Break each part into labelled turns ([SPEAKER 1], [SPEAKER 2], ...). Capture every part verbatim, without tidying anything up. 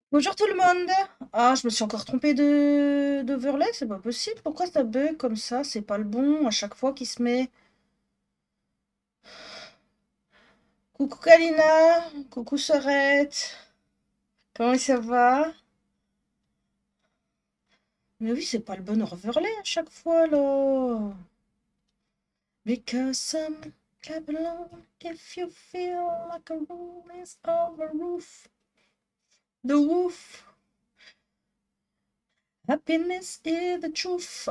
[SPEAKER 1] Bonjour tout le monde. Ah, je me suis encore trompée de d'overlay, c'est pas possible. Pourquoi ça bug comme ça? C'est pas le bon à chaque fois qu'il se met. Coucou Kalina, coucou Sorette. Comment ça va? Mais oui, c'est pas le bon overlay à chaque fois là. Because some clap along if you feel like a room is over roof. The roof. Happiness is the truth.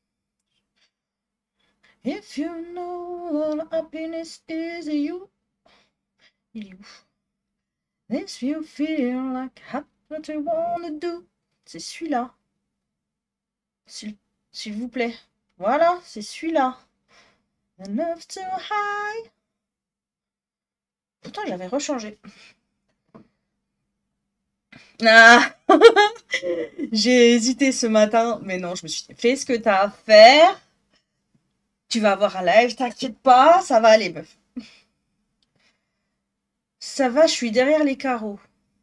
[SPEAKER 1] If you know what happiness is you. Il est où? If you feel like what you wanna do. C'est celui-là. S'il s'il vous plaît. Voilà, c'est celui-là. And love too high. Pourtant, j'avais rechangé. Ah J'ai hésité ce matin, mais non, je me suis dit, fais ce que t'as à faire. Tu vas avoir un live, t'inquiète pas, ça va aller, meuf. Ça va, je suis derrière les carreaux.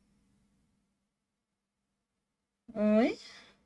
[SPEAKER 1] Oui.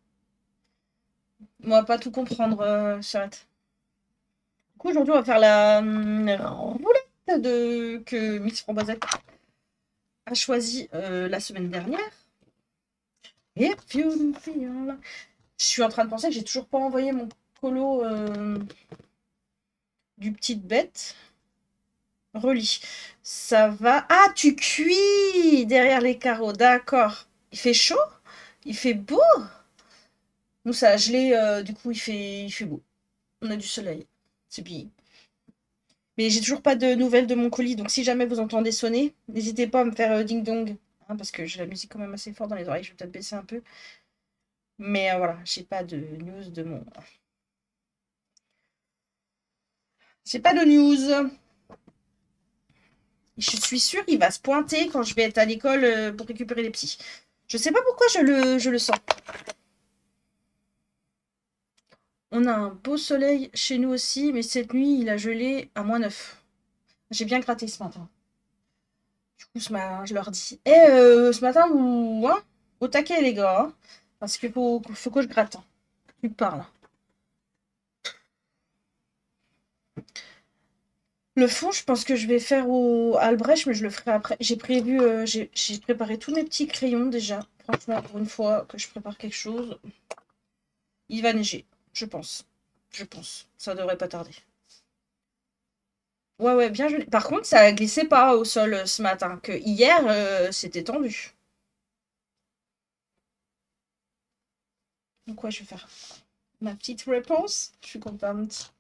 [SPEAKER 1] Moi, pas tout comprendre, euh, Charlotte. Du coup, aujourd'hui, on va faire la hum, roulette de... que Miss Framboisette a choisi euh, la semaine dernière. If you feel... Je suis en train de penser que j'ai toujours pas envoyé mon colo euh, du petite bête. Relis. Ça va. Ah, tu cuis derrière les carreaux. D'accord. Il fait chaud? Il fait beau? Nous, ça a gelé. Euh, du coup, il fait, il fait beau. On a du soleil. C'est bien. Mais j'ai toujours pas de nouvelles de mon colis. Donc, si jamais vous entendez sonner, n'hésitez pas à me faire euh, ding-dong. Hein, parce que j'ai la musique quand même assez fort dans les oreilles. Je vais peut-être baisser un peu. Mais euh, voilà, j'ai pas de news de mon. J'ai pas de news. Je suis sûre qu'il va se pointer quand je vais être à l'école euh, pour récupérer les petits. Je sais pas pourquoi je le, je le sens. On a un beau soleil chez nous aussi, mais cette nuit, il a gelé à moins neuf. J'ai bien gratté ce matin. Du coup, ce matin, je leur dis Eh, euh, ce matin, vous. Hein, au taquet, les gars. Hein, parce qu'il faut, faut que je gratte. Hein. Tu parles. Le fond, je pense que je vais faire au Albrecht, mais je le ferai après. J'ai prévu, euh, j'ai j'ai préparé tous mes petits crayons déjà. Franchement, pour une fois que je prépare quelque chose, il va neiger, je pense. Je pense. Ça devrait pas tarder. Ouais, ouais, bien gelé. Par contre, ça glissait pas au sol euh, ce matin, que hier, euh, c'était tendu. Donc, ouais, je vais faire ma petite réponse. Je suis contente.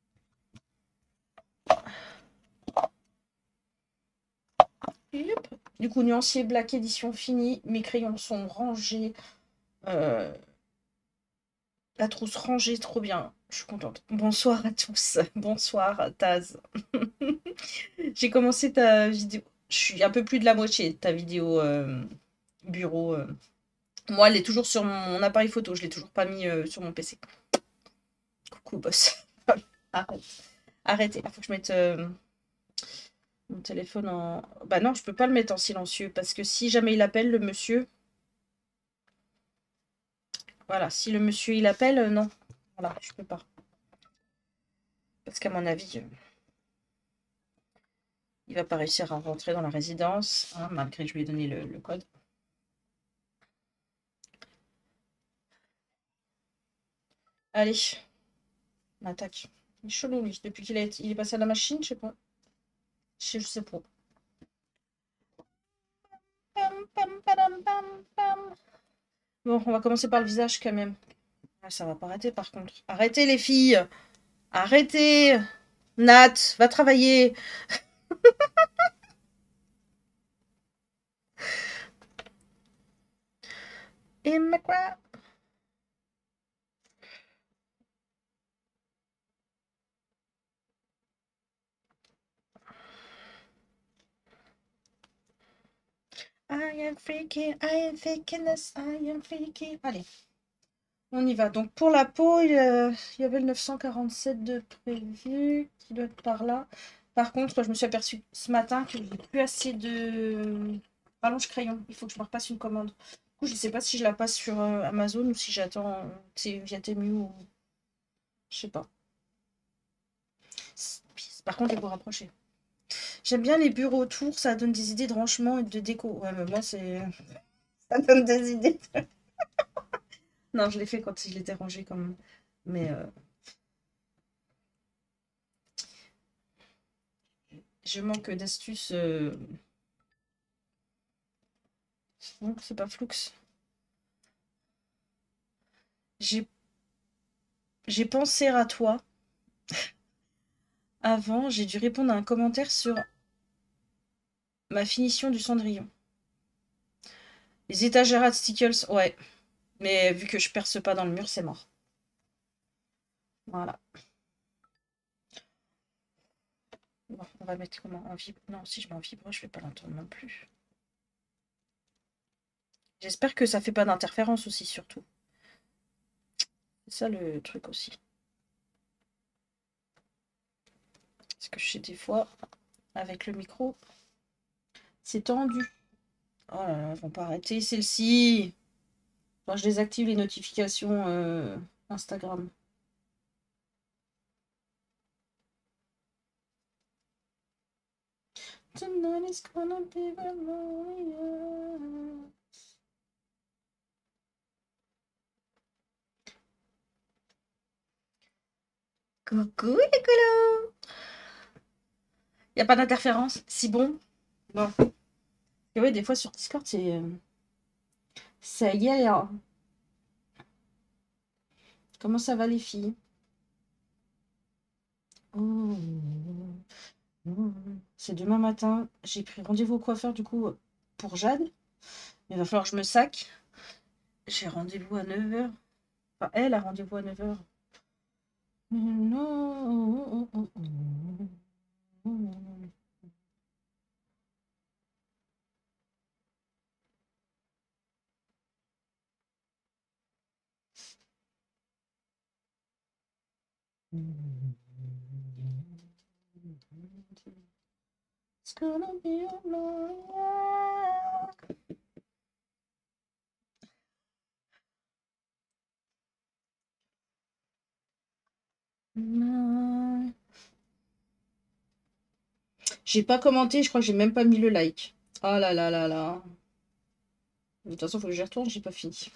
[SPEAKER 1] Yep. Du coup, nuancier black édition finie. Mes crayons sont rangés. Euh, la trousse rangée, trop bien. Je suis contente. Bonsoir à tous. Bonsoir, Taz. J'ai commencé ta vidéo. Je suis un peu plus de la moitié de ta vidéo euh, bureau. euh. Moi, elle est toujours sur mon appareil photo. Je l'ai toujours pas mis euh, sur mon P C. Coucou, boss. Arrête. Arrêtez. Il faut que je mette euh, mon téléphone en. Bah non, je peux pas le mettre en silencieux parce que si jamais il appelle le monsieur. Voilà, si le monsieur il appelle, euh, non. Voilà, je peux pas. Parce qu'à mon avis, euh, il va pas réussir à rentrer dans la résidence, hein, malgré que je lui ai donné le, le code. Allez, on attaque. Il est chelou lui, depuis qu'il est, il est passé à la machine, je sais pas. Je, je sais pas. Pam, pam, padam, pam, pam. Bon, on va commencer par le visage quand même. Ah, ça va pas arrêter par contre. Arrêtez les filles. Arrêtez. Nat, va travailler. Et ma quoi? I am freaking, I am faking this, I am freaking. Allez, on y va. Donc pour la peau, il, euh, il y avait le neuf cent quarante-sept de prévu, qui doit être par là. Par contre, je me suis aperçue ce matin que j'ai plus assez de rallonge crayon. Il faut que je me repasse une commande. coup, je sais pas si je la passe sur euh, Amazon ou si j'attends euh, tu sais, via Temu ou... Je sais pas. Par contre, les beaux rapprocher. J'aime bien les bureaux autour, ça donne des idées de rangement et de déco. Ouais, mais moi, c'est... Ça donne des idées. Non, je l'ai fait quand il était rangé quand même. Mais euh, je manque d'astuces. Euh... Non, c'est pas Flux. J'ai j'ai pensé à toi. Avant, j'ai dû répondre à un commentaire sur ma finition du Cendrillon. Les étagères à stickles, ouais. Mais vu que je perce pas dans le mur, c'est mort. Voilà. Bon, on va mettre comment en vibre. Non, si je mets en vibre, je vais pas l'entendre non plus. J'espère que ça fait pas d'interférence aussi, surtout. C'est ça le truc aussi. Parce que je sais des fois, avec le micro, c'est tendu. Oh là là, ils vont pas arrêter celle-ci. Enfin, je désactive les notifications euh, Instagram. Tonight is gonna be glorious. Coucou les colos. Y a pas d'interférence? Si bon? Bon. Et ouais, des fois sur Discord, c'est... Euh, ça y est. Hein. Comment ça va les filles? Oh. C'est demain matin. J'ai pris rendez-vous au coiffeur du coup pour Jade. Il va falloir que je me sac. J'ai rendez-vous à neuf heures. Enfin, elle a rendez-vous à neuf heures. Non. It's gonna be a long night. J'ai pas commenté, je crois que j'ai même pas mis le like. Oh là là là là. De toute façon, faut que j'y retourne, j'ai pas fini.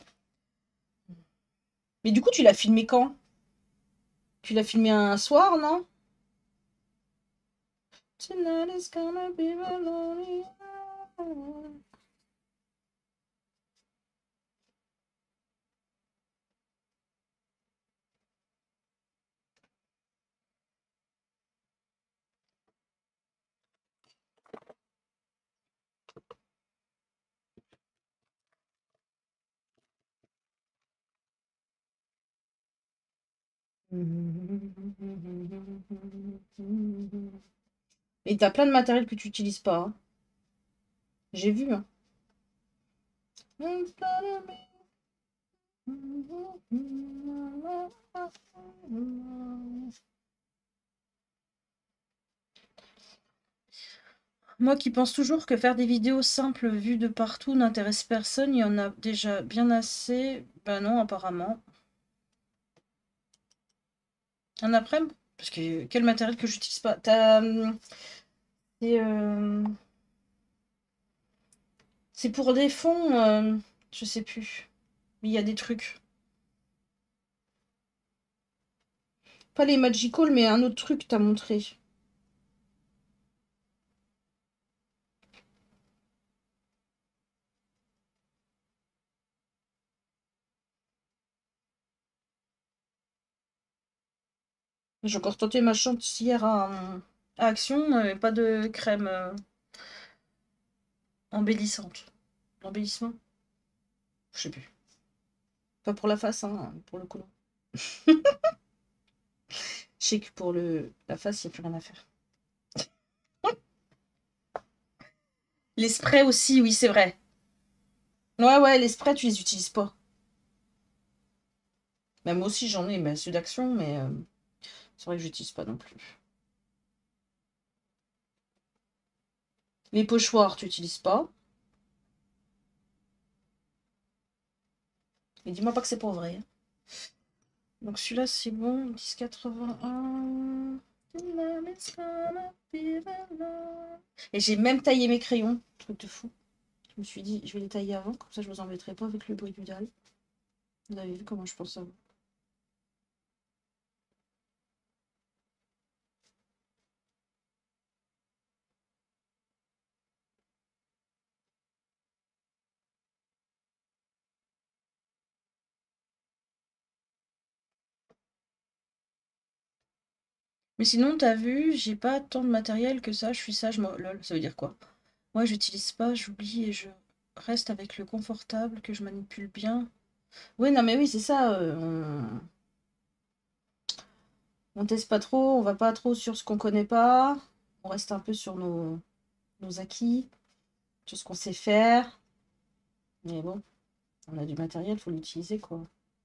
[SPEAKER 1] Mais du coup, tu l'as filmé quand? Tu l'as filmé un soir, non? Tonight is gonna be a lonely night. Et t'as plein de matériel que tu utilises pas. Hein. J'ai vu. Hein. Moi qui pense toujours que faire des vidéos simples vues de partout n'intéresse personne, il y en a déjà bien assez. Ben non, apparemment. Un après-midi? Parce que quel matériel que j'utilise pas? T'as. C'est euh, c'est pour des fonds, euh, je sais plus. Mais il y a des trucs. Pas les Magical, mais un autre truc t'as montré. J'ai encore tenté ma chance hier à, à Action, mais pas de crème euh, embellissante. L'embellissement? Je sais plus. Pas pour la face, hein, pour le cou. Je sais que pour le, la face, il n'y a plus rien à faire. Les sprays aussi, oui, c'est vrai. Ouais, ouais, les sprays, tu les utilises pas. Bah, moi aussi, j'en ai, mais ceux d'Action, mais euh, c'est vrai que j'utilise pas non plus. Les pochoirs, tu utilises pas. Et dis-moi pas que c'est pour vrai. Hein. Donc celui-là, c'est bon. dix quatre-vingt-un. Et j'ai même taillé mes crayons. Truc de fou. Je me suis dit, je vais les tailler avant. Comme ça, je vous embêterai pas avec le bruit du dalle. Vous avez vu comment je pense à vous. Mais sinon, t'as vu, j'ai pas tant de matériel que ça. Je suis sage, moi. Lol, ça veut dire quoi? Moi, j'utilise pas, j'oublie et je reste avec le confortable que je manipule bien. Oui, non, mais oui, c'est ça. euh, on... on teste pas trop, on va pas trop sur ce qu'on connaît pas. On reste un peu sur nos, nos acquis, sur ce qu'on sait faire. Mais bon, on a du matériel, faut l'utiliser, quoi.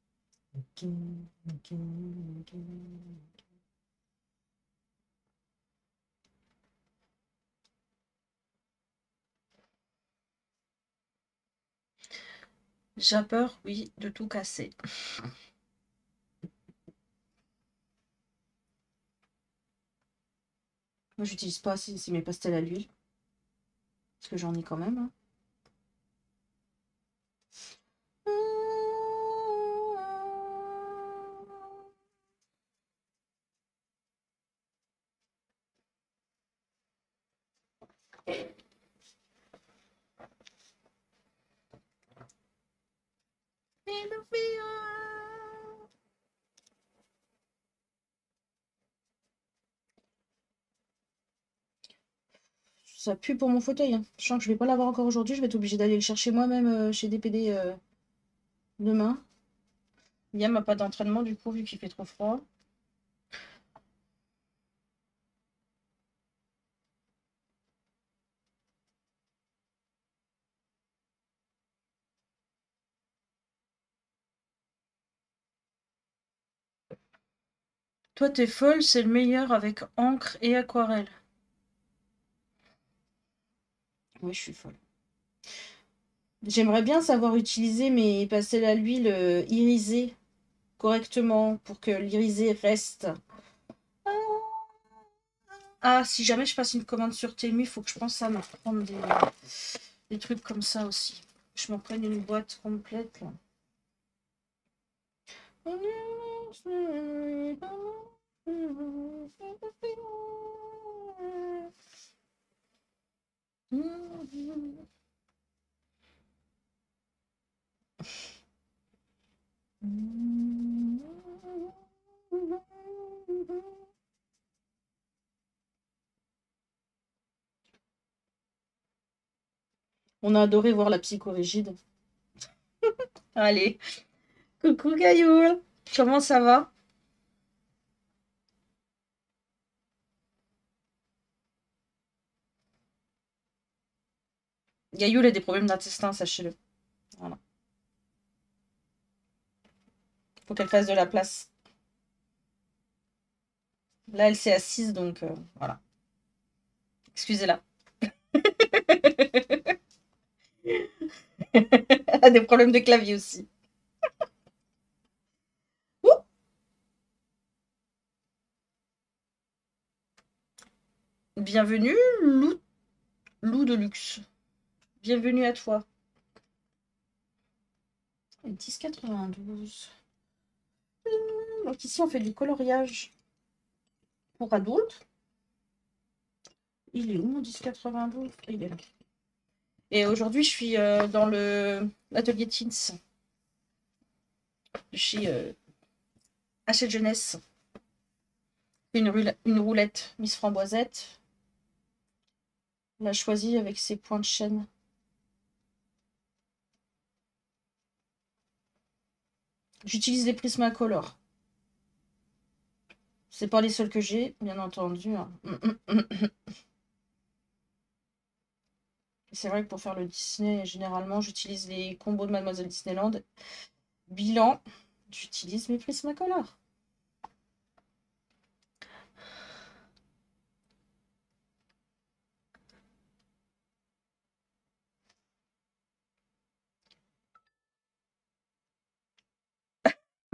[SPEAKER 1] J'ai peur, oui, de tout casser. Moi, j'utilise pas assez mes pastels à l'huile. Parce que j'en ai quand même. Hein. Ça pue pour mon fauteuil. Hein. Je sens que je vais pas l'avoir encore aujourd'hui. Je vais être obligée d'aller le chercher moi-même euh, chez D P D euh, demain. Liam n'a pas d'entraînement du coup vu qu'il fait trop froid. Toi t'es folle, c'est le meilleur avec encre et aquarelle. Oui, je suis folle. J'aimerais bien savoir utiliser mes pastels à l'huile euh, irisés correctement pour que l'irisé reste. Ah, si jamais je passe une commande sur Temu, il faut que je pense à me prendre des, des trucs comme ça aussi. Je m'en prenne une boîte complète là. On a adoré voir la psychorigide. Allez, coucou Gayoul, comment ça va? Gayoul a des problèmes d'intestin, sachez-le. Voilà. Faut qu'elle fasse de la place. Là, elle s'est assise, donc euh, voilà. Excusez-la. Elle a des problèmes de clavier aussi. Ouh. Bienvenue, Lou, Lou de luxe. Bienvenue à toi. dix quatre-vingt-douze. Donc ici, on fait du coloriage pour adultes. Il est où mon dix quatre-vingt-douze? Il est là. Et aujourd'hui, je suis euh, dans le l'atelier Teens de chez euh, Hachette Jeunesse. Une, roulette, une roulette Miss Framboisette. On l'a choisie avec ses points de chaîne. J'utilise des Prismacolor. C'est pas les seuls que j'ai, bien entendu. Hein. C'est vrai que pour faire le Disney, généralement, j'utilise les combos de Mademoiselle Disneyland. Bilan, j'utilise mes Prismacolor.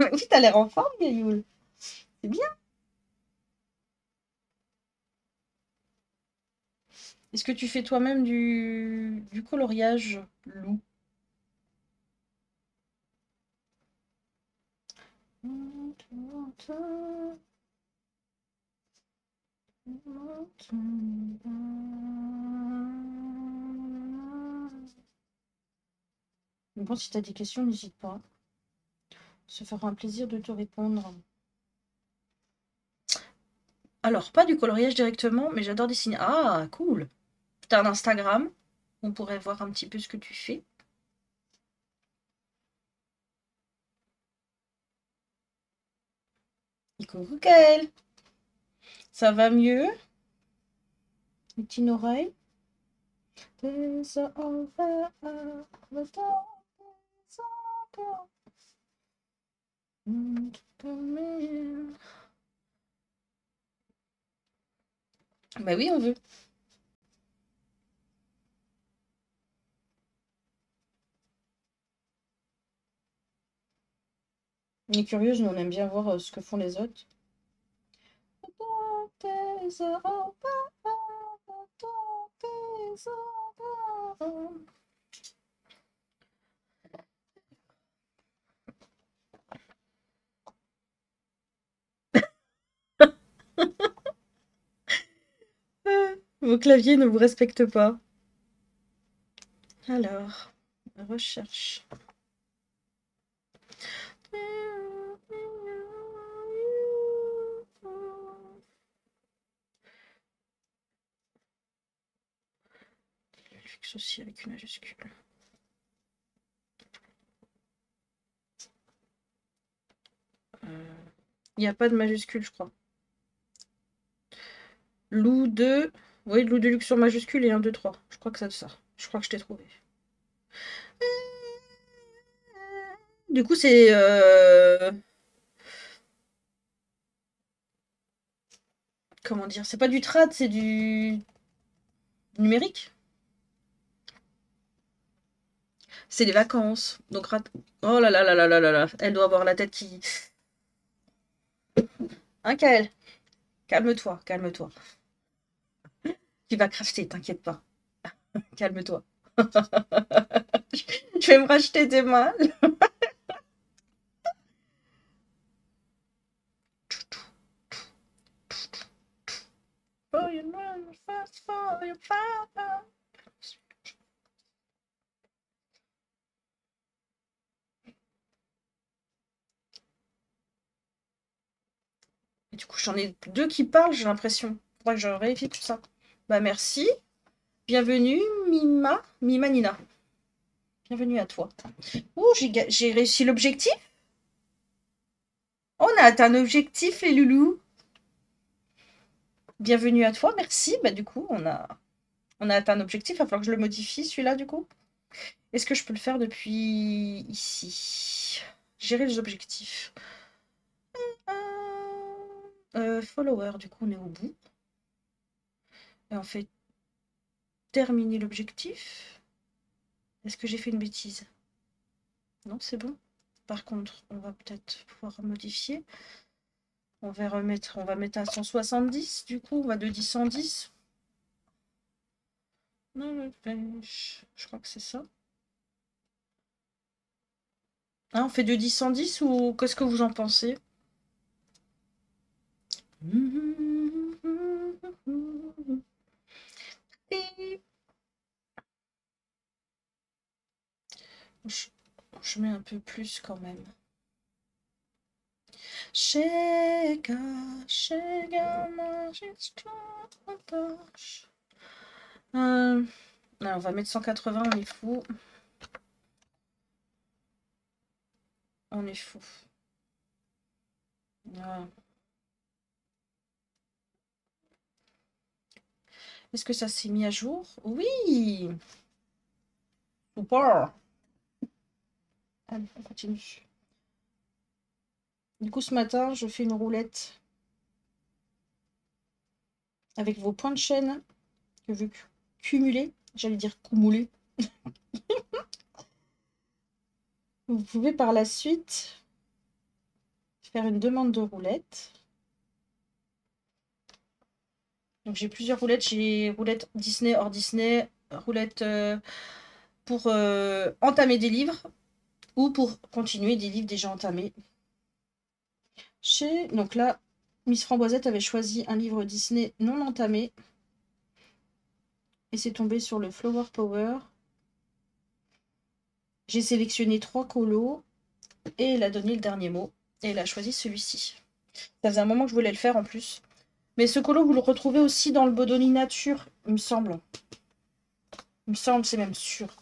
[SPEAKER 1] Oui, t'as l'air en forme, Gayoul. C'est bien. Est-ce que tu fais toi-même du... du coloriage, Lou? Bon, si t'as des questions, n'hésite pas. Ça fera un plaisir de te répondre. Alors, pas du coloriage directement, mais j'adore dessiner. Ah, cool. T'as un Instagram. On pourrait voir un petit peu ce que tu fais. Et coucou Kael. Ça va mieux? Une petite oreille. Bah oui, on veut. On est curieuse, nous on aime bien voir euh, ce que font les autres. Vos claviers ne vous respectent pas. Alors, recherche. Le luxe aussi avec une majuscule. Il euh, n'y a pas de majuscule, je crois. Lou deux. Oui, Lou de luxe sur majuscule et un, deux, trois. Je crois que c'est ça. Je crois que je t'ai trouvé. Du coup, c'est... Euh... Comment dire? C'est pas du trad, c'est du... numérique. C'est des vacances. Donc, rat... oh là là là là là là là. Elle doit avoir la tête qui... Hein, Kael? Calme-toi, calme-toi. Tu vas crafter, t'inquiète pas. Calme-toi. Je vais me racheter des mâles. Et du coup, j'en ai deux qui parlent, j'ai l'impression. Faudra que je vérifie tout ça. Bah merci. Bienvenue, Mima. Mima Nina. Bienvenue à toi. Oh, j'ai réussi l'objectif. On a atteint l'objectif, les loulous. Bienvenue à toi, merci. Bah du coup, on a, on a atteint un objectif. Il va falloir que je le modifie, celui-là, du coup. Est-ce que je peux le faire depuis ici? Gérer les objectifs. Euh, follower, du coup, on est au bout. Et on fait terminer l'objectif. Est-ce que j'ai fait une bêtise? Non, c'est bon. Par contre, on va peut-être pouvoir modifier. On va remettre, on va mettre à cent soixante-dix, du coup, on va de dix en dix. Je crois que c'est ça. Ah, on fait de dix en dix ou qu'est-ce que vous en pensez? Je, je mets un peu plus quand même. Chega, chega, euh, alors, on va mettre cent quatre-vingts, on est fou. On est fou. Voilà. Est-ce que ça s'est mis à jour? Oui. Super. Allez, on continue. Du coup, ce matin, je fais une roulette avec vos points de chaîne que vous cumulez. J'allais dire cumuler. Vous pouvez par la suite faire une demande de roulette. Donc j'ai plusieurs roulettes. J'ai roulette Disney, hors Disney, roulette euh, pour euh, entamer des livres ou pour continuer des livres déjà entamés. Chez... Donc là, Miss Framboisette avait choisi un livre Disney non entamé. Et c'est tombé sur le Flower Power. J'ai sélectionné trois colos. Et elle a donné le dernier mot. Et elle a choisi celui-ci. Ça faisait un moment que je voulais le faire en plus. Mais ce colo, vous le retrouvez aussi dans le Bodoni Nature, il me semble. Il me semble, c'est même sûr.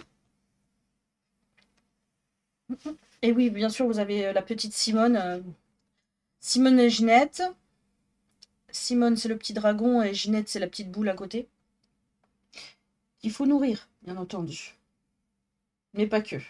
[SPEAKER 1] Et oui, bien sûr, vous avez la petite Simone. Euh, Simone et Ginette. Simone, c'est le petit dragon et Ginette, c'est la petite boule à côté. Il faut nourrir, bien entendu. Mais pas que.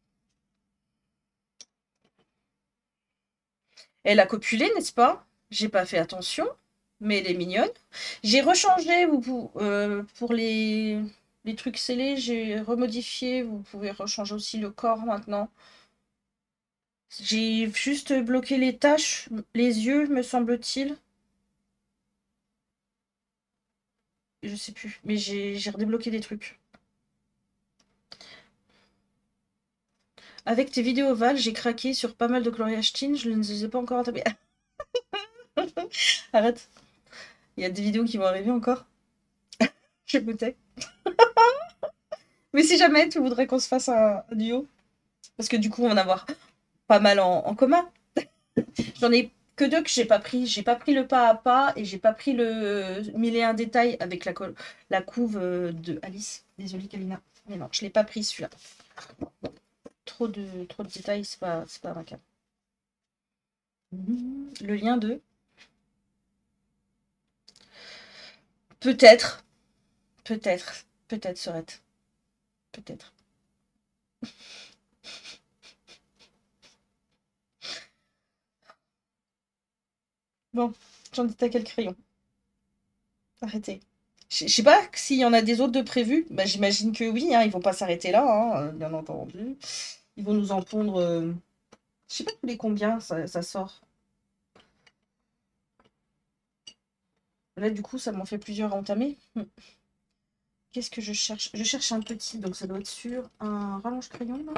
[SPEAKER 1] Elle a copulé, n'est-ce pas? J'ai pas fait attention, mais elle est mignonne. J'ai rechangé vous, vous, euh, pour les, les trucs scellés, j'ai remodifié. Vous pouvez rechanger aussi le corps maintenant. J'ai juste bloqué les taches, les yeux, me semble-t-il. Je sais plus, mais j'ai redébloqué des trucs. Avec tes vidéos Val, j'ai craqué sur pas mal de Gloria Steinem, je ne les ai pas encore entamées. Arrête. Il y a des vidéos qui vont arriver encore. Je me tais. Mais si jamais tu voudrais qu'on se fasse un, un duo, parce que du coup on va en avoir pas mal en, en commun. J'en ai que deux que j'ai pas pris. J'ai pas pris le pas à pas et j'ai pas pris le mille et un détails avec la, la couve de Alice. Désolée Kalina. Mais non, je l'ai pas pris celui-là. Trop de, trop de détails, c'est pas, c'est pas ma cam. Le lien de... Peut-être. Peut-être. Peut-être, Sorette. Peut-être. Bon, j'en étais à quel crayon? Arrêtez. Je sais pas s'il y en a des autres de prévus. Bah, j'imagine que oui, hein, ils vont pas s'arrêter là, hein, bien entendu. Ils vont nous en pondre... Euh... Je sais pas tous les combien ça, ça sort. Là, du coup, ça m'en fait plusieurs à entamer. Qu'est-ce que je cherche? Je cherche un petit, donc ça doit être sur un rallonge crayon, là.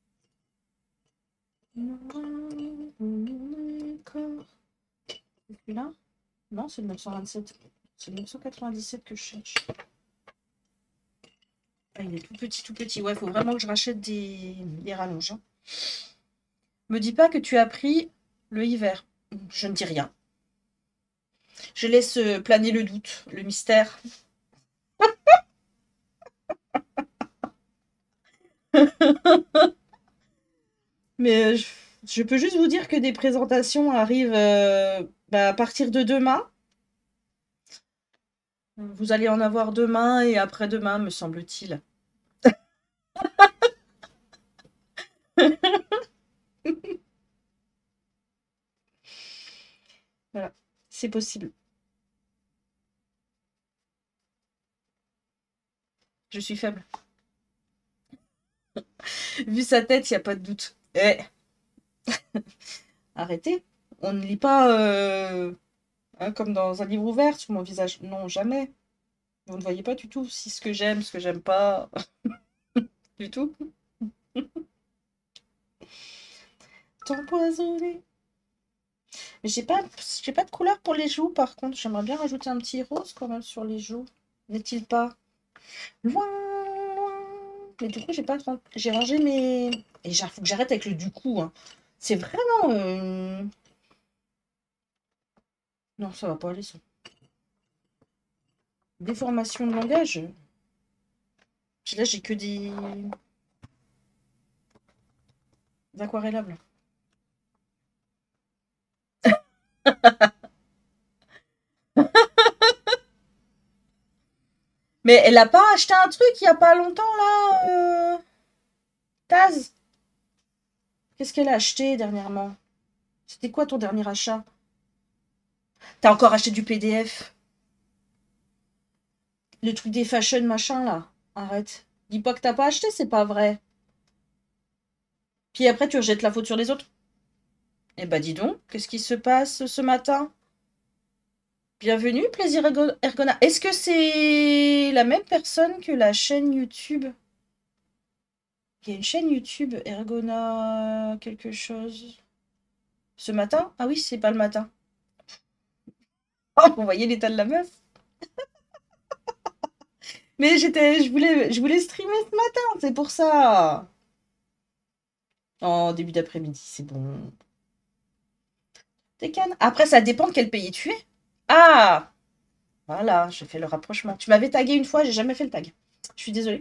[SPEAKER 1] C'est celui-là? Non, c'est le neuf cent vingt-sept. C'est le neuf cent quatre-vingt-dix-sept que je cherche. Ah, il est tout petit, tout petit. Ouais, il faut vraiment que je rachète des, des rallonges. Hein. Me dis pas que tu as pris le hiver. Je ne dis rien. Je laisse planer le doute, le mystère. Mais je, je peux juste vous dire que des présentations arrivent euh, bah, à partir de demain. Vous allez en avoir demain et après-demain, me semble-t-il. Voilà, c'est possible. Je suis faible. Vu sa tête, il n'y a pas de doute. Eh. Arrêtez. On ne lit pas euh, hein, comme dans un livre ouvert sur mon visage. Non, jamais. Vous ne voyez pas du tout si ce que j'aime, ce que j'aime pas. Du tout. T'empoisonner. Mais j'ai pas, j'ai pas de couleur pour les joues, par contre. J'aimerais bien rajouter un petit rose quand même sur les joues. N'est-il pas? Loin, loin. Mais du coup, j'ai pas j'ai rangé mes... Et il faut que j'arrête avec le du coup. Hein. C'est vraiment... Euh... Non, ça va pas aller, ça. Déformation de langage. Là, j'ai que des... des aquarellables. Mais elle a pas acheté un truc il y a pas longtemps, là euh... Taz. Qu'est-ce qu'elle a acheté dernièrement? C'était quoi ton dernier achat? T'as encore acheté du P D F? Le truc des fashion machin, là. Arrête. Dis pas que t'as pas acheté, c'est pas vrai. Puis après, tu rejettes la faute sur les autres. Eh bah dis donc, qu'est-ce qui se passe ce matin? Bienvenue, Plaisir Ergo- Ergona. Est-ce que c'est la même personne que la chaîne YouTube? Il y a une chaîne YouTube, Ergona quelque chose. Ce matin? Ah oui, c'est pas le matin. Oh, vous voyez l'état de la meuf? Mais j'étais, je voulais, je voulais streamer ce matin, c'est pour ça. En début d'après-midi, c'est bon. T'es canne. Après, ça dépend de quel pays tu es. Ah! Voilà, j'ai fait le rapprochement. Tu m'avais tagué une fois, j'ai jamais fait le tag. Je suis désolée.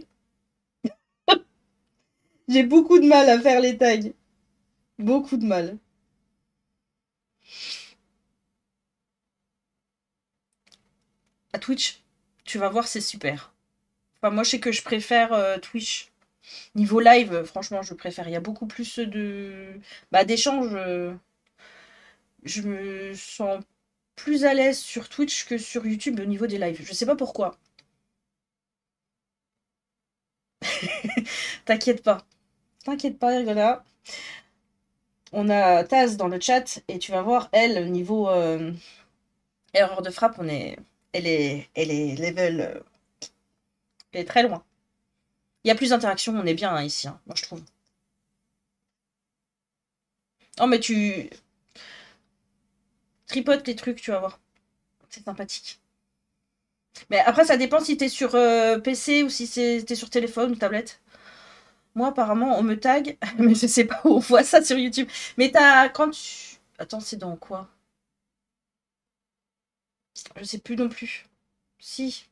[SPEAKER 1] J'ai beaucoup de mal à faire les tags. Beaucoup de mal. À Twitch, tu vas voir, c'est super. Enfin, moi, je sais que je préfère euh, Twitch. Niveau live, euh, franchement, je préfère. Il y a beaucoup plus de bah, d'échanges. euh, Je me sens plus à l'aise sur Twitch que sur YouTube au niveau des lives. Je sais pas pourquoi. T'inquiète pas. T'inquiète pas, Ergona. On a Taz dans le chat et tu vas voir, elle, niveau euh, erreur de frappe, on est... elle est, elle est level, euh, elle est très loin. Il y a plus d'interaction, on est bien hein, ici, hein, moi je trouve. Oh mais tu tripotes les trucs, tu vas voir. C'est sympathique. Mais après, ça dépend si t'es sur euh, P C ou si c'est- t'es sur téléphone ou tablette. Moi, apparemment, on me tag, mais je sais pas où on voit ça sur YouTube. Mais t'as... Quand tu... Attends, c'est dans quoi? Je sais plus non plus. Si.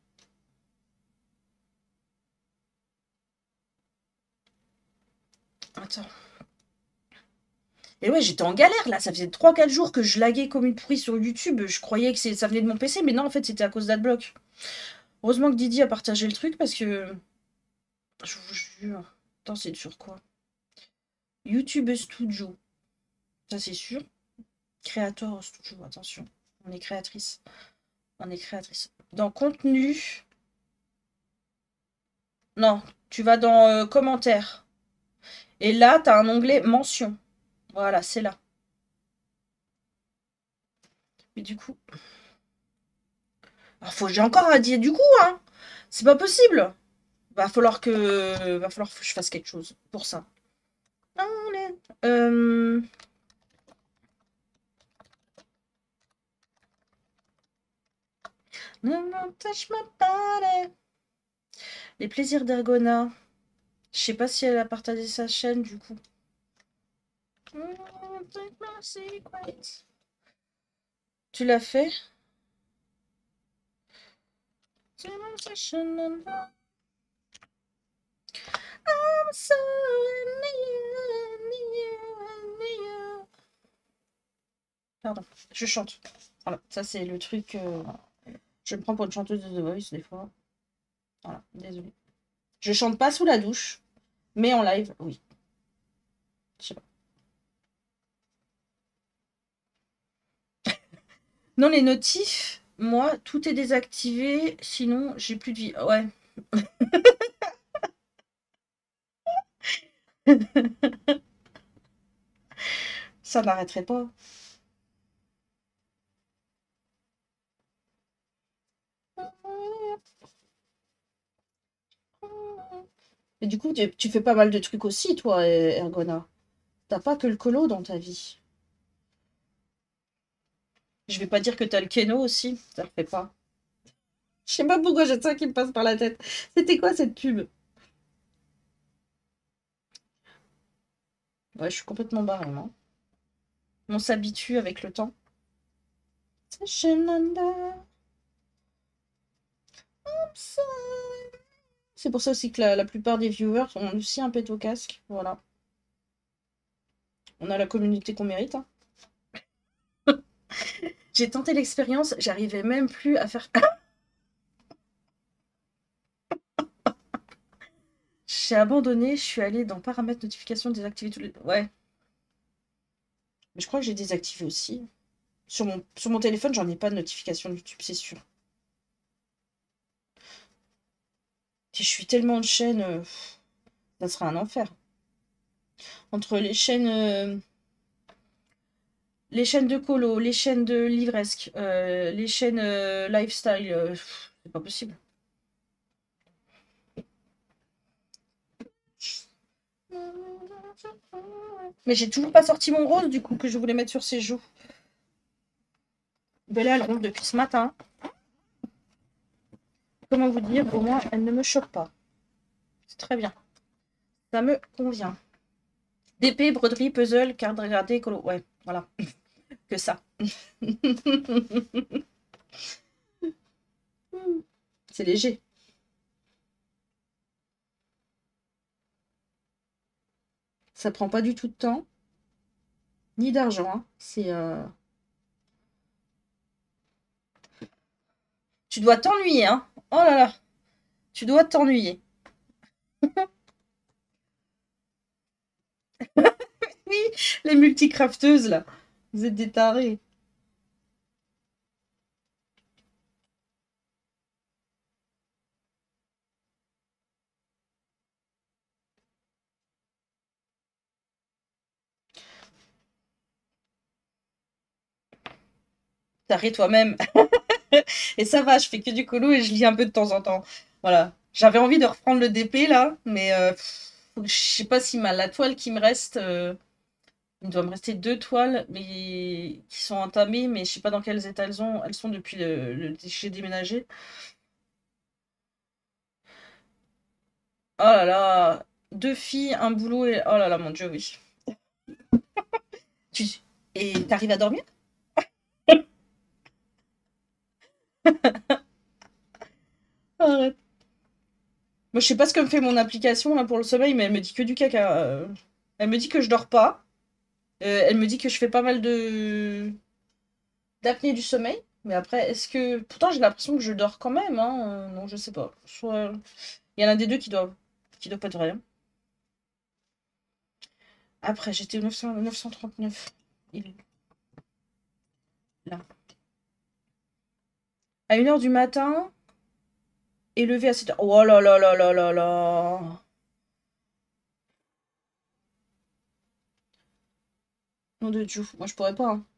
[SPEAKER 1] Attends. Et ouais, j'étais en galère là. Ça faisait trois quatre jours que je laguais comme une pourrie sur YouTube. Je croyais que ça venait de mon P C, mais non, en fait, c'était à cause d'Adblock. Heureusement que Didi a partagé le truc parce que. Je vous jure. Attends, c'est sur quoi? YouTube Studio. Ça, c'est sûr. Creator Studio, attention. On est créatrice. On est créatrice. Dans contenu. Non, tu vas dans euh, commentaires. Et là, tu as un onglet mention. Voilà, c'est là. Mais du coup. Alors, faut j'ai encore à dire du coup, hein. C'est pas possible. Va falloir que. Va falloir que je fasse quelque chose pour ça. Euh... Ne m'empêche ma palais. Les plaisirs d'Ergona. Je sais pas si elle a partagé sa chaîne du coup. Tu l'as fait? Pardon, je chante. Voilà, ça c'est le truc. euh, Je me prends pour une chanteuse de The Voice des fois. Voilà, désolée. Je chante pas sous la douche, mais en live, oui. Je sais pas. Non, les notifs, moi, tout est désactivé, sinon j'ai plus de vie. Ouais. Ça n'arrêterait pas. Et du coup, tu, tu fais pas mal de trucs aussi, toi, Ergona. T'as pas que le colo dans ta vie. Je vais pas dire que t'as le keno aussi, ça le fait pas. Je sais pas pourquoi j'ai ça qui me passe par la tête. C'était quoi cette pub? Ouais, je suis complètement barrée, moi. On s'habitue avec le temps. C'est pour ça aussi que la, la plupart des viewers ont aussi un pet au casque. Voilà. On a la communauté qu'on mérite. Hein. J'ai tenté l'expérience, j'arrivais même plus à faire. J'ai abandonné, je suis allée dans paramètres notification désactiver tous les. Ouais. Mais je crois que j'ai désactivé aussi. Sur mon, sur mon téléphone, j'en ai pas de notification YouTube, c'est sûr. Je suis tellement de chaînes, euh, ça sera un enfer. Entre les chaînes. euh, les chaînes de colo, les chaînes de livresque, euh, les chaînes euh, lifestyle, euh, c'est pas possible. Mais j'ai toujours pas sorti mon rose du coup que je voulais mettre sur ses joues. Bella, elle ronfle depuis ce matin. Comment vous dire, au moins elle ne me choque pas. C'est très bien. Ça me convient. D P, broderie, puzzle, carte regardée, colo. Ouais, voilà. Que ça. C'est léger. Ça prend pas du tout de temps. Ni d'argent. Hein. C'est. Euh... Tu dois t'ennuyer, hein. Oh là là. Tu dois t'ennuyer. Oui, les multicrafteuses, là. Vous êtes des tarés. Taré toi-même. Et ça va, je fais que du colo et je lis un peu de temps en temps. Voilà. J'avais envie de reprendre le D P, là, mais euh, je sais pas si ma, la toile qui me reste... Euh... Il doit me rester deux toiles mais qui sont entamées, mais je sais pas dans quels états elles sont. Elles sont depuis le, le j'ai déménagé. Oh là là, deux filles, un boulot et oh là là, mon Dieu, oui. Tu... Et t'arrives à dormir? Arrête. Moi, je sais pas ce que me fait mon application là pour le sommeil, mais elle me dit que du caca. Euh, Elle me dit que je dors pas. Euh, elle me dit que je fais pas mal de d'apnée du sommeil. Mais après, est-ce que... Pourtant, j'ai l'impression que je dors quand même. Hein. Euh, Non, je sais pas. Soit... Il y en a des deux qui doivent, qui doivent pas être vrai. Après, j'étais au neuf cents neuf cent trente-neuf. Il... Là. À une heure du matin et levé à sept heures. Oh là là là là là là. Nom de Dieu. Moi, je pourrais pas. Hein.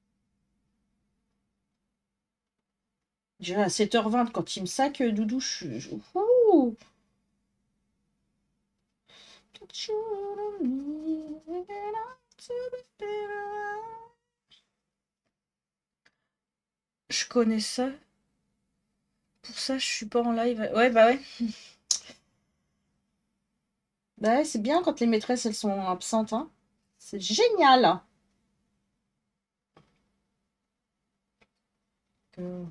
[SPEAKER 1] Déjà à sept heures vingt, quand il me sac, euh, Doudou, je suis... Ouh. Je connais ça. Pour ça, je suis pas en live. Ouais, bah ouais. Bah ouais, c'est bien quand les maîtresses, elles sont absentes. Hein. C'est génial. Euh,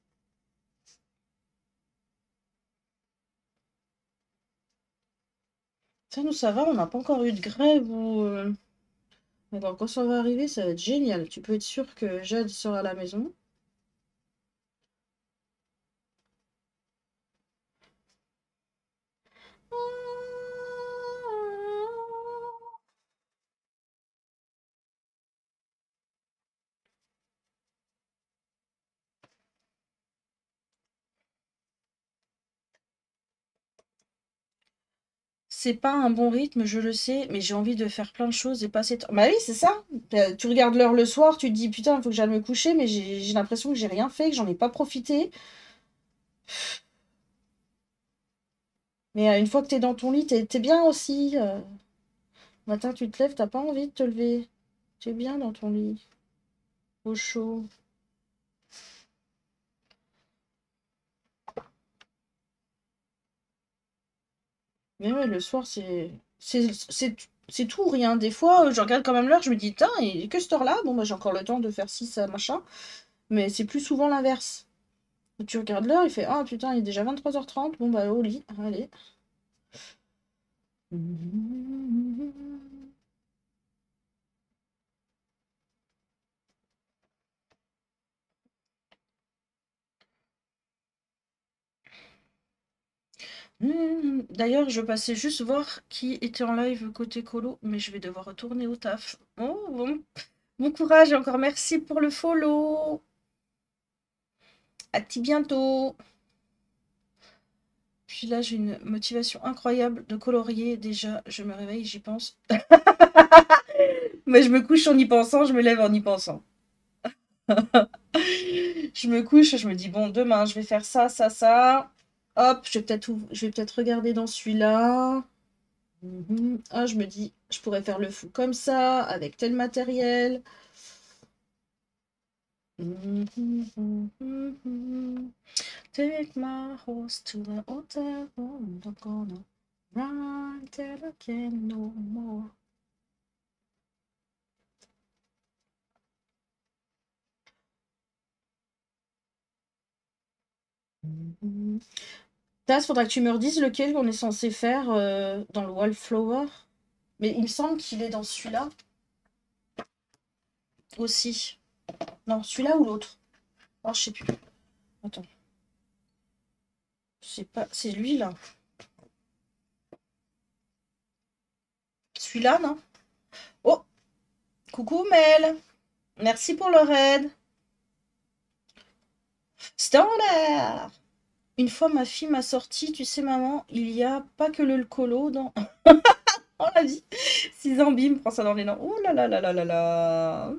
[SPEAKER 1] Ça, nous, ça va, on n'a pas encore eu de grève ou... euh, Alors, quand ça va arriver, ça va être génial. Tu peux être sûr que Jade sera à la maison. C'est pas un bon rythme, je le sais, mais j'ai envie de faire plein de choses et passer... t- Bah oui, c'est ça. Euh, Tu regardes l'heure le soir, tu te dis, putain, il faut que j'aille me coucher, mais j'ai j'ai l'impression que j'ai rien fait, que j'en ai pas profité. Mais euh, une fois que t'es dans ton lit, t'es t'es bien aussi. euh. Le matin, tu te lèves, t'as pas envie de te lever. Tu es bien dans ton lit, au chaud. Mais ouais, le soir, c'est... C'est c'est- c'est tout ou rien. Des fois, euh, je regarde quand même l'heure, je me dis, putain, et que cette heure-là? Bon, bah j'ai encore le temps de faire ci, ça, machin. Mais c'est plus souvent l'inverse. Tu regardes l'heure, il fait, ah putain, il est déjà vingt-trois heures trente, bon bah au lit, allez. D'ailleurs, je passais juste voir qui était en live côté colo, mais je vais devoir retourner au taf. Oh, bon, bon courage et encore merci pour le follow. À ti bientôt. Puis là, j'ai une motivation incroyable de colorier. Déjà, je me réveille, j'y pense. Mais je me couche en y pensant, je me lève en y pensant. Je me couche, je me dis, bon, demain, je vais faire ça, ça, ça. Hop, je vais peut-être je vais peut-être regarder dans celui-là. Mhm. Ah, je me dis, je pourrais faire le fou comme ça, avec tel matériel. Mhm. Take my horse to the hotel room, I'm gonna run till I can no more. Mhm. Taz, faudra que tu me redises lequel on est censé faire euh, dans le Wallflower. Mais il me semble qu'il est dans celui-là aussi. Non, celui-là ou l'autre? Oh, je sais plus. Attends. C'est pas. C'est lui là. Celui-là, non? Oh! Coucou Mel! Merci pour le raid. Standard! Une fois ma fille m'a sorti, tu sais maman, il y a pas que le colo dans. Oh la vie! Six ans, bim, prends ça dans les dents. Oh là là là là là là!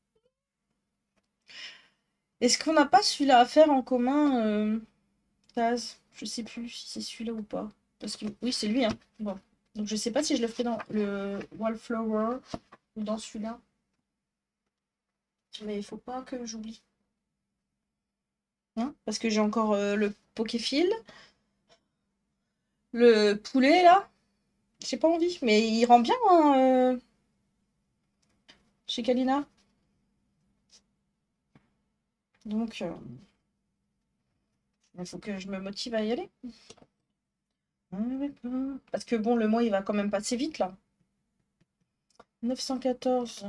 [SPEAKER 1] Est-ce qu'on n'a pas celui-là à faire en commun, euh, Taz? Je sais plus si c'est celui-là ou pas. Parce que oui, c'est lui, hein. Bon. Donc je sais pas si je le ferai dans le Wallflower ou dans celui-là. Mais il faut pas que j'oublie. Hein, parce que j'ai encore euh, le Pokéfil. Le poulet là. J'ai pas envie. Mais il rend bien hein, euh, chez Kalina. Donc euh, il faut que je me motive à y aller. Parce que bon, le mois il va quand même passer vite là. neuf cent quatorze.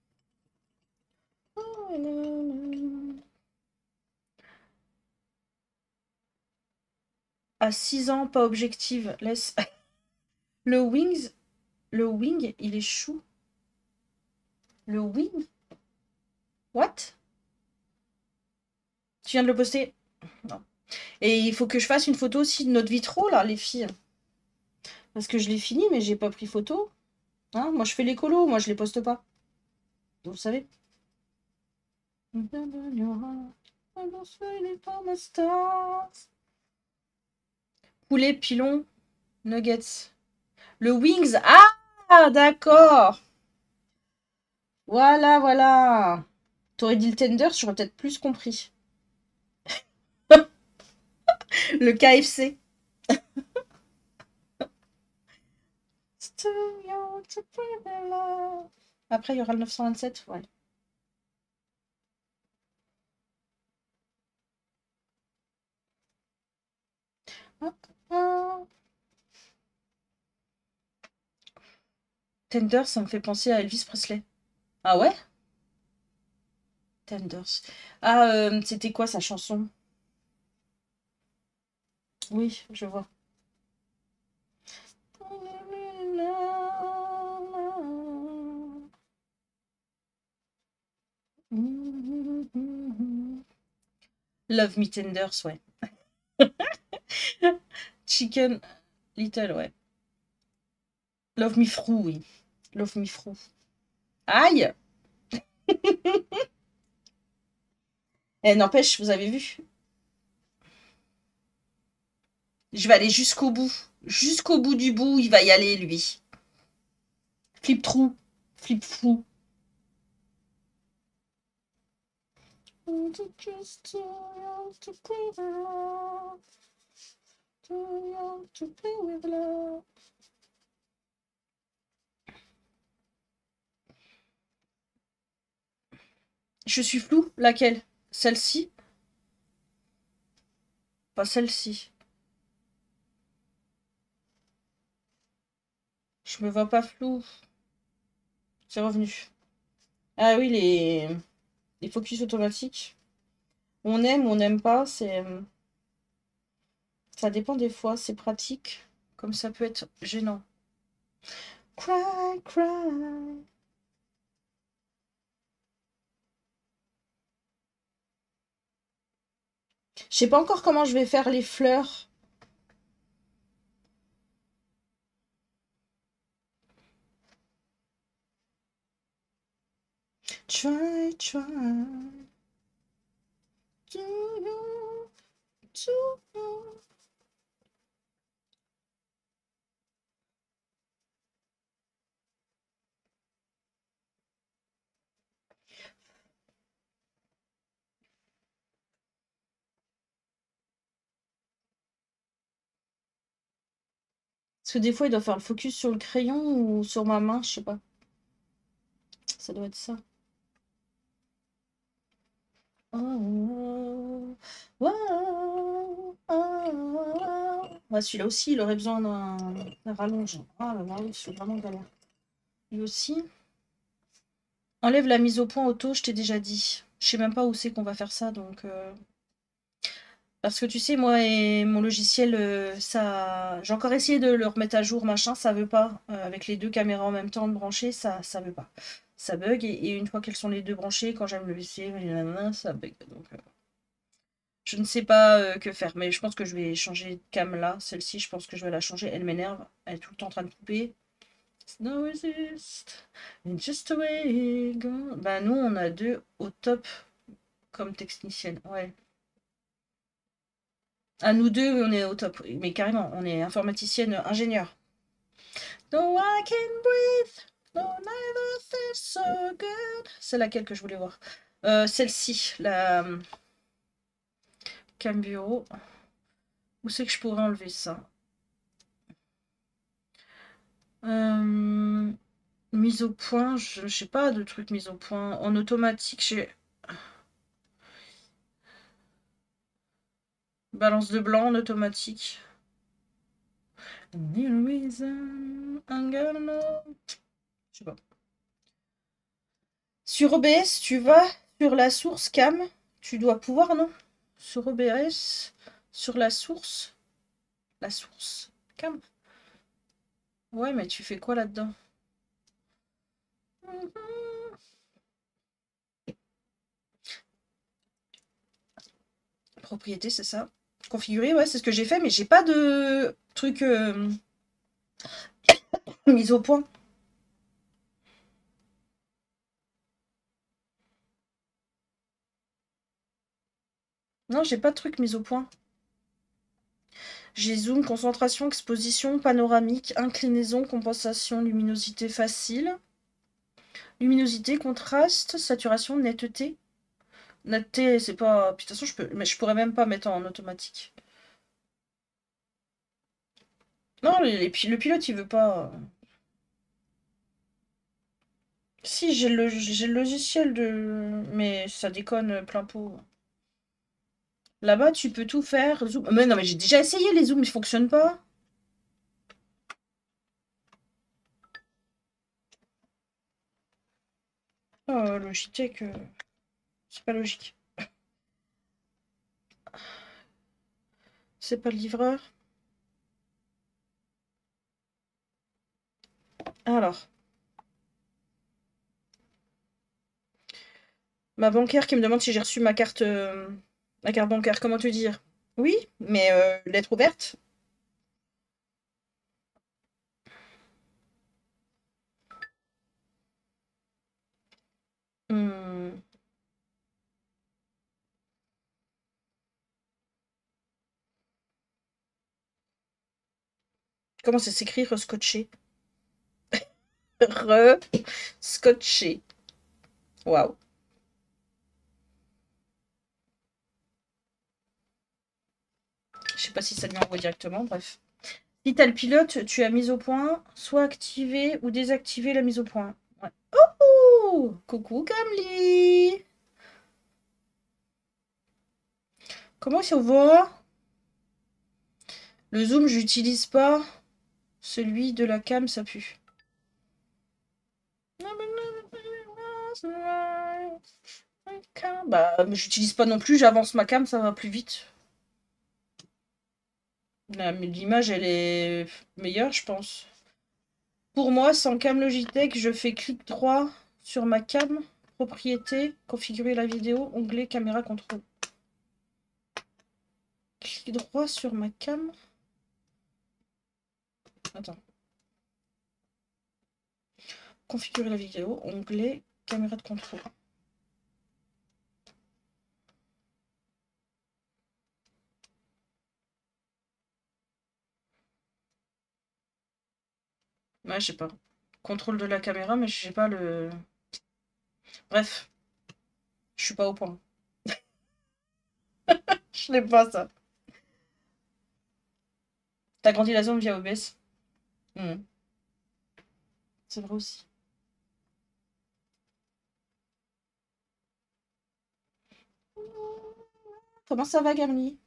[SPEAKER 1] À six ans, pas objective. Laisse. Le Wings. Le Wing, il est chou. Le Wing? What? Tu viens de le poster? Non. Et il faut que je fasse une photo aussi de notre vitro, là, les filles. Parce que je l'ai fini, mais j'ai pas pris photo. Hein, moi, je fais les colos, moi, je les poste pas. Vous savez. Poulet, pilon, nuggets. Le Wings. Ah, d'accord. Voilà, voilà. T'aurais dit le tender, j'aurais peut-être plus compris. Le K F C. Après, il y aura le neuf cent vingt-sept. Ouais. Tender, ça me fait penser à Elvis Presley. Ah ouais? Tenders. Ah, euh, c'était quoi sa chanson? Oui, je vois. Love Me Tenders, ouais. Chicken Little, ouais. Love Me Frou, oui. Love Me Frou. Aïe! Eh, n'empêche, vous avez vu? Je vais aller jusqu'au bout. Jusqu'au bout du bout, il va y aller, lui. Flip trou. Flip fou. Je suis floue. Laquelle? Celle-ci? Pas celle-ci. Je me vois pas flou. C'est revenu. Ah oui, les, les focus automatiques. On aime ou on n'aime pas, c'est... Ça dépend des fois, c'est pratique. Comme ça peut être gênant. Cry, cry. Je sais pas encore comment je vais faire les fleurs. try to, to... Parce que des fois, il doit faire le focus sur le crayon ou sur ma main, je sais pas. Ça doit être ça. Oh, oh, oh, oh. Ouais, celui-là aussi, il aurait besoin d'un rallonge. Ah là là, je suis vraiment galère. Lui aussi. Enlève la mise au point auto, je t'ai déjà dit. Je sais même pas où c'est qu'on va faire ça, donc... Euh... Parce que tu sais, moi et mon logiciel, euh, ça... J'ai encore essayé de le remettre à jour, machin, ça veut pas. Euh, avec les deux caméras en même temps branchées, ça, ça veut pas. Ça bug, et, et une fois qu'elles sont les deux branchées, quand j'aime le logiciel, ça bug. Donc, euh... je ne sais pas euh, que faire, mais je pense que je vais changer de cam là. Celle-ci, je pense que je vais la changer. Elle m'énerve. Elle est tout le temps en train de couper. No resist. It's just the way it goes. Bah, nous, on a deux au top comme technicienne. Ouais. À nous deux, on est au top. Mais carrément, on est informaticienne ingénieure. No, I can breathe. No, neither feels so good. C'est laquelle que je voulais voir. Euh, Celle-ci, la euh, cam bureau. Où c'est que je pourrais enlever ça? Euh, mise au point, je ne sais pas de trucs mis au point. En automatique, j'ai balance de blanc en automatique. Je sais pas. Sur O B S, tu vas sur la source cam. Tu dois pouvoir, non? Sur O B S, sur la source. La source cam. Ouais, mais tu fais quoi là-dedans? Propriété, c'est ça. Configurer, ouais, c'est ce que j'ai fait, mais j'ai pas de truc euh, mis au point. Non, j'ai pas de truc mis au point. J'ai zoom, concentration, exposition, panoramique, inclinaison, compensation, luminosité facile. Luminosité, contraste, saturation, netteté. Netteté, c'est pas... Puis, de toute façon, je peux... Mais je pourrais même pas mettre en automatique. Non, les... le pilote, il veut pas... Si, j'ai le... le logiciel de... Mais ça déconne plein pot. Là-bas, tu peux tout faire. Zoom. Mais non, mais j'ai déjà essayé les zooms, ils fonctionnent pas. Oh, Logitech, euh, c'est pas logique. C'est pas le livreur. Alors. Ma bancaire qui me demande si j'ai reçu ma carte, euh, ma carte bancaire. Comment te dire? Oui, mais euh, lettre ouverte. Hmm. Comment ça s'écrit, re-scotché? Re-scotché. Waouh. Je sais pas si ça lui envoie directement, bref. Si t'as le pilote, tu as mis au point, soit activé ou désactivé la mise au point. Ouais. Oh, coucou Camly. Comment ça va? Le zoom, j'utilise pas. Celui de la cam, ça pue. Bah, j'utilise pas non plus, j'avance ma cam, ça va plus vite. L'image, elle est meilleure, je pense. Pour moi, sans cam Logitech, je fais clic droit sur ma cam, propriété, configurer la vidéo, onglet caméra contrôle. Clic droit sur ma cam. Attends. Configurer la vidéo, onglet caméra de contrôle. Ouais, je sais pas. Contrôle de la caméra, mais je sais pas le... Bref, je suis pas au point. Je l'ai pas, ça. T'as grandi la zone via O B S. Hmm. C'est vrai aussi. Comment ça va, Gamli?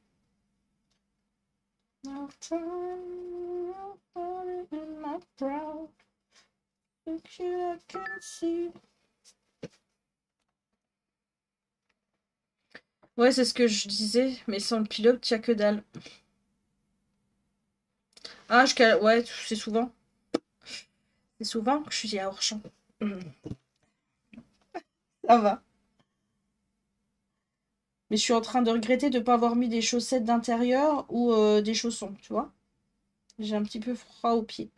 [SPEAKER 1] Ouais, c'est ce que je disais, mais sans le pilote, t'y a que dalle. Ah, je... cal- ouais, c'est souvent. C'est souvent que je suis à hors-champ. Hmm. Ça va. Mais je suis en train de regretter de ne pas avoir mis des chaussettes d'intérieur ou euh, des chaussons, tu vois. J'ai un petit peu froid aux pieds.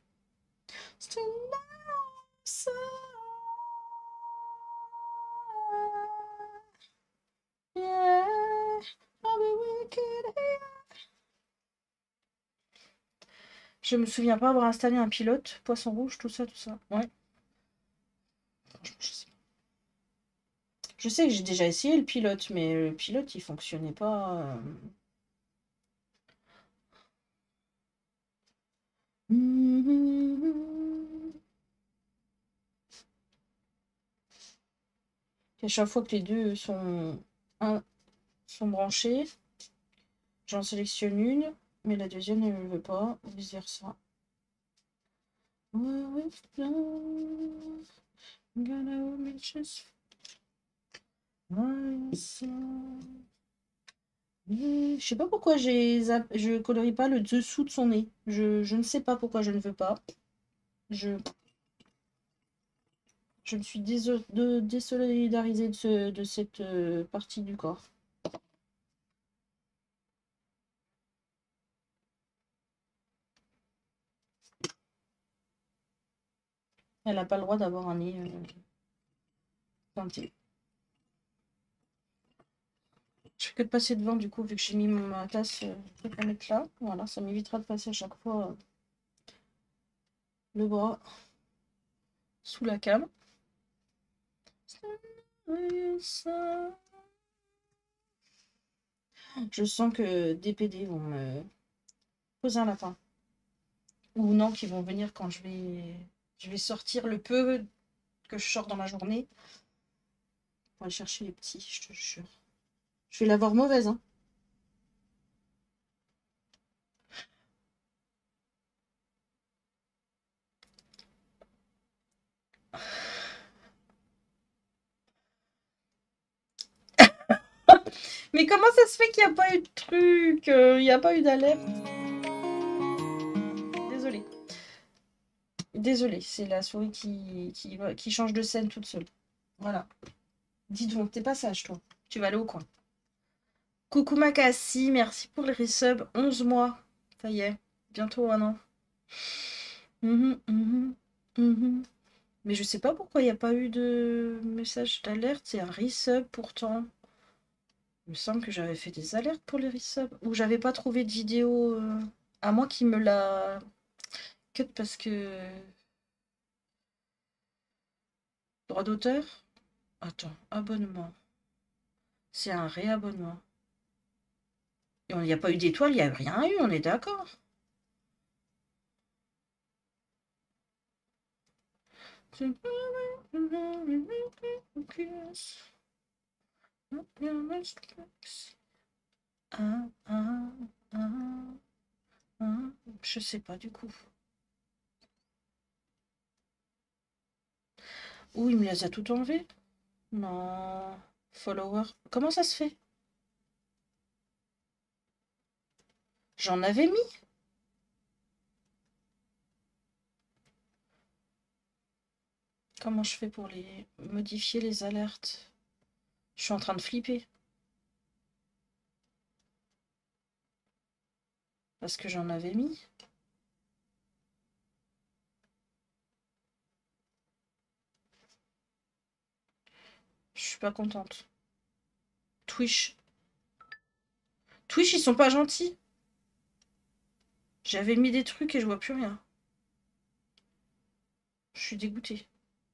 [SPEAKER 1] Je me souviens pas avoir installé un pilote, poisson rouge, tout ça, tout ça. Ouais. Je sais, je sais que j'ai déjà essayé le pilote, mais le pilote, il fonctionnait pas. euh. À chaque fois que les deux sont, un, sont branchés, j'en sélectionne une, mais la deuxième ne le veut pas, ou vice versa. Je sais pas pourquoi j'ai zapp- je colorie pas le dessous de son nez. Je, je ne sais pas pourquoi je ne veux pas. Je, je me suis déso- de, désolidarisée de, ce- de cette euh, partie du corps. Elle n'a pas le droit d'avoir un nez euh, teinté. Je fais que de passer devant du coup, vu que j'ai mis ma tasse euh, je vais la mettre là. Voilà, ça m'évitera de passer à chaque fois euh, le bras sous la came. Je sens que des P D vont me poser un lapin. Ou non, qui vont venir quand je vais, je vais sortir le peu que je sors dans la journée pour aller chercher les petits, je te jure. Je vais l'avoir mauvaise, hein. Mais comment ça se fait qu'il n'y a pas eu de truc, euh, il n'y a pas eu d'alerte? Désolée. Désolée, c'est la souris qui, qui, qui change de scène toute seule. Voilà. Dis donc, t'es pas sage, toi. Tu vas aller au coin. Coucou Makassi, merci pour les resubs. onze mois. Ça y est, bientôt un an. Mhm, mhm, mhm. Mais je sais pas pourquoi il n'y a pas eu de message d'alerte. C'est un resub pourtant. Il me semble que j'avais fait des alertes pour les resubs. Ou j'avais pas trouvé de vidéo. euh, À moi qui me l'a cut parce que. Droit d'auteur? Attends, abonnement. C'est un réabonnement. Et il n'y a pas eu d'étoile, il n'y a rien eu, on est d'accord. Ah, ah, ah, ah. Je sais pas du coup. Ouh, il me les a tout enlevé. Non. Follower. Comment ça se fait? J'en avais mis. Comment je fais pour les modifier les alertes? Je suis en train de flipper. Parce que j'en avais mis. Je suis pas contente. Twitch. Twitch, ils sont pas gentils. J'avais mis des trucs et je vois plus rien. Je suis dégoûtée.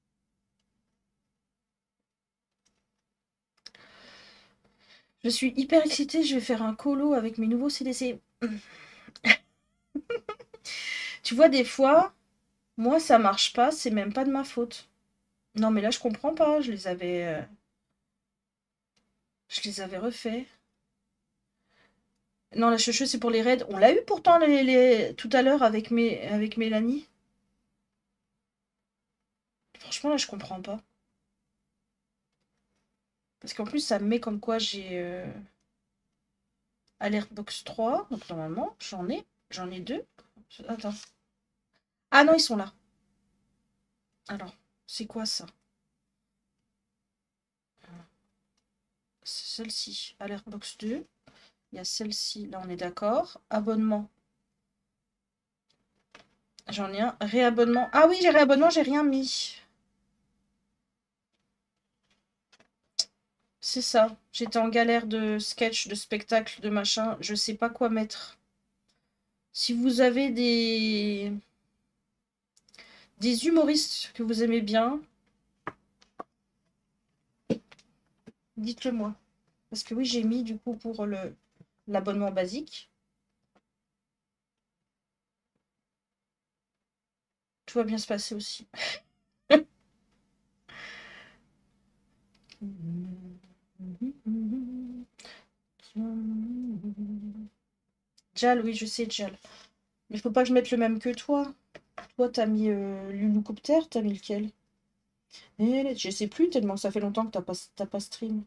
[SPEAKER 1] Je suis hyper excitée, je vais faire un colo avec mes nouveaux C D C. Tu vois, des fois, moi, ça marche pas, c'est même pas de ma faute. Non, mais là, je comprends pas, je les avais... euh, Je les avais refaits. Non, la cheveux, c'est pour les raids. On l'a eu pourtant les, les- tout à l'heure avec, mes... avec Mélanie. Franchement, là, je comprends pas. Parce qu'en plus, ça me met comme quoi j'ai euh, Alert Box trois. Donc, normalement, j'en ai. J'en ai deux. Attends. Ah non, ils sont là. Alors, c'est quoi ça? C'est celle-ci. Alert Box deux. Il y a celle-ci. Là, on est d'accord. Abonnement. J'en ai un. Réabonnement. Ah oui, j'ai réabonnement, j'ai rien mis. C'est ça. J'étais en galère de sketch, de spectacle, de machin. Je sais pas quoi mettre. Si vous avez des... des humoristes que vous aimez bien, dites-le moi. Parce que oui, j'ai mis du coup pour le l'abonnement basique. Tout va bien se passer aussi. Jal, oui, je sais, Jal. Mais faut pas que je mette le même que toi. Toi, t'as mis euh, Lulucopter, t'as mis lequel? Eh, je sais plus, tellement ça fait longtemps que t'as pas, t'as pas stream.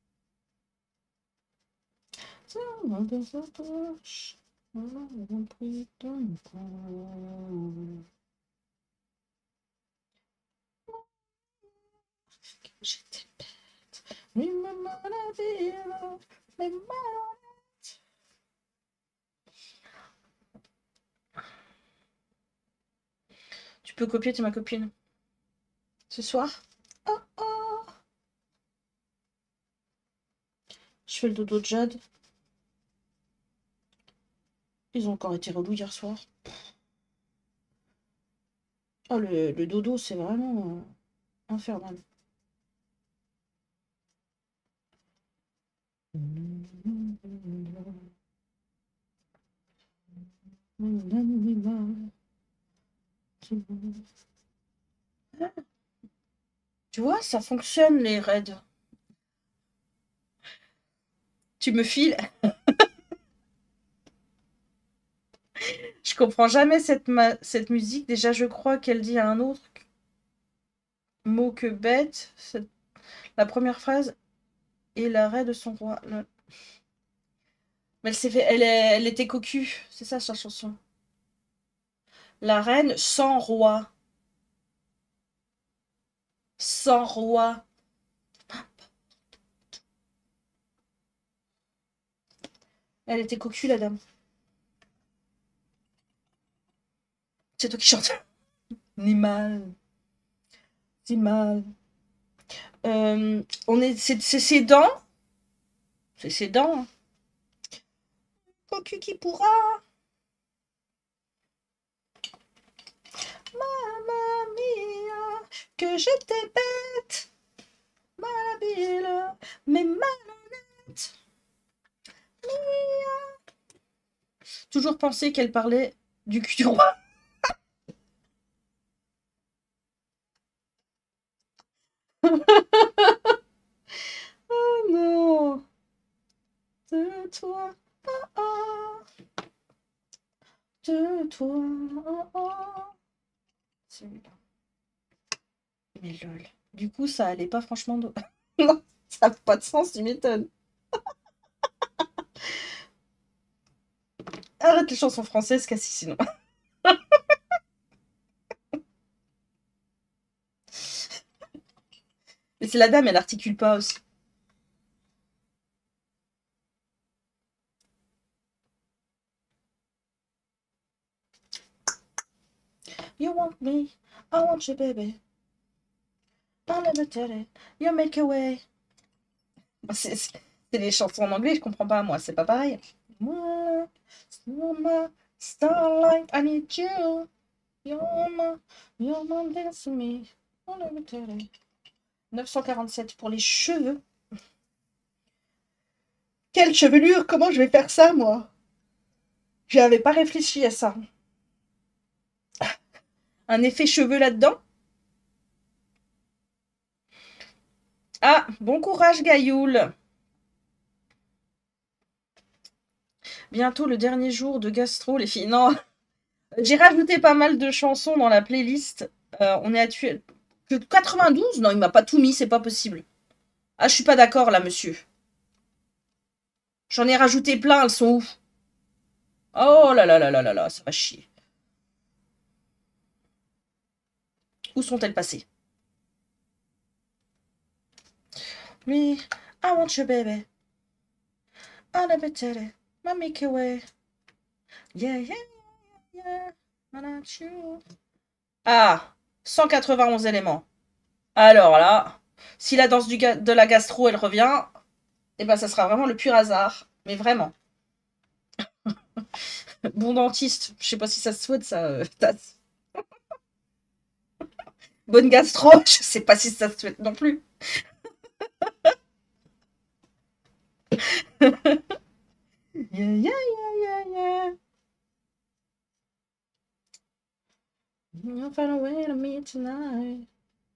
[SPEAKER 1] J'étais bête. Mais maman la vie, mais maman. Tu peux copier, t'es ma copine. Ce soir? Oh oh. Je fais le dodo de Jade. Ils ont encore été relous hier soir. Oh, le, le dodo, c'est vraiment euh, infernal. Tu vois, ça fonctionne les raids. Tu me files. Je comprends jamais cette, ma- cette musique. Déjà, je crois qu'elle dit un autre mot que bête. Cette- La première phrase est l'arrêt de son roi. Le- Mais elle s'est fait, elle, est- elle était cocu. C'est ça sa chanson. La reine sans roi. Sans roi. Elle était cocu, la dame. C'est toi qui chantes. Ni mal. Ni mal. Euh, on est, c'est c'est ses dents. C'est ses dents. Hein. Cocu qui pourra. Mamma mia, que j'étais bête. Malhabile, mais malhonnête. Mia. Toujours pensé qu'elle parlait du cul du roi. Oh non. De toi. Oh, oh. De toi. Oh, oh. Celui-là. Mais lol. Du coup, ça allait pas franchement. De... non, ça n'a pas de sens, tu m'étonnes. Arrête les chansons françaises, Cassie, sinon. Mais c'est la dame, elle articule pas aussi. You want me, I want you, baby. I'll never tell it. You make a way. C'est c'est- c'est des chansons en anglais, je comprends pas, moi, c'est pas pareil. Moi, Starlight, I need you. Your mom, your mom dance me. neuf cent quarante-sept pour les cheveux. Quelle chevelure? Comment je vais faire ça, moi? J'avais pas réfléchi à ça. Un effet cheveux là-dedans? Ah, bon courage, Gaïoul. Bientôt le dernier jour de gastro, les filles. Non, j'ai rajouté pas mal de chansons dans la playlist. Euh, on est actuel. Que quatre-vingt-douze? Non, il m'a pas tout mis, c'est pas possible. Ah, je suis pas d'accord là, monsieur. J'en ai rajouté plein, elles sont où? Oh là là là là là là, ça va chier. Où sont-elles passées? Me, I want you, baby. I never tell it. I make your way. Yeah, yeah, yeah, I want you. Ah, cent quatre-vingt-onze éléments. Alors là, si la danse du de la gastro, elle revient, eh ben ça sera vraiment le pur hasard. Mais vraiment. Bon dentiste, je sais pas si ça se souhaite ça. Euh, Bonne gastro, je sais pas si ça se souhaite non plus. Yeah, yeah, yeah, yeah, yeah. You'll find a way to me tonight.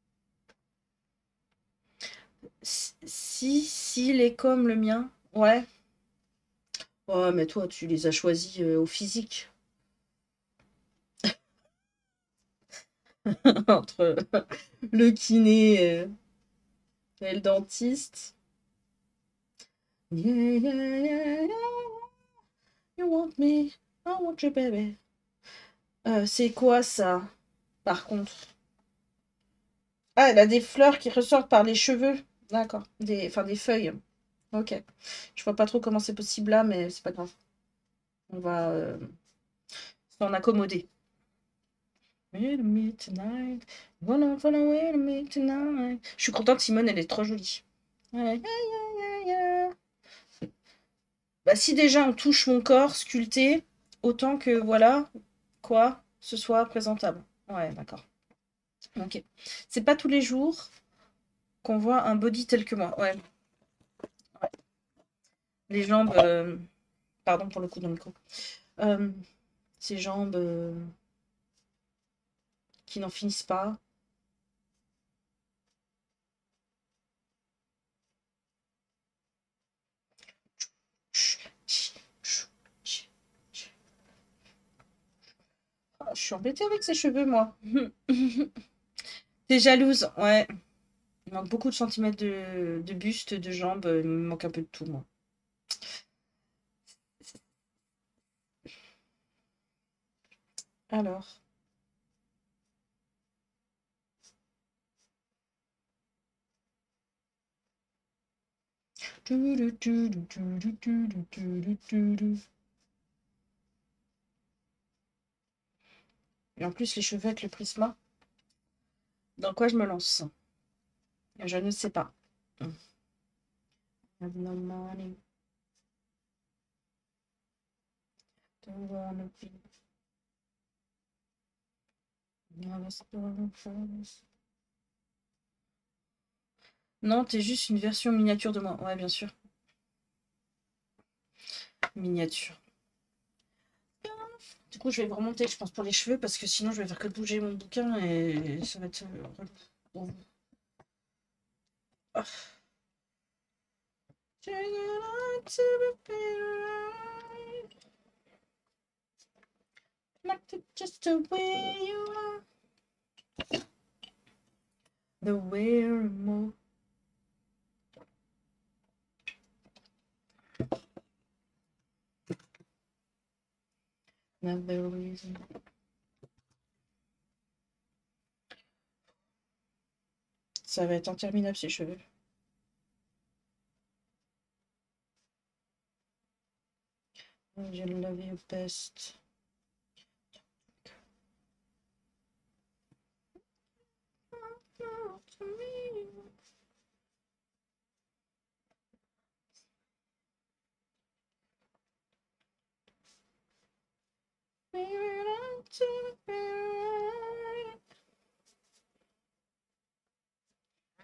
[SPEAKER 1] Si, s'il est comme le mien, ouais. Ouais, mais toi, tu les as choisis euh, au physique. Entre le kiné euh, et le dentiste. Yeah, yeah, yeah, yeah. You want me, I want you, baby. Euh, c'est quoi ça, par contre? Ah, elle a des fleurs qui ressortent par les cheveux. D'accord. Des... Enfin, des feuilles. Ok. Je vois pas trop comment c'est possible là, mais c'est pas grave. On va euh, s'en accommoder. Wait a minute tonight. Wanna follow wait a minute tonight. Je suis contente, Simone, elle est trop jolie. Yeah, yeah, yeah, yeah. Bah, si déjà on touche mon corps sculpté, autant que, voilà, quoi, ce soit présentable. Ouais, d'accord. Ok. C'est pas tous les jours qu'on voit un body tel que moi. Ouais. Ouais. Les jambes... euh, Pardon pour le coup dans le micro. Euh, Ces jambes euh, qui n'en finissent pas. Ah, je suis embêtée avec ces cheveux, moi. T'es jalouse, ouais. Il manque beaucoup de centimètres de, de buste, de jambes. Il me manque un peu de tout, moi. Alors. Et en plus, les cheveux avec le prisma. Dans quoi je me lance? Je ne sais pas. I have no money. Don't wanna be. Non, t'es juste une version miniature de moi. Ouais, bien sûr. Miniature. Du coup, je vais vous remonter, je pense, pour les cheveux, parce que sinon, je vais faire que bouger mon bouquin et ça va être euh, relou pour vous. Ah. Like just the way you are. The way you move. Not the reason. Ça va être interminable ces cheveux. Je love you best.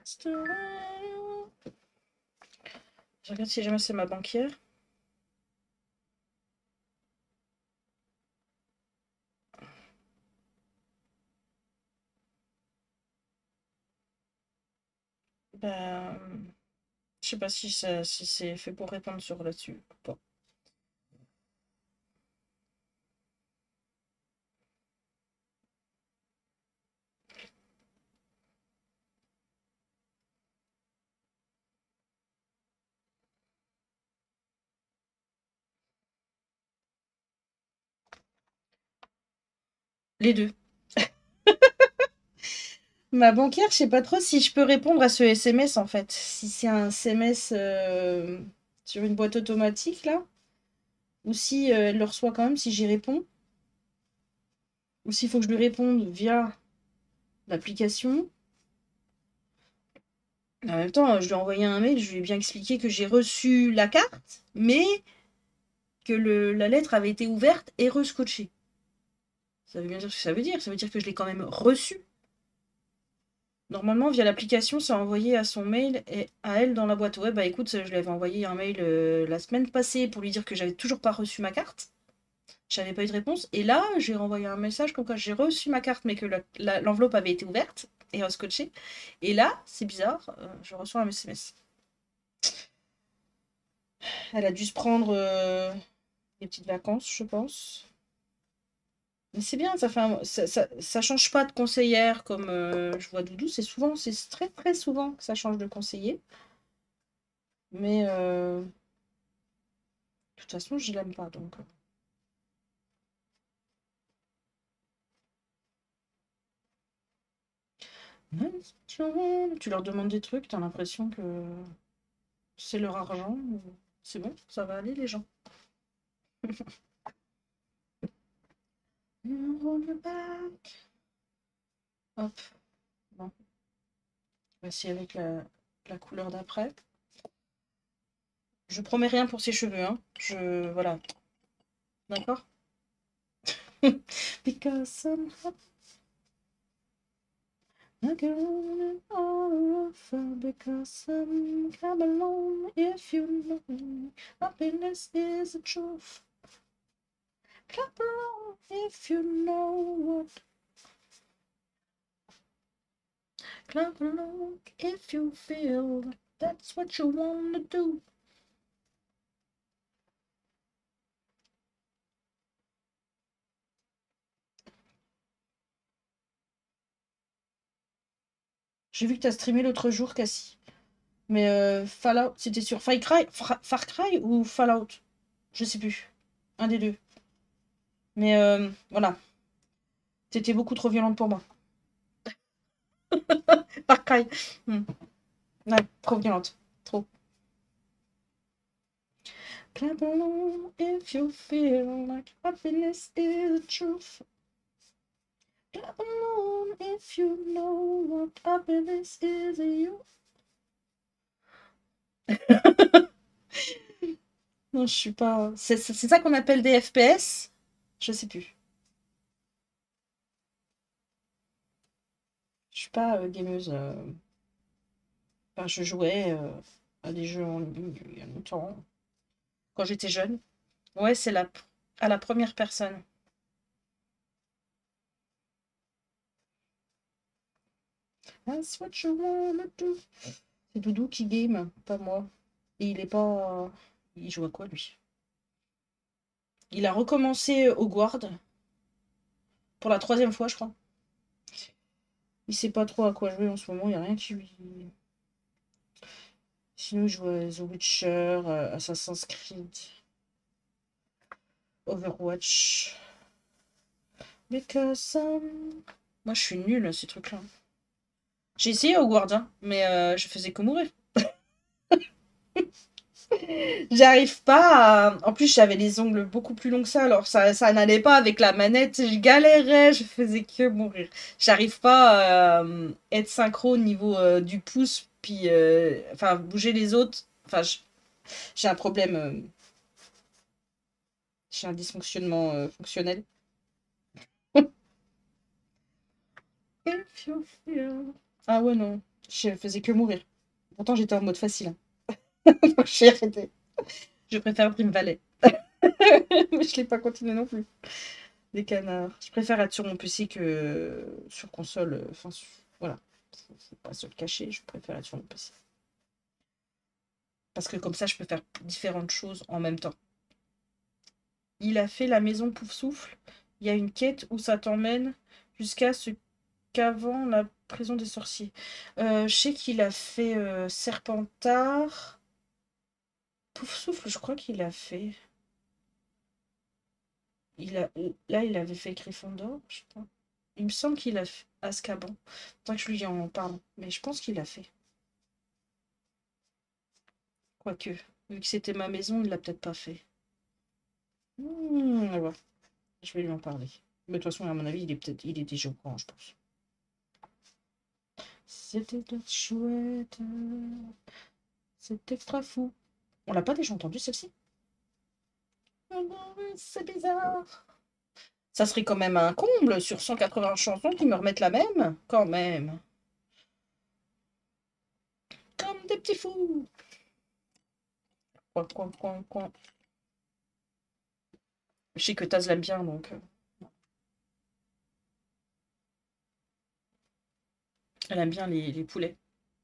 [SPEAKER 1] Je regarde si jamais c'est ma banquière. Ben, je sais pas si, ça, si c'est fait pour répondre sur là-dessus. Bon. Les deux. Ma banquière, je sais pas trop si je peux répondre à ce S M S en fait. Si c'est un S M S euh, sur une boîte automatique là, ou si euh, elle le reçoit quand même si j'y réponds, ou s'il faut que je lui réponde via l'application. En même temps, je lui ai envoyé un mail, je lui ai bien expliqué que j'ai reçu la carte, mais que le, la lettre avait été ouverte et rescotchée. Ça veut bien dire ce que ça veut dire. Ça veut dire que je l'ai quand même reçue. Normalement, via l'application, c'est envoyé à son mail et à elle dans la boîte. Ouais, bah écoute, je lui avais envoyé un mail euh, la semaine passée pour lui dire que j'avais toujours pas reçu ma carte. J'avais pas eu de réponse. Et là, j'ai renvoyé un message comme quoi j'ai reçu ma carte, mais que l'enveloppe la, la, avait été ouverte et rescotchée. Et là, c'est bizarre, euh, je reçois un S M S. Elle a dû se prendre euh, des petites vacances, je pense. Mais c'est bien, ça fait un- ça, ça, ça change pas de conseillère comme euh, je vois Doudou. C'est souvent, c'est très très souvent que ça change de conseiller. Mais euh, de toute façon, je l'aime pas donc. Tu leur demandes des trucs, t'as l'impression que c'est leur argent. C'est bon, ça va aller les gens. Hop, bon. Voici avec la, la couleur d'après. Je promets rien pour ses cheveux, hein. Je. Voilà. D'accord. Because I'm hot. I got all offer because I'm come alone. If you know happiness is the truth. Clap along if you know what. Clap along if you feel that's what you wanna do. J'ai vu que t'as streamé l'autre jour, Cassie. Mais euh, Fallout, c'était sur Far Cry, Far Cry ou Fallout? Je sais plus. Un des deux. Mais euh, voilà. T'étais beaucoup trop violente pour moi. Far Cry. Hmm. Ouais, trop violente. Trop. Clap along if you feel like happiness is the truth. Clap along if you know what happiness is you. Non, je suis pas. C'est c'est ça qu'on appelle des F P S? Je sais plus. Je suis pas euh, gameuse. euh. Enfin, je jouais euh, à des jeux en ligne il y a longtemps. Quand j'étais jeune. Ouais, c'est la... à la première personne. That's what you wanna do. C'est Doudou qui game, pas moi. Et il est pas. Il joue à quoi lui? Il a recommencé au guard. Pour la troisième fois, je crois. Il sait pas trop à quoi jouer en ce moment, il n'y a rien qui lui. Sinon, il joue à The Witcher, euh, Assassin's Creed, Overwatch. Because um, moi, je suis nulle à ces trucs-là. J'ai essayé au Guardian, mais euh, je faisais que mourir. J'arrive pas à... En plus, j'avais les ongles beaucoup plus longs que ça, alors ça, ça n'allait pas avec la manette. Je galérais, je faisais que mourir. J'arrive pas à euh, être synchro au niveau euh, du pouce, puis... euh, Enfin, bouger les autres. Enfin, j'ai un problème... euh, J'ai un dysfonctionnement euh, fonctionnel. If you feel... Ah ouais, non. Je faisais que mourir. Pourtant, j'étais en mode facile. Hein. Donc, j'ai arrêté. Je préfère Dream Valley. Mais je l'ai pas continué non plus. Des canards. Je préfère être sur mon P C que sur console. Enfin, voilà. Faut pas se le cacher, je préfère être sur mon P C. Parce que comme ça, je peux faire différentes choses en même temps. Il a fait la maison Pouf-Souffle. Il y a une quête où ça t'emmène jusqu'à ce qu'avant la prison des sorciers. Euh, je sais qu'il a fait euh, Serpentard. Pouf-Souffle, je crois qu'il a fait. Il a... Là, il avait fait Gryffondor, je crois. Il me semble qu'il a fait Azkaban. Faudrait que je lui en parle. Mais je pense qu'il a fait. Quoique, vu que c'était ma maison, il l'a peut-être pas fait. Hmm, ouais. Je vais lui en parler. Mais de toute façon, à mon avis, il est peut-être, il est déjà au courant, je pense. C'était chouette. C'est extra fou. On l'a pas déjà entendu celle-ci? C'est bizarre. Ça serait quand même un comble sur cent quatre-vingts chansons qui me remettent la même. Quand même. Comme des petits fous. Coin, coin, coin, coin. Je sais que Taz l'aime bien, donc... Elle aime bien les, les poulets.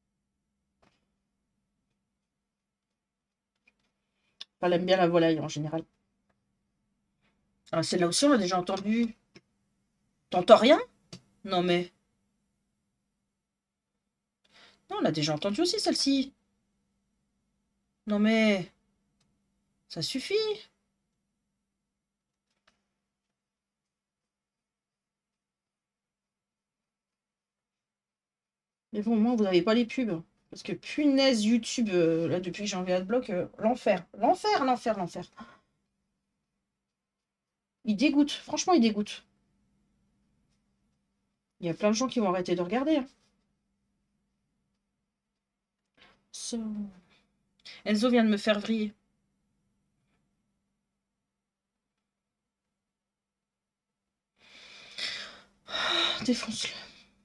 [SPEAKER 1] Enfin, elle aime bien la volaille, en général. Ah, celle-là aussi, on l'a déjà entendu. T'entends rien? Non, mais... Non, on l'a déjà entendu aussi, celle-ci. Non, mais... Ça suffit. Mais bon, au moins, vous n'avez pas les pubs. Parce que punaise, YouTube, euh, là, depuis que j'ai enlevé Adblock, euh, l'enfer. L'enfer, l'enfer, l'enfer. Il dégoûte. Franchement, il dégoûte. Il y a plein de gens qui vont arrêter de regarder. Hein. So... Enzo vient de me faire vriller. Oh, défonce-le.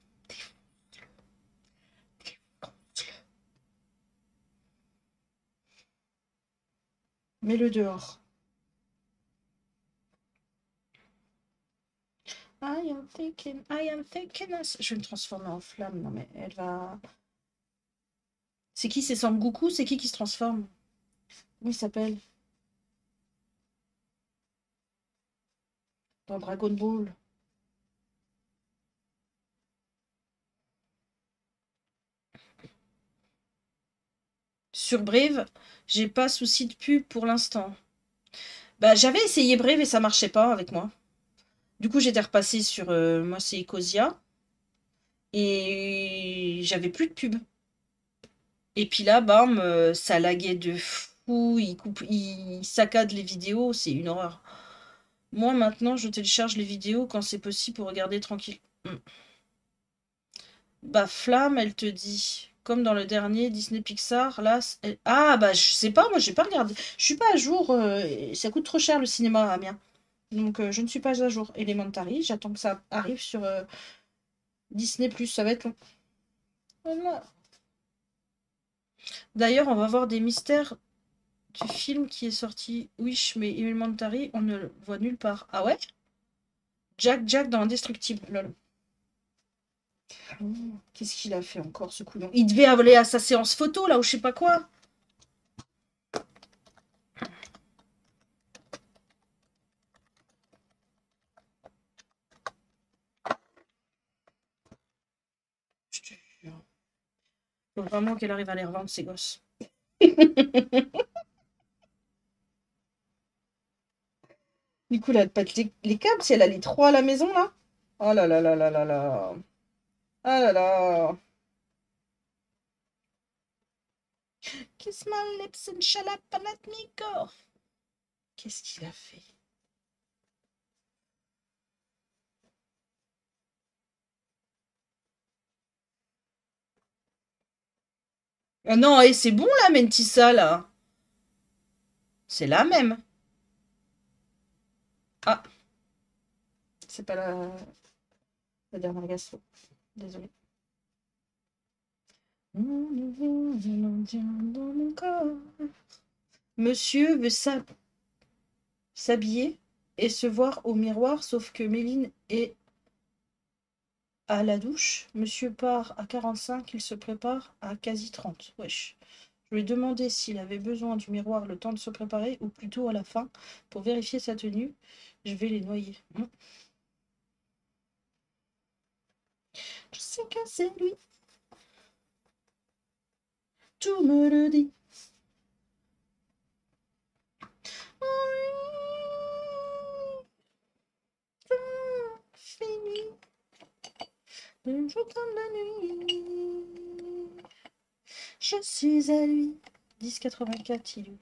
[SPEAKER 1] Défonce-le. Mets-le dehors. I am thinking, I am thinking... Je vais me transformer en flamme. Non, mais elle va... C'est qui, c'est Sangoku? C'est qui qui se transforme? Comment il s'appelle? Dans Dragon Ball. Sur Brave, j'ai pas souci de pub pour l'instant. Bah, j'avais essayé Brave et ça marchait pas avec moi. Du coup, j'étais repassée sur... euh, moi, c'est Ecosia. Et j'avais plus de pub. Et puis là, bam, euh, ça laguait de fou. Il coupe, il saccade les vidéos. C'est une horreur. Moi, maintenant, je télécharge les vidéos quand c'est possible pour regarder tranquille. Mm. Bah, Flamme, elle te dit... Comme dans le dernier Disney Pixar, là... elle- Ah, bah, je sais pas, moi, j'ai pas regardé. Je suis pas à jour. euh, et ça coûte trop cher, le cinéma, Amiens. Donc, euh, je ne suis pas à jour. Elementary, j'attends que ça arrive sur euh, Disney+, ça va être long. Voilà. D'ailleurs, on va voir des mystères du film qui est sorti Wish, mais Elementary, on ne le voit nulle part. Ah ouais? Jack Jack dans Indestructible, lol. Oh, qu'est-ce qu'il a fait encore, ce couillon? Il devait aller à sa séance photo, là, ou je sais pas quoi. Je te jure. Faut vraiment qu'elle arrive à les revendre, ces gosses. Du coup, là, elle pète les, les câbles, si elle a les trois à la maison, là. Oh là là là là là là. Ah là là. Kiss my lips and shut up and let me go. Qu'est-ce qu'il a fait? Ah non, et c'est bon la Mentissa là. C'est la même. Ah, c'est pas la, la dernière gastro. Désolée. dans mon corps. Monsieur veut s'habiller et se voir au miroir, sauf que Méline est à la douche. Monsieur part à quarante-cinq, il se prépare à quasi trente. Wesh. Je lui ai demandé s'il avait besoin du miroir le temps de se préparer ou plutôt à la fin pour vérifier sa tenue. Je vais les noyer. Mmh. Je sais que c'est lui. Tout me le dit. Fini. Le jour comme la nuit. Je suis à lui. dix quatre-vingt-quatre, il est où?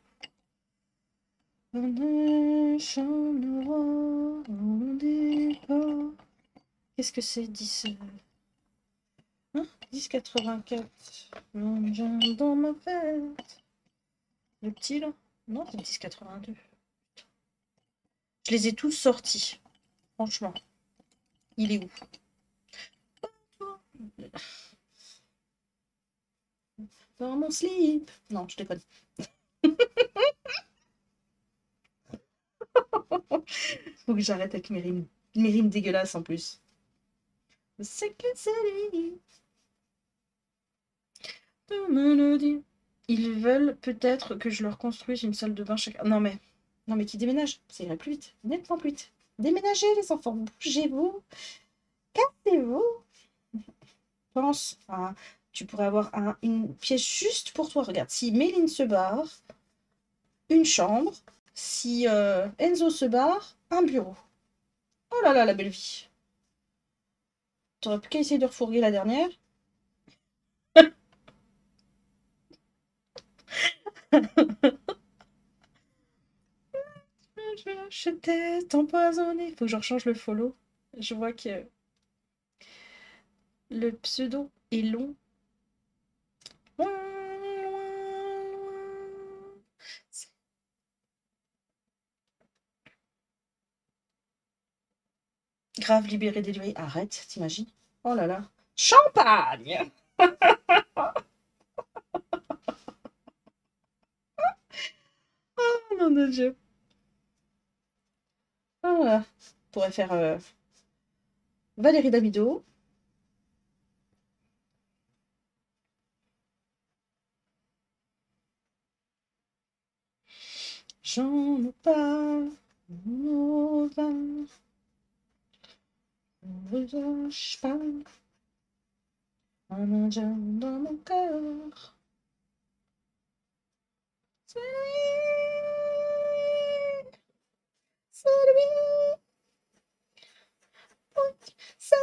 [SPEAKER 1] Qu'est-ce que c'est dix hein dix quatre-vingt-quatre. Dans ma fête. Le petit là? Non, c'est dix quatre-vingt-deux. Je les ai tous sortis. Franchement. Il est où? Dans mon slip. Non, je déconne. Faut que j'arrête avec mes rimes. Mes rimes dégueulasses en plus. C'est que c'est lui. Tout me le dit. Ils veulent peut-être que je leur construise une salle de bain chaque... Non mais... Non mais qui déménage? Ça irait plus vite. Nettement plus vite. Déménagez les enfants. Bougez-vous. Cassez-vous. Pense. Hein, tu pourrais avoir un, une pièce juste pour toi. Regarde, si Méline se barre, une chambre. Si euh, Enzo se barre, un bureau. Oh là là, la belle vie. T'aurais plus qu'à essayer de refourguer la dernière. Je t'ai empoisonné. Faut que je rechange le follow. Je vois que le pseudo est long. Loin, loin, loin. Grave libéré, délivré. Arrête, t'imagines? Oh là là. Champagne. Oh non de Dieu. Oh là. On pourrait faire euh, Valérie Damido. J'en ai pas. On va. On lâche pas. Un indien dans mon cœur. C'est lui. C'est lui. C'est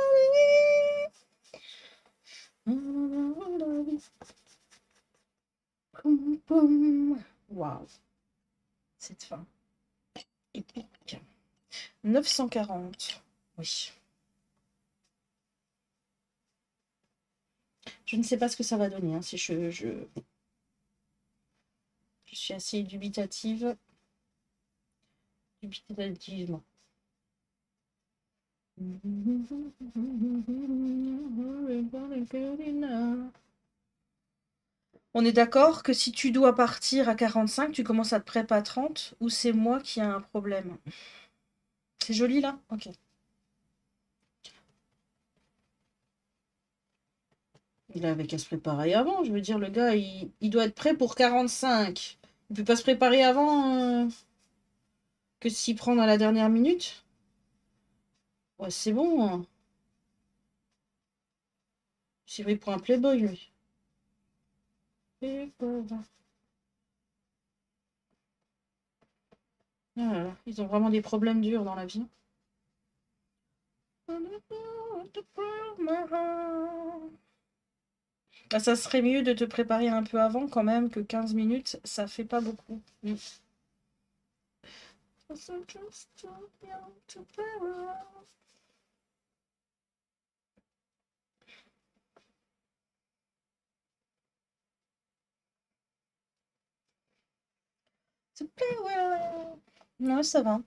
[SPEAKER 1] lui. Poum, poum. Waouh. Cette fin. Épique. neuf cent quarante. Oui. Je ne sais pas ce que ça va donner. Hein, si je, je... je suis assez dubitative. Dubitativement. On est d'accord que si tu dois partir à quarante-cinq, tu commences à te préparer à trente, ou c'est moi qui ai un problème? C'est joli là? Ok. Il avait qu'à se préparer avant. Je veux dire, le gars, il, il doit être prêt pour quarante-cinq. Il peut pas se préparer avant euh, que s'y prendre à la dernière minute. Ouais, c'est bon. Hein. C'est vrai pour un playboy, lui. Ah là là, ils ont vraiment des problèmes durs dans la vie. Bah, ça serait mieux de te préparer un peu avant quand même, que quinze minutes, ça fait pas beaucoup. Mm. Ouais, ça va.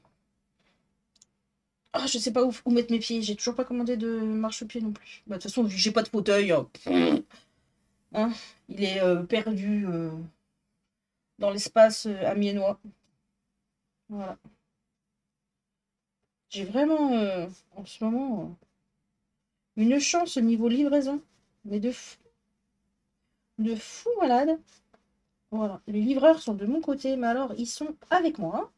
[SPEAKER 1] Ah, je sais pas où, où mettre mes pieds. J'ai toujours pas commandé de marche-pied non plus. Bah, de toute façon, vu que j'ai pas de fauteuil. Hein. Hein, il est euh, perdu euh, dans l'espace euh, amiénois. Voilà. J'ai vraiment, euh, en ce moment, euh, une chance au niveau livraison. Mais de fou, de fou malade. Voilà. Les livreurs sont de mon côté, mais alors, ils sont avec moi.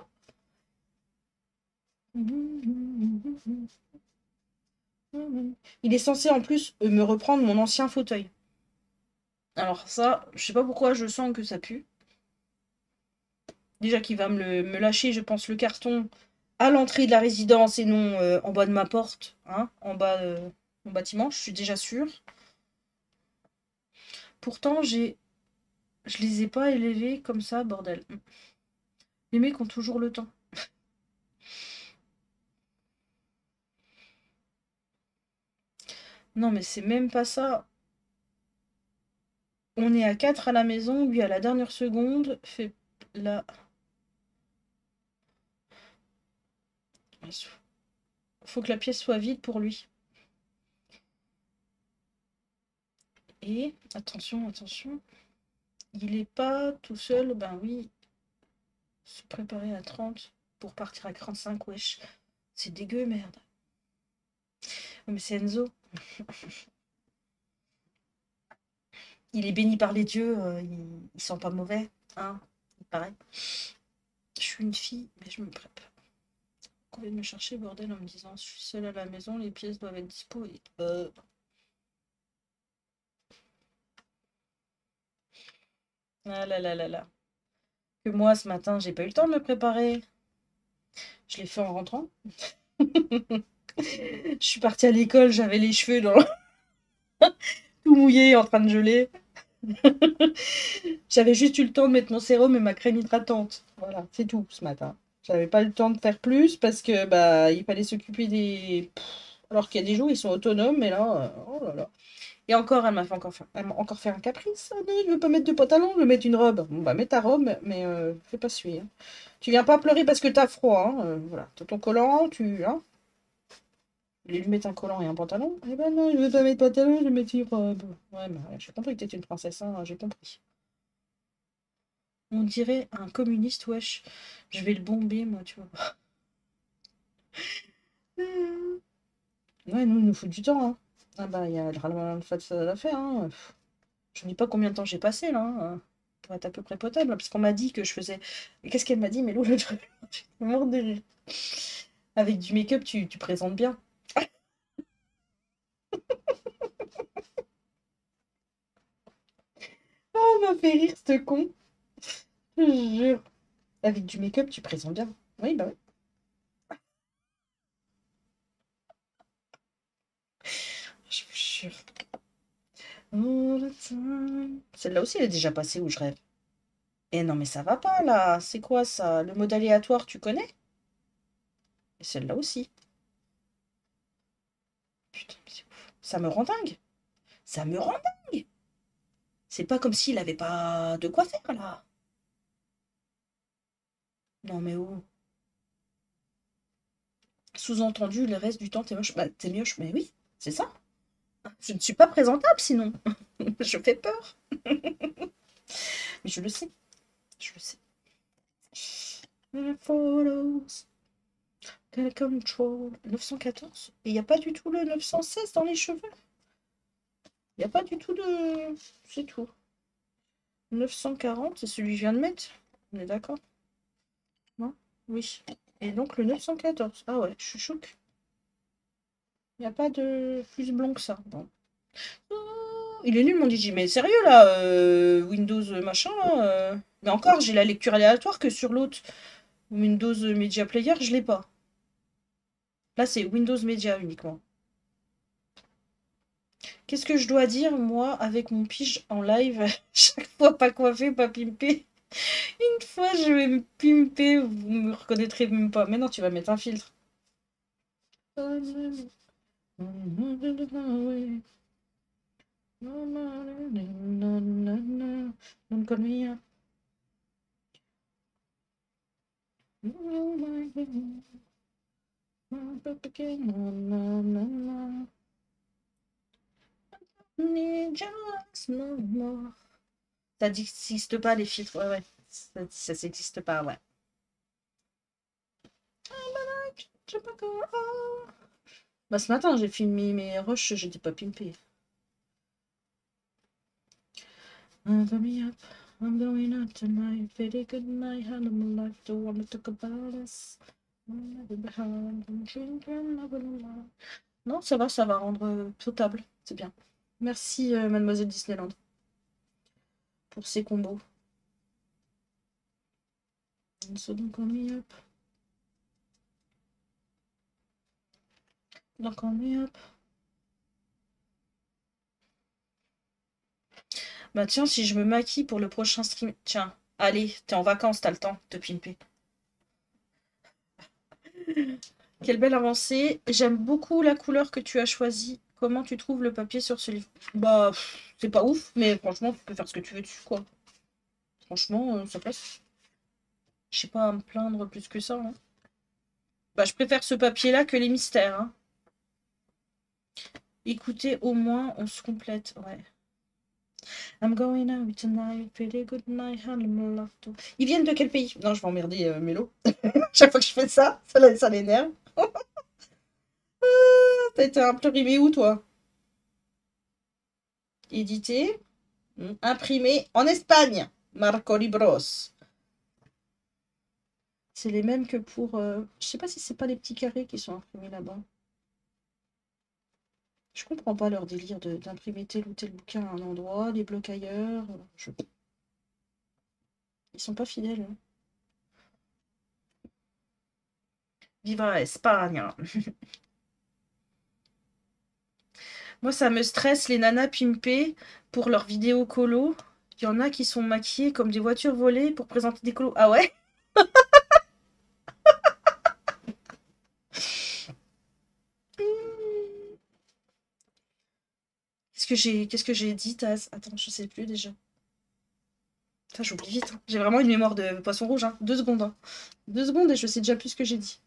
[SPEAKER 1] Hein. Il est censé en plus euh, me reprendre mon ancien fauteuil. Alors ça, je sais pas pourquoi je sens que ça pue. Déjà qu'il va me, le- me lâcher, je pense, le carton à l'entrée de la résidence et non euh, en bas de ma porte, hein, en bas de mon bâtiment, je suis déjà sûre. Pourtant, j'ai, je les ai pas élevés comme ça, bordel. Les mecs ont toujours le temps. Non, mais c'est même pas ça. On est à quatre à la maison, lui à la dernière seconde fait la... Faut que la pièce soit vide pour lui. Et attention, attention, il est pas tout seul, ben oui, se préparer à trente pour partir à quarante-cinq, wesh. C'est dégueu, merde. Mais c'est Enzo. Il est béni par les dieux, euh, il, il sent pas mauvais, hein, il paraît. Je suis une fille, mais je me prépare. On vient de me chercher, bordel, en me disant je suis seule à la maison, les pièces doivent être dispo. Et... Euh... Ah là là là là. Que moi, ce matin, j'ai pas eu le temps de me préparer. Je l'ai fait en rentrant. Je suis partie à l'école, j'avais les cheveux dans... tout mouillés, en train de geler. J'avais juste eu le temps de mettre mon sérum et ma crème hydratante. Voilà, c'est tout ce matin. J'avais pas eu le temps de faire plus parce que bah il fallait s'occuper des. Pff, alors qu'il y a des jours ils sont autonomes, mais là, euh, oh là là. Et encore, elle m'a fait encore, fait... elle m'a encore fait un caprice. Ah non, je veux pas mettre de pantalon, je veux mettre une robe. Bon bah mets ta robe, mais euh, fais pas suer. Hein. Tu viens pas pleurer parce que t'as froid. Hein. euh, voilà, t'as ton collant, tu. Hein. Je lui mettre un collant et un pantalon. Eh ben non, je veux pas mettre pantalon, je veux mettre une robe. Ouais, bah, ouais, j'ai compris que t'étais une princesse, hein, j'ai compris. On dirait un communiste, wesh. Je vais le bomber, moi, tu vois. Ouais, nous, il nous faut du temps, hein. Ah bah, il y a le rallement de face à faire, hein. Je ne dis pas combien de temps j'ai passé, là, hein, pour être à peu près potable, parce qu'on m'a dit que je faisais... Et qu'est-ce qu'elle m'a dit, mais l'autre, je suis morte de rire. Avec du make-up, tu, tu présentes bien. Ah, m'a fait rire, ce con. Je jure. Avec du make-up, tu présentes bien. Oui, bah oui. Je vous jure. All the time. Celle-là aussi, elle est déjà passée où je rêve. Eh non, mais ça va pas, là. C'est quoi, ça? Le mode aléatoire, tu connais? Et celle-là aussi. Putain, mais c'est ouf. Ça me rend dingue. Ça me rend dingue. C'est pas comme s'il avait pas de quoi faire, là. Non, mais oh. Sous-entendu, le reste du temps, t'es moche. Bah, t'es mioche, mais oui, c'est ça. Je ne suis pas présentable, sinon. Je fais peur. Mais je le sais. Je le sais. My photos, can control. neuf cent quatorze. Et il n'y a pas du tout le neuf cent seize dans les cheveux. Il n'y a pas du tout de... C'est tout. neuf cent quarante, c'est celui que je viens de mettre. On est d'accord? Non? Oui. Et donc le neuf cent quatorze. Ah ouais, je suis choquée. Il n'y a pas de plus blond que ça. Bon. Oh, il est nul mon Digi, mais sérieux là, euh, Windows euh, machin là, euh. Mais encore, j'ai la lecture aléatoire que sur l'autre. Windows Media Player, je l'ai pas. Là, c'est Windows Media uniquement. Qu'est-ce que je dois dire, moi, avec mon pige en live? Chaque fois pas coiffé, pas pimpé. Une fois, je vais me pimper, vous me reconnaîtrez même pas. Mais non, tu vas mettre un filtre. Don't call me up. Need just no more. Ça n'existe pas les filtres, ouais, ouais. Ça, ça n'existe pas, ouais. Bah ce matin j'ai filmé mes rushs, j'étais pas pimpée. I'm coming up, I'm going out tonight. Very good night, hand of my life. Don't wanna talk about us. Non, ça va, ça va rendre potable, c'est bien. Merci euh, Mademoiselle Disneyland pour ces combos. So don't call me up. Don't call me up. Bah tiens, si je me maquille pour le prochain stream... Tiens, allez, t'es en vacances, t'as le temps de te pimper. Quelle belle avancée. J'aime beaucoup la couleur que tu as choisie. Comment tu trouves le papier sur ce livre? Bah, c'est pas ouf, mais franchement, tu peux faire ce que tu veux dessus, quoi. Franchement, euh, ça passe. Je sais pas à me plaindre plus que ça. Hein. Bah, je préfère ce papier-là que les mystères. Hein. Écoutez, au moins, on se complète. Ouais. I'm going out tonight, pretty good night, I'm love to... Ils viennent de quel pays? Non, je vais emmerder euh, Mélo. Chaque fois que je fais ça, ça, ça l'énerve. T'as été imprimé où, toi? Édité. Imprimé en Espagne. Marco Libros. C'est les mêmes que pour... Euh... Je sais pas si c'est pas les petits carrés qui sont imprimés là-bas. Je comprends pas leur délire d'imprimer tel ou tel bouquin à un endroit, les blocs ailleurs. Je... Ils sont pas fidèles. Hein. Viva Espagne. Moi, ça me stresse les nanas pimpées pour leurs vidéos colo. Il y en a qui sont maquillées comme des voitures volées pour présenter des colos. Ah ouais? Qu'est-ce que j'ai qu'est-ce que j'ai dit, Taz? Attends, je sais plus déjà. Putain, j'oublie vite. Hein. J'ai vraiment une mémoire de poisson rouge. Hein. Deux secondes. Hein. Deux secondes et je sais déjà plus ce que j'ai dit.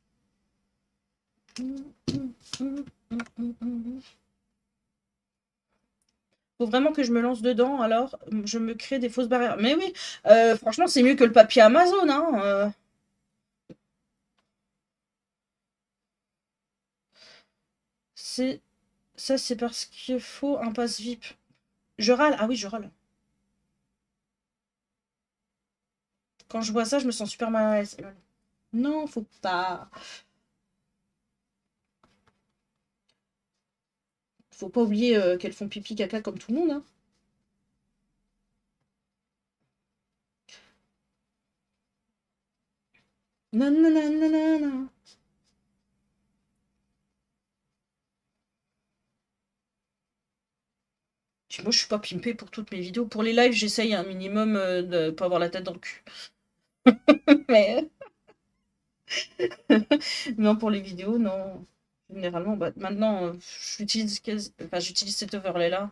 [SPEAKER 1] Faut vraiment que je me lance dedans, alors je me crée des fausses barrières. Mais oui, euh, franchement, c'est mieux que le papier Amazon. Hein. Euh... C'est... Ça, c'est parce qu'il faut un pass V I P. Je râle. Ah oui, je râle. Quand je vois ça, je me sens super mal à l'aise. Non, faut pas. Faut pas oublier euh, qu'elles font pipi caca comme tout le monde. Hein. Non, non, non, non, non, non. Moi, je suis pas pimpée pour toutes mes vidéos. Pour les lives, j'essaye un minimum euh, de pas avoir la tête dans le cul. Mais non, pour les vidéos, non. Généralement, bah, maintenant, euh, j'utilise quasi... enfin, j'utilise cet overlay-là.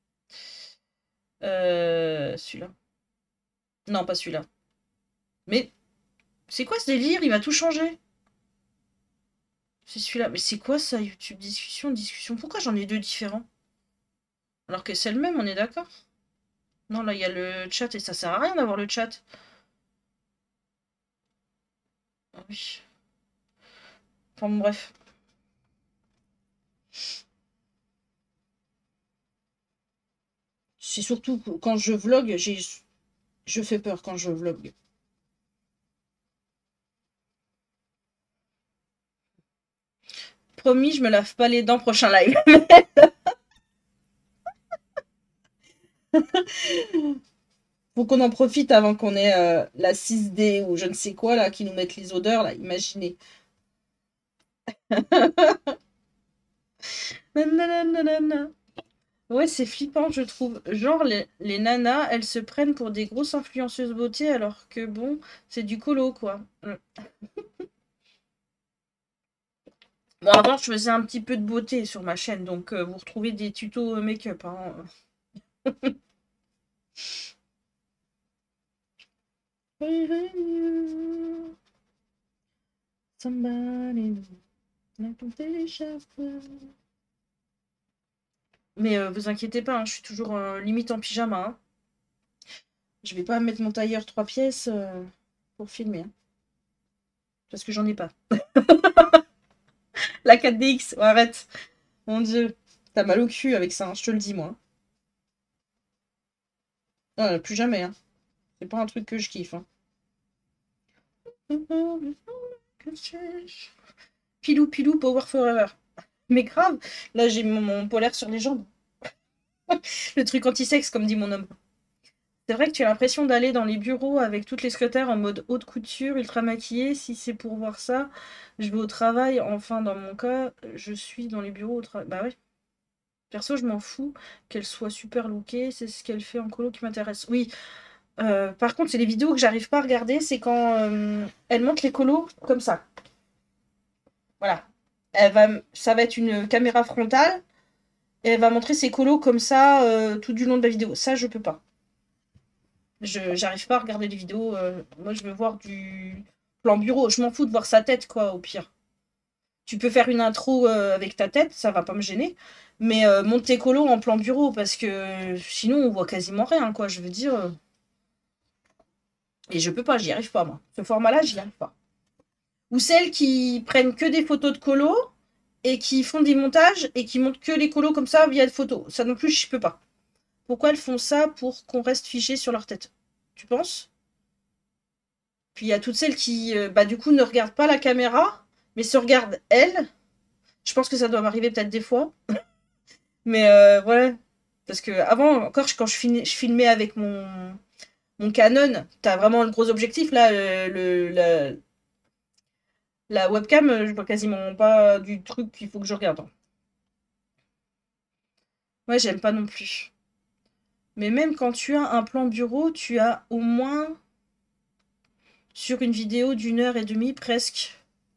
[SPEAKER 1] Euh, celui-là. Non, pas celui-là. Mais c'est quoi ce délire? Il va tout changer. C'est celui-là. Mais c'est quoi ça? YouTube discussion, discussion. Pourquoi j'en ai deux différents? Alors que c'est le même, on est d'accord? Non, là, il y a le chat et ça sert à rien d'avoir le chat. Ah oui. Enfin, bon, bref. C'est surtout quand je vlog, j'ai... je fais peur quand je vlog. Promis, je me lave pas les dents prochain live. Faut qu'on en profite avant qu'on ait euh, la six D ou je ne sais quoi là qui nous mettent les odeurs là, imaginez. Ouais, c'est flippant, je trouve. Genre, les, les nanas, elles se prennent pour des grosses influenceuses beauté, alors que bon, c'est du colo, quoi. Mm. Bon, avant, je faisais un petit peu de beauté sur ma chaîne, donc euh, vous retrouvez des tutos euh, make-up. Hein. Somebody like to take a shower. Mais euh, vous inquiétez pas, hein, je suis toujours euh, limite en pyjama. Hein. Je vais pas mettre mon tailleur trois pièces euh, pour filmer. Hein, parce que j'en ai pas. La quatre D X, oh, arrête. Mon dieu. T'as mal au cul avec ça, hein, je te le dis, moi. Non, plus jamais. Hein. C'est pas un truc que je kiffe. Hein. Pilou, pilou, power forever. Mais grave, là j'ai mon, mon polaire sur les jambes. Le truc anti-sexe, comme dit mon homme. C'est vrai que tu as l'impression d'aller dans les bureaux avec toutes les secrétaires en mode haute couture, ultra maquillée. Si c'est pour voir ça, je vais au travail. Enfin, dans mon cas, je suis dans les bureaux au travail. Bah ouais. Perso, je m'en fous qu'elle soit super lookée. C'est ce qu'elle fait en colo qui m'intéresse. Oui. Euh, par contre, c'est les vidéos que j'arrive pas à regarder. C'est quand euh, elle monte les colos comme ça. Voilà. Elle va, ça va être une caméra frontale. Et elle va montrer ses colos comme ça euh, tout du long de la vidéo. Ça, je peux pas. Je j'arrive pas à regarder les vidéos. Euh, moi, je veux voir du plan bureau. Je m'en fous de voir sa tête, quoi, au pire. Tu peux faire une intro euh, avec ta tête, ça va pas me gêner. Mais euh, monte tes colos en plan bureau, parce que sinon, on voit quasiment rien, quoi. Je veux dire. euh, Et je peux pas, j'y arrive pas, moi. Ce format-là, j'y arrive pas. Ou celles qui prennent que des photos de colos et qui font des montages et qui montent que les colos comme ça via des photos. Ça non plus, je peux pas. Pourquoi elles font ça pour qu'on reste fiché sur leur tête? Tu penses? Puis il y a toutes celles qui, euh, bah, du coup, ne regardent pas la caméra, mais se regardent elles. Je pense que ça doit m'arriver peut-être des fois. Mais euh, voilà. Parce que avant, encore, quand je, filmais, je filmais avec mon, mon Canon, t'as vraiment le gros objectif. Là, euh, le, la, la webcam, euh, je vois quasiment pas du truc qu'il faut que je regarde. Hein. Ouais, j'aime pas non plus. Mais même quand tu as un plan bureau, tu as au moins, sur une vidéo d'une heure et demie presque,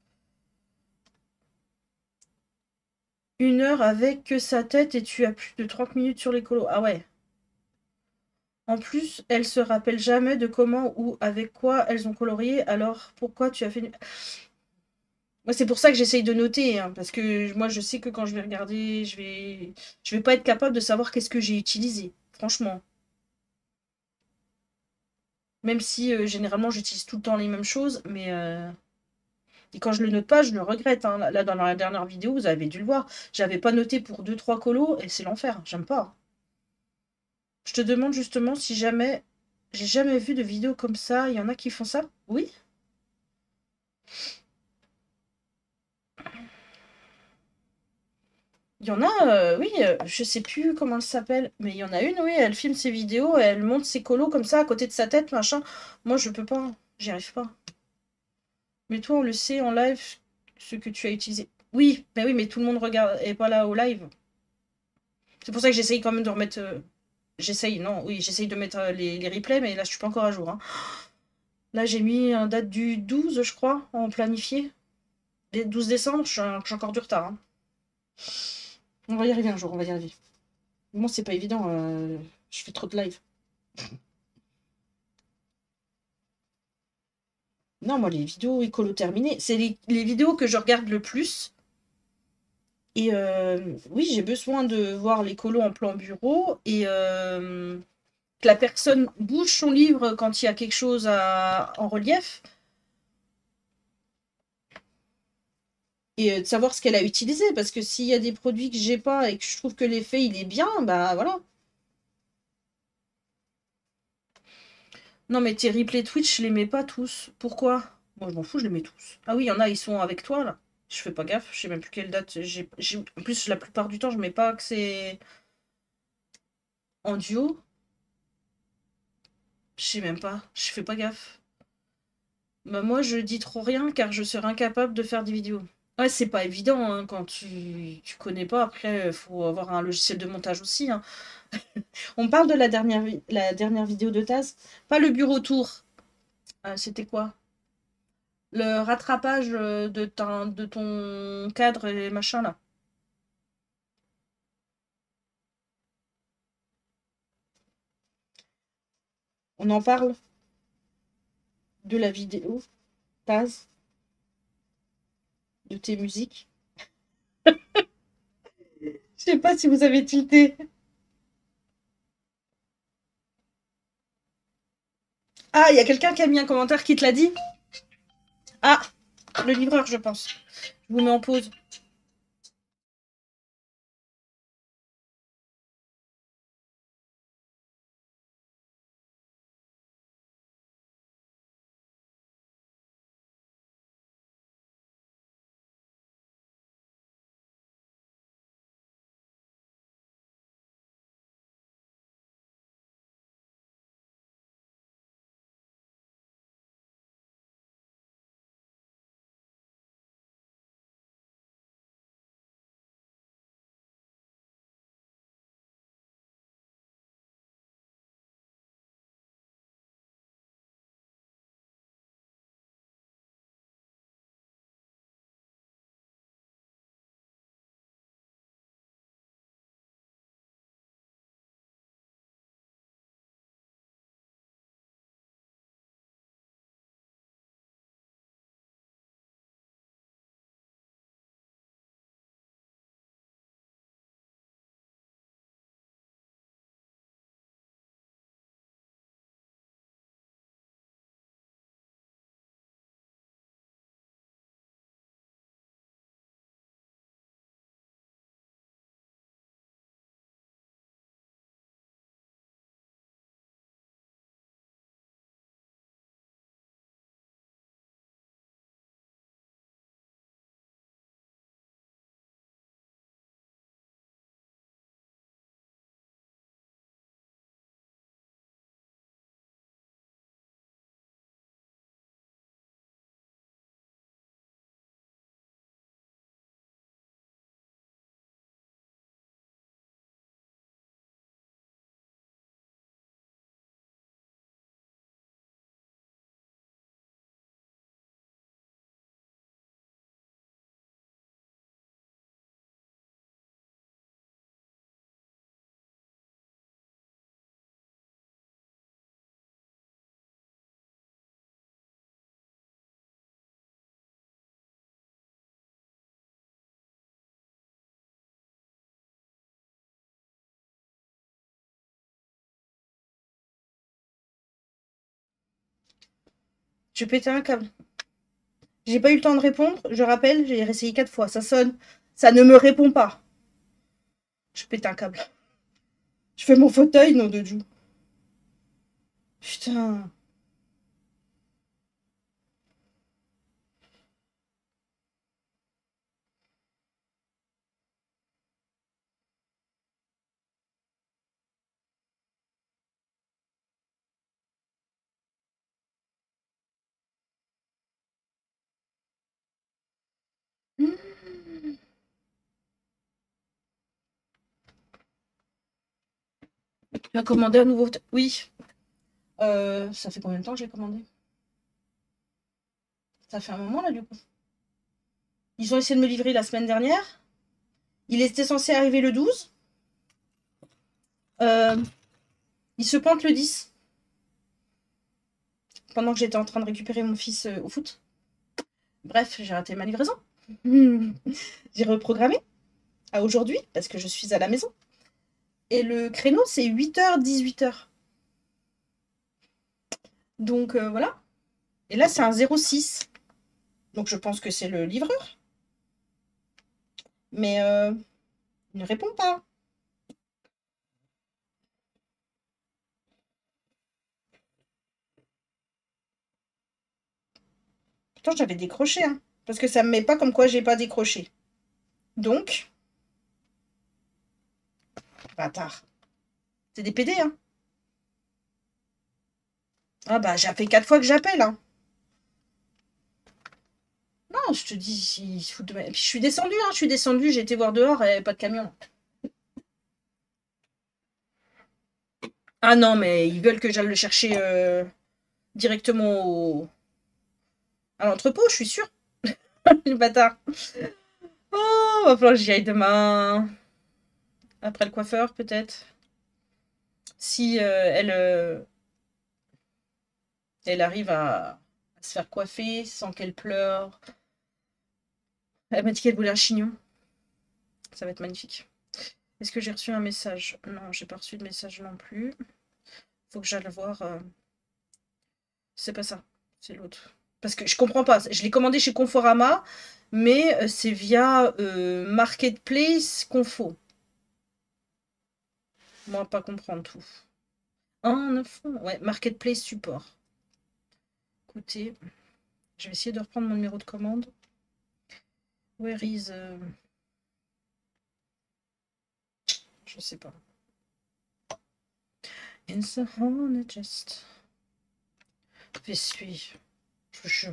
[SPEAKER 1] une heure avec que sa tête et tu as plus de trente minutes sur les colos. Ah ouais. En plus, elles se rappellent jamais de comment ou avec quoi elles ont colorié, alors pourquoi tu as fait... Moi, c'est pour ça que j'essaye de noter, hein, parce que moi, je sais que quand je vais regarder, je vais, je vais pas être capable de savoir qu'est-ce que j'ai utilisé, franchement. Même si, euh, généralement, j'utilise tout le temps les mêmes choses, mais... euh, Et quand je le note pas, je le regrette. Hein. Là, dans la dernière vidéo, vous avez dû le voir. J'avais pas noté pour deux trois colos, et c'est l'enfer. J'aime pas. Je te demande justement si jamais... J'ai jamais vu de vidéo comme ça. Il y en a qui font ça? Oui? Il y en a, euh, oui, euh, je sais plus comment elle s'appelle, mais il y en a une, oui, elle filme ses vidéos, et elle monte ses colos comme ça à côté de sa tête, machin. Moi, je peux pas, j'y arrive pas. Mais toi, on le sait en live, ce que tu as utilisé. Oui, mais oui, mais tout le monde regarde, est pas là au live. C'est pour ça que j'essaye quand même de remettre. euh, J'essaye, non, oui, j'essaye de mettre euh, les, les replays, mais là, je suis pas encore à jour. Hein. Là, j'ai mis un date du douze, je crois, en planifié. Le douze décembre, j'ai encore du retard. Hein. On va y arriver un jour, on va y arriver. Moi, c'est pas évident, euh, je fais trop de live. Non, moi, les vidéos écolo terminées, c'est les, les vidéos que je regarde le plus. Et euh, oui, j'ai besoin de voir l'écolo en plan bureau et euh, que la personne bouge son livre quand il y a quelque chose à, en relief. Et euh, de savoir ce qu'elle a utilisé. Parce que s'il y a des produits que j'ai pas et que je trouve que l'effet il est bien, bah voilà. Non, mais tes replays Twitch, je les mets pas tous. Pourquoi? Moi, je m'en fous, je les mets tous. Ah oui, il y en a, ils sont avec toi, là. Je fais pas gaffe, je sais même plus quelle date. J'ai, j'ai- En plus, la plupart du temps, je mets pas que c'est en duo. Je sais même pas, je fais pas gaffe. Bah, moi, je dis trop rien car je serais incapable de faire des vidéos. Ouais, c'est pas évident hein, quand tu, tu connais pas. Après, il faut avoir un logiciel de montage aussi. Hein. On parle de la dernière, vi- la dernière vidéo de Taz. Pas le bureau tour. Euh, C'était quoi? Le rattrapage euh, de, ton- de ton cadre et machin là. On en parle de la vidéo, Taz, de tes musiques. Je sais pas si vous avez tilté. Ah, il y a quelqu'un qui a mis un commentaire qui te l'a dit. Ah, le livreur, je pense. Je vous mets en pause. Je pétais un câble. J'ai pas eu le temps de répondre. Je rappelle, j'ai réessayé quatre fois. Ça sonne. Ça ne me répond pas. Je pète un câble. Je fais mon fauteuil, nom de Dieu. Putain. Mmh. Tu as commandé un nouveau... Oui. Euh, ça fait combien de temps que j'ai commandé? Ça fait un moment, là, du coup. Ils ont essayé de me livrer la semaine dernière. Il était censé arriver le douze. Euh, il se pointe le dix. Pendant que j'étais en train de récupérer mon fils euh, au foot. Bref, j'ai raté ma livraison. J'ai reprogrammé à aujourd'hui, parce que je suis à la maison. Et le créneau, c'est huit heures, dix-huit heures. Donc, euh, voilà. Et là, c'est un zéro six. Donc, je pense que c'est le livreur. Mais euh, il ne répond pas. Pourtant, j'avais décroché, hein. Parce que ça me met pas comme quoi j'ai pas décroché. Donc, bâtard. C'est des P D, hein. Ah bah, j'ai fait quatre fois que j'appelle, hein. Non, je te dis, ils se foutent de ma... Puis je suis descendue, hein. Je suis descendue, j'ai été voir dehors et pas de camion. Ah non, mais ils veulent que j'aille le chercher euh, directement au... à l'entrepôt, je suis sûre. Le bâtard. Oh, va falloir que j'y aille demain. Après le coiffeur, peut-être. Si euh, elle, euh, elle arrive à, à se faire coiffer sans qu'elle pleure. Elle m'a dit qu'elle voulait un chignon. Ça va être magnifique. Est-ce que j'ai reçu un message? Non, j'ai pas reçu de message non plus. Faut que j'aille voir. Euh... C'est pas ça, c'est l'autre. Parce que je comprends pas. Je l'ai commandé chez Conforama, mais euh, c'est via euh, Marketplace Confo. Moi, pas comprendre tout. Un neuf, ouais, Marketplace Support. Écoutez, je vais essayer de reprendre mon numéro de commande. Where is... Euh... Je sais pas. In the horn just... Fais suivre. Je...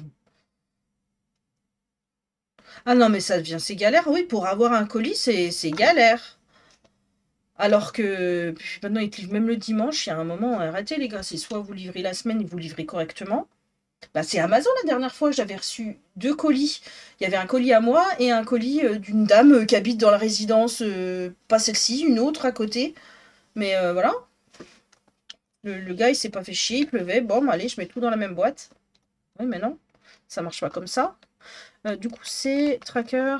[SPEAKER 1] Ah non, mais ça devient... C'est galère, oui. Pour avoir un colis, c'est galère. Alors que maintenant, ils te livrent même le dimanche. Il y a un moment, arrêtez les gars. C'est soit vous livrez la semaine et vous livrez correctement. Bah, c'est Amazon la dernière fois. J'avais reçu deux colis. Il y avait un colis à moi et un colis euh, d'une dame euh, qui habite dans la résidence. Euh, pas celle-ci, une autre à côté. Mais euh, voilà. Le, le gars, il s'est pas fait chier. Il pleuvait. Bon, allez, je mets tout dans la même boîte. Oui, mais non. Ça marche pas comme ça. Euh, du coup, c'est tracker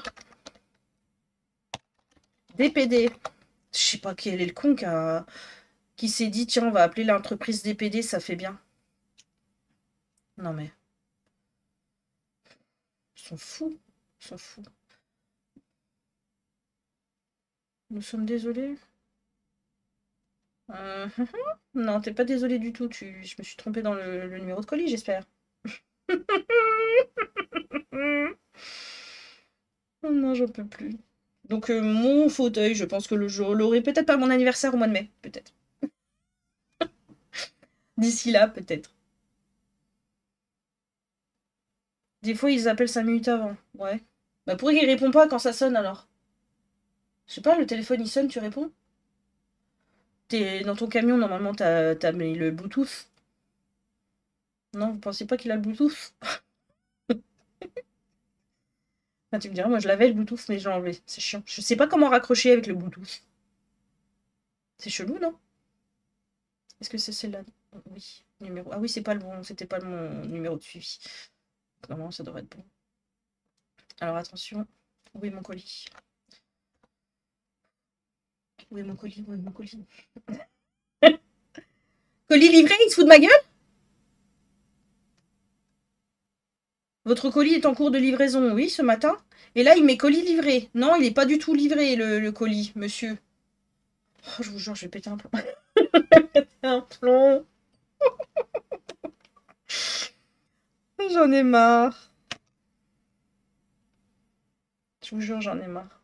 [SPEAKER 1] D P D. Je sais pas quel est le con qui, a... qui s'est dit tiens, on va appeler l'entreprise D P D, ça fait bien. Non mais. Ils sont fous. Ils sont fous. Nous sommes désolés. Euh... Non, t'es pas désolé du tout. Tu... Je me suis trompée dans le, le numéro de colis, j'espère. Oh non, j'en peux plus. Donc euh, mon fauteuil, je pense que le jour l'aurai peut-être pas mon anniversaire au mois de mai, peut-être. D'ici là, peut-être. Des fois, ils appellent cinq minutes avant. Ouais. Bah pourquoi il répond pas quand ça sonne alors? Je sais pas, le téléphone il sonne, tu réponds? T'es dans ton camion, normalement, t'as as mis le Bluetooth. Non, vous pensez pas qu'il a le Bluetooth? Enfin, tu me diras, moi je l'avais le Bluetooth, mais je l'ai enlevé. C'est chiant. Je sais pas comment raccrocher avec le Bluetooth. C'est chelou, non? Est-ce que c'est celle-là? Oui. Numéro... Ah oui, c'est pas le bon. C'était pas mon numéro de suivi. Normalement, ça devrait être bon. Alors attention. Où est mon colis? Où est mon colis? Où est mon colis? Colis livré, il se fout de ma gueule? Votre colis est en cours de livraison, oui, ce matin. Et là, il met colis livré. Non, il n'est pas du tout livré, le, le colis, monsieur. Oh, je vous jure, je vais péter un plomb. Je vais péter un plomb. J'en ai marre. Je vous jure, j'en ai marre.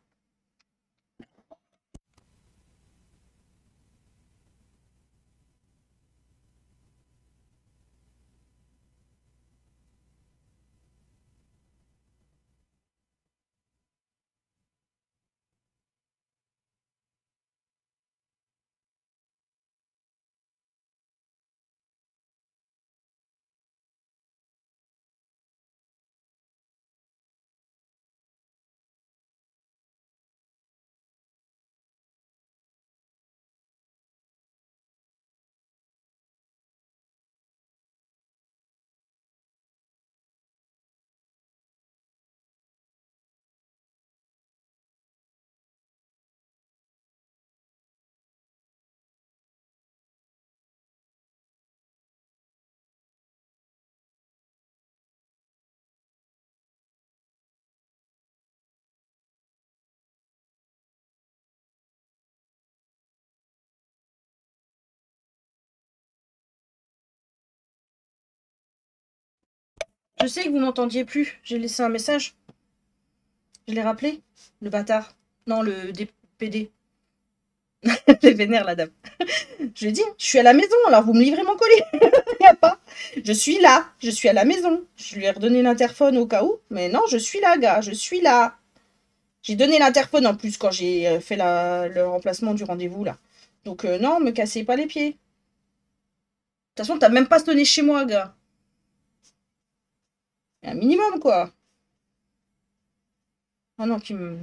[SPEAKER 1] Je sais que vous m'entendiez plus. J'ai laissé un message. Je l'ai rappelé. Le bâtard. Non, le D P D. Elle est vénère, la dame. Je lui ai dit, je suis à la maison, alors vous me livrez mon colis. Il n'y a pas. Je suis là. Je suis à la maison. Je lui ai redonné l'interphone au cas où. Mais non, je suis là, gars. Je suis là. J'ai donné l'interphone en plus quand j'ai fait la, le remplacement du rendez-vous, là. Donc, euh, non, me cassez pas les pieds. De toute façon, t'as même pas sonné chez moi, gars. Un minimum, quoi. Oh non, qui me...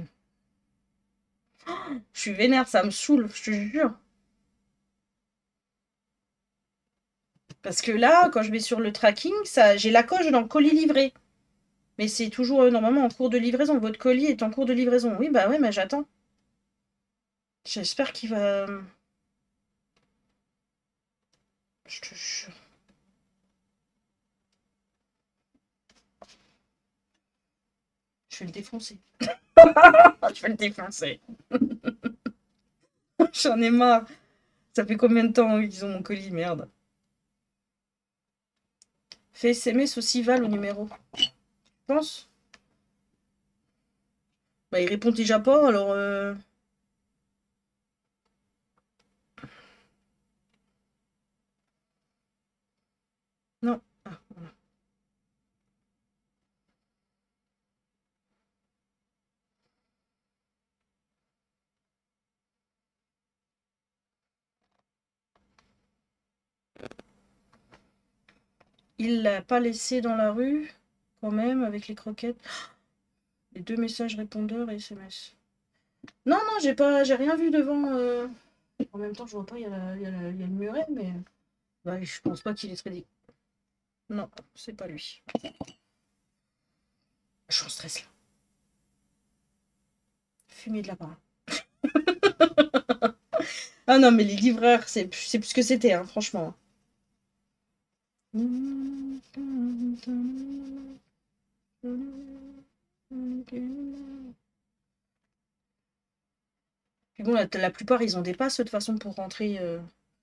[SPEAKER 1] Je suis vénère, ça me saoule, je te jure. Parce que là, quand je vais sur le tracking, ça, j'ai la coche dans le colis livré. Mais c'est toujours euh, normalement en cours de livraison. Votre colis est en cours de livraison. Oui, bah ouais, mais j'attends. J'espère qu'il va... Je te jure. Je vais le défoncer. Je vais le défoncer. J'en ai marre. Ça fait combien de temps qu'ils ont mon colis, merde. Fais S M S aussi Val au numéro. Tu penses? Bah il répond déjà pas, alors... Euh... Non. Ah, voilà. Il l'a pas laissé dans la rue, quand même, avec les croquettes. Les deux messages répondeurs et S M S. Non, non, j'ai pas, j'ai rien vu devant. Euh... En même temps, je vois pas, il y, a la- il y, a la- il y a le muret, mais... Bah, je pense pas qu'il est très... Non, c'est pas lui. Je suis en stress, là. Fumée de lapin. Ah non, mais les livreurs, c'est c'est plus ce que c'était, hein, franchement. Puis bon, la, la plupart, ils ont des passes de toute façon pour rentrer euh,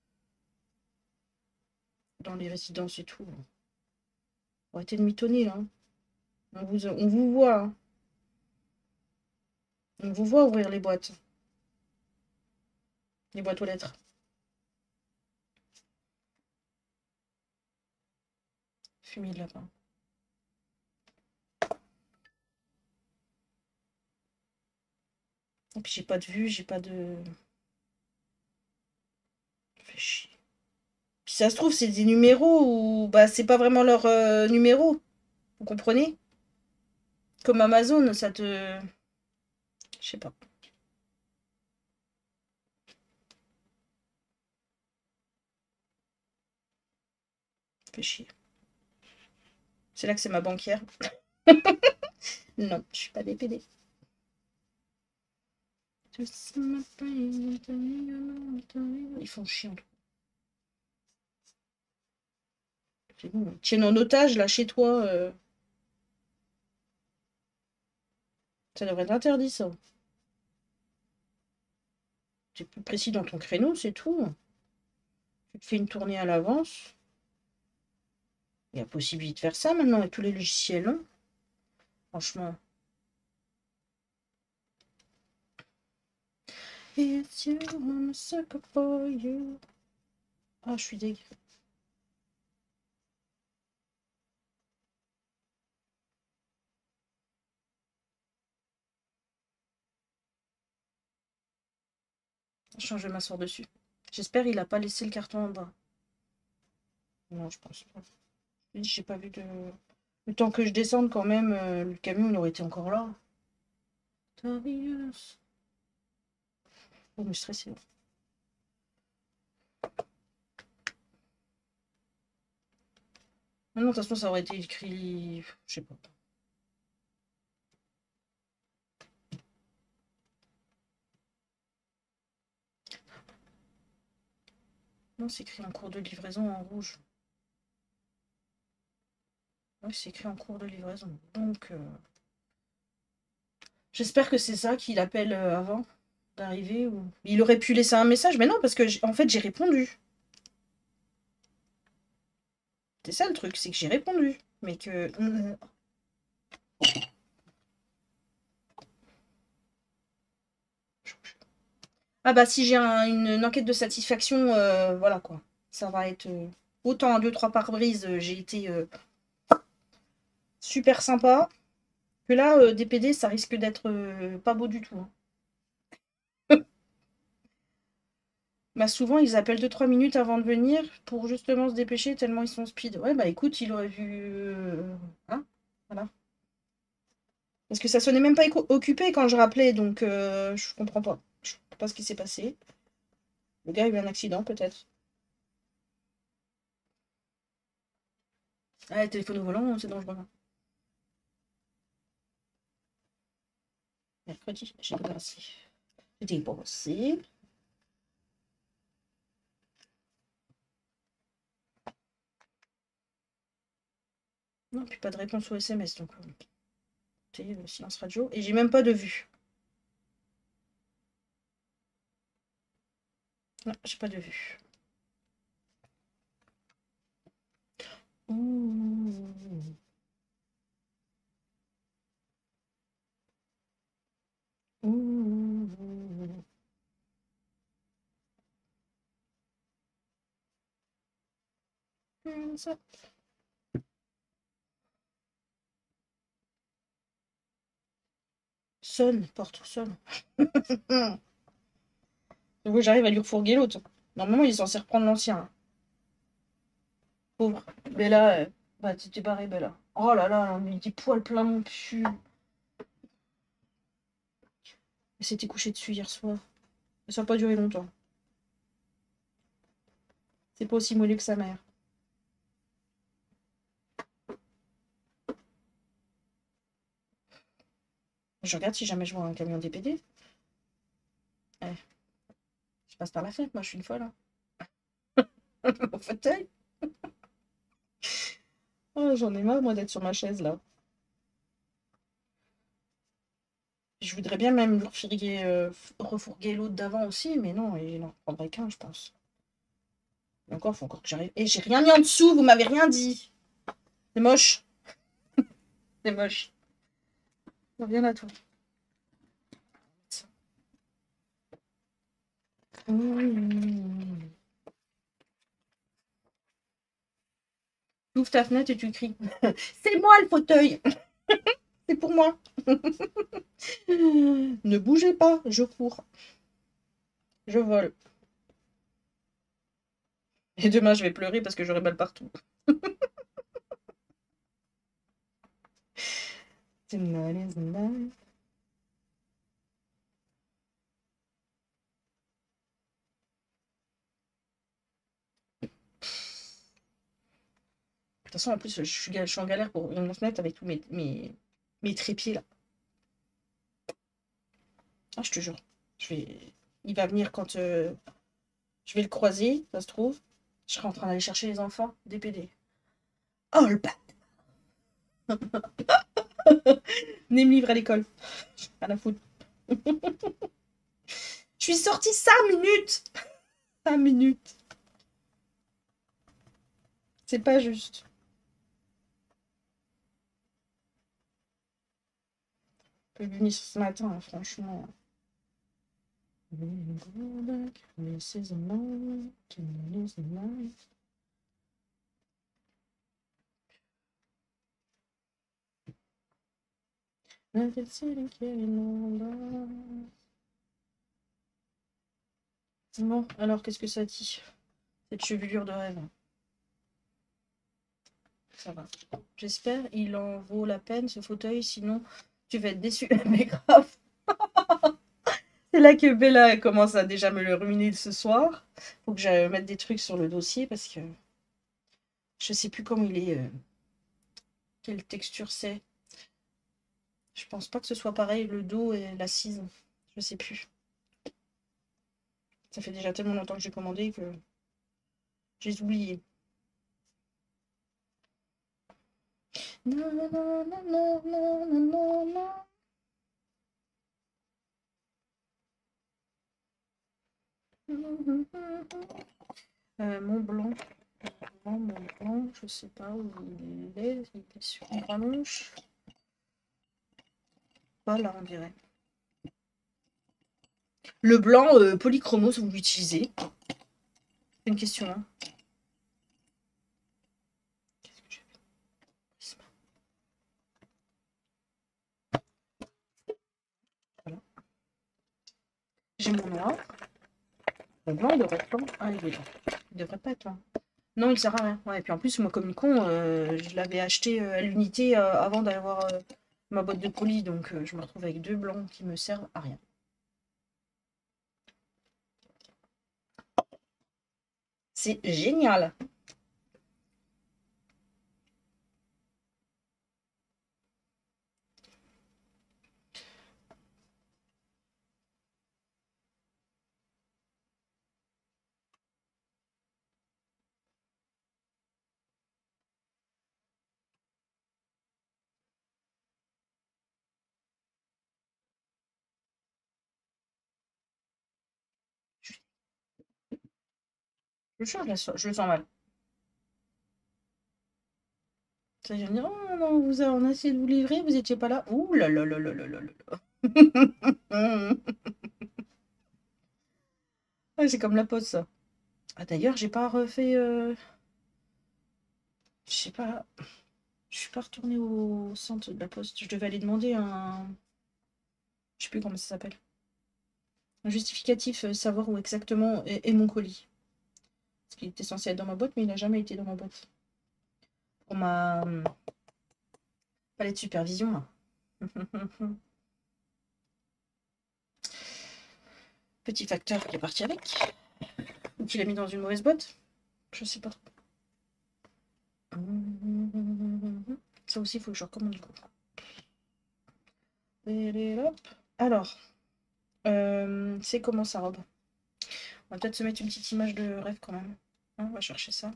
[SPEAKER 1] dans les résidences et tout. Arrêtez de mitonner, là. On vous, on vous voit. Hein. On vous voit ouvrir les boîtes. Les boîtes aux lettres. Fumier de lapin. Et puis j'ai pas de vue, j'ai pas de... Fait chier. Puis ça se trouve, c'est des numéros ou... Bah, c'est pas vraiment leur euh, numéro. Vous comprenez? Comme Amazon, ça te... Je sais pas. Fait chier. C'est là que c'est ma banquière. Non, je suis pas D P D. Ils font chier. C'est bon. Ils tiennent en otage, là, chez toi. Euh... Ça devrait être interdit, ça. Tu es plus précis dans ton créneau, c'est tout. Tu te fais une tournée à l'avance. Il y a possibilité de faire ça maintenant avec tous les logiciels, non? Franchement. It's you, I'm a sucker for you. Ah, je suis dégueu. Je vais m'asseoir dessus. J'espère qu'il a pas laissé le carton en bas. Non, je pense pas. J'ai pas vu de... Le temps que je descende quand même, euh, le camion il aurait été encore là. Torius. Oh, mais stressé. Non, de toute façon, ça aurait été écrit... Je sais pas. Non, c'est écrit en cours de livraison en rouge. Oui, c'est écrit en cours de livraison. Donc, euh... j'espère que c'est ça qu'il appelle euh, avant d'arriver. Ou... Il aurait pu laisser un message, mais non, parce que en fait, j'ai répondu. C'est ça le truc, c'est que j'ai répondu. Mais que... Ah bah si j'ai un, une, une enquête de satisfaction, euh, voilà quoi. Ça va être... Euh... Autant un deux trois pare-brise, euh, j'ai été euh, super sympa. Que là, euh, D P D, ça risque d'être euh, pas beau du tout. Hein. Bah souvent, ils appellent deux trois minutes avant de venir pour justement se dépêcher tellement ils sont speed. Ouais, bah écoute, il aurait vu... euh, Hein. Voilà. Parce que ça sonnait même pas occupé quand je rappelais, donc euh, je comprends pas. Je comprends pas ce qui s'est passé. Le gars a eu un accident, peut-être. Ah, le téléphone au volant, c'est dangereux. Hein. Mercredi, j'ai débarrassé. J'ai débarrassé. Non, puis pas de réponse au S M S, donc euh, écoutez, euh, silence radio. Et j'ai même pas de vue. Non, j'ai pas de vue. Mmh. Mmh. Mmh, ça. Sonne, porte, sonne. Donc j'arrive à lui refourguer l'autre. Normalement, il est censé reprendre l'ancien. Hein. Pauvre. Bella, euh, bah tu t'es barré, Bella. Oh là là, mais des poils plein mon cul. Elle s'était couchée dessus hier soir. Ça n'a pas duré longtemps. C'est pas aussi mollu que sa mère. Je regarde si jamais je vois un camion D P D. Eh, je passe par la fenêtre, moi je suis une folle. Hein. Au fauteuil. Oh, j'en ai marre, moi, d'être sur ma chaise, là. Je voudrais bien même lui refourguer, euh, refourguer l'autre d'avant aussi, mais non, il en prendrait qu'un, je pense. Et encore, faut encore que j'arrive. Et j'ai rien mis en dessous, vous m'avez rien dit. C'est moche. C'est moche. Reviens à toi. Mmh. Tu ouvres ta fenêtre et tu cries. C'est moi le fauteuil. C'est pour moi. Ne bougez pas, je cours. Je vole. Et demain, je vais pleurer parce que j'aurai mal partout. Tonight is the night. De toute façon, en plus, je suis, je suis en galère pour ouvrir mon fenêtre avec tous mes, mes, mes trépieds là. Ah, je te jure. Je vais... Il va venir quand euh, je vais le croiser, ça se trouve. Je serai en train d'aller chercher les enfants. D P D. Oh le bâtard. Venez me livrer à l'école. Rien à foutre. Je suis sortie cinq minutes. cinq minutes. C'est pas juste. Je peux venir ce matin, hein, franchement. This is a night, this is a night. Bon, alors qu'est-ce que ça dit? Cette chevelure de rêve. Ça va. J'espère il en vaut la peine ce fauteuil, sinon tu vas être déçu. Mais grave. C'est là que Bella commence à déjà me le ruminer ce soir. Faut que j'aille mettre des trucs sur le dossier parce que je sais plus comment il est. Euh, quelle texture c'est. Je pense pas que ce soit pareil le dos et l'assise. Je sais plus. Ça fait déjà tellement longtemps que j'ai commandé que j'ai oublié. Non, non, non, non, non, non, non, non. Euh, Mont Blanc. Mont Blanc, je sais pas où il est. Il est sur une rallonge. Pas là, on dirait. Le blanc euh, polychromos, vous l'utilisez? C'est une question. Hein. Qu'est-ce que j'ai fait? Voilà. J'ai mon noir. Le blanc, il devrait être blanc. Ah, il est là. Il devrait pas être là. Non, il sert à rien. Ouais, et puis en plus, moi, comme une con, euh, je l'avais acheté euh, à l'unité euh, avant d'avoir euh, ma boîte de colis. Donc, euh, je me retrouve avec deux blancs qui me servent à rien. C'est génial. Je change la so- je le sens mal. Ça, je vais me dire, oh non, vous a- on a essayé de vous livrer, vous étiez pas là. Ouh là là là là là là là là. Ah, c'est comme la poste, ça. Ah, d'ailleurs, j'ai pas refait. euh, Je sais pas. Je suis pas retournée au centre de la poste. Je devais aller demander un. Je sais plus comment ça s'appelle. Un justificatif, euh, savoir où exactement est, est mon colis. Parce qu'il était censé être dans ma boîte, mais il n'a jamais été dans ma boîte. Pour ma. hum, palais de supervision, là. Petit facteur qui est parti avec. Ou qu'il a mis dans une mauvaise boîte. Je sais pas trop. Ça aussi, il faut que je recommande du coup. Alors, euh, c'est comment sa robe? On va peut-être se mettre une petite image de rêve quand même. Hein, on va chercher ça.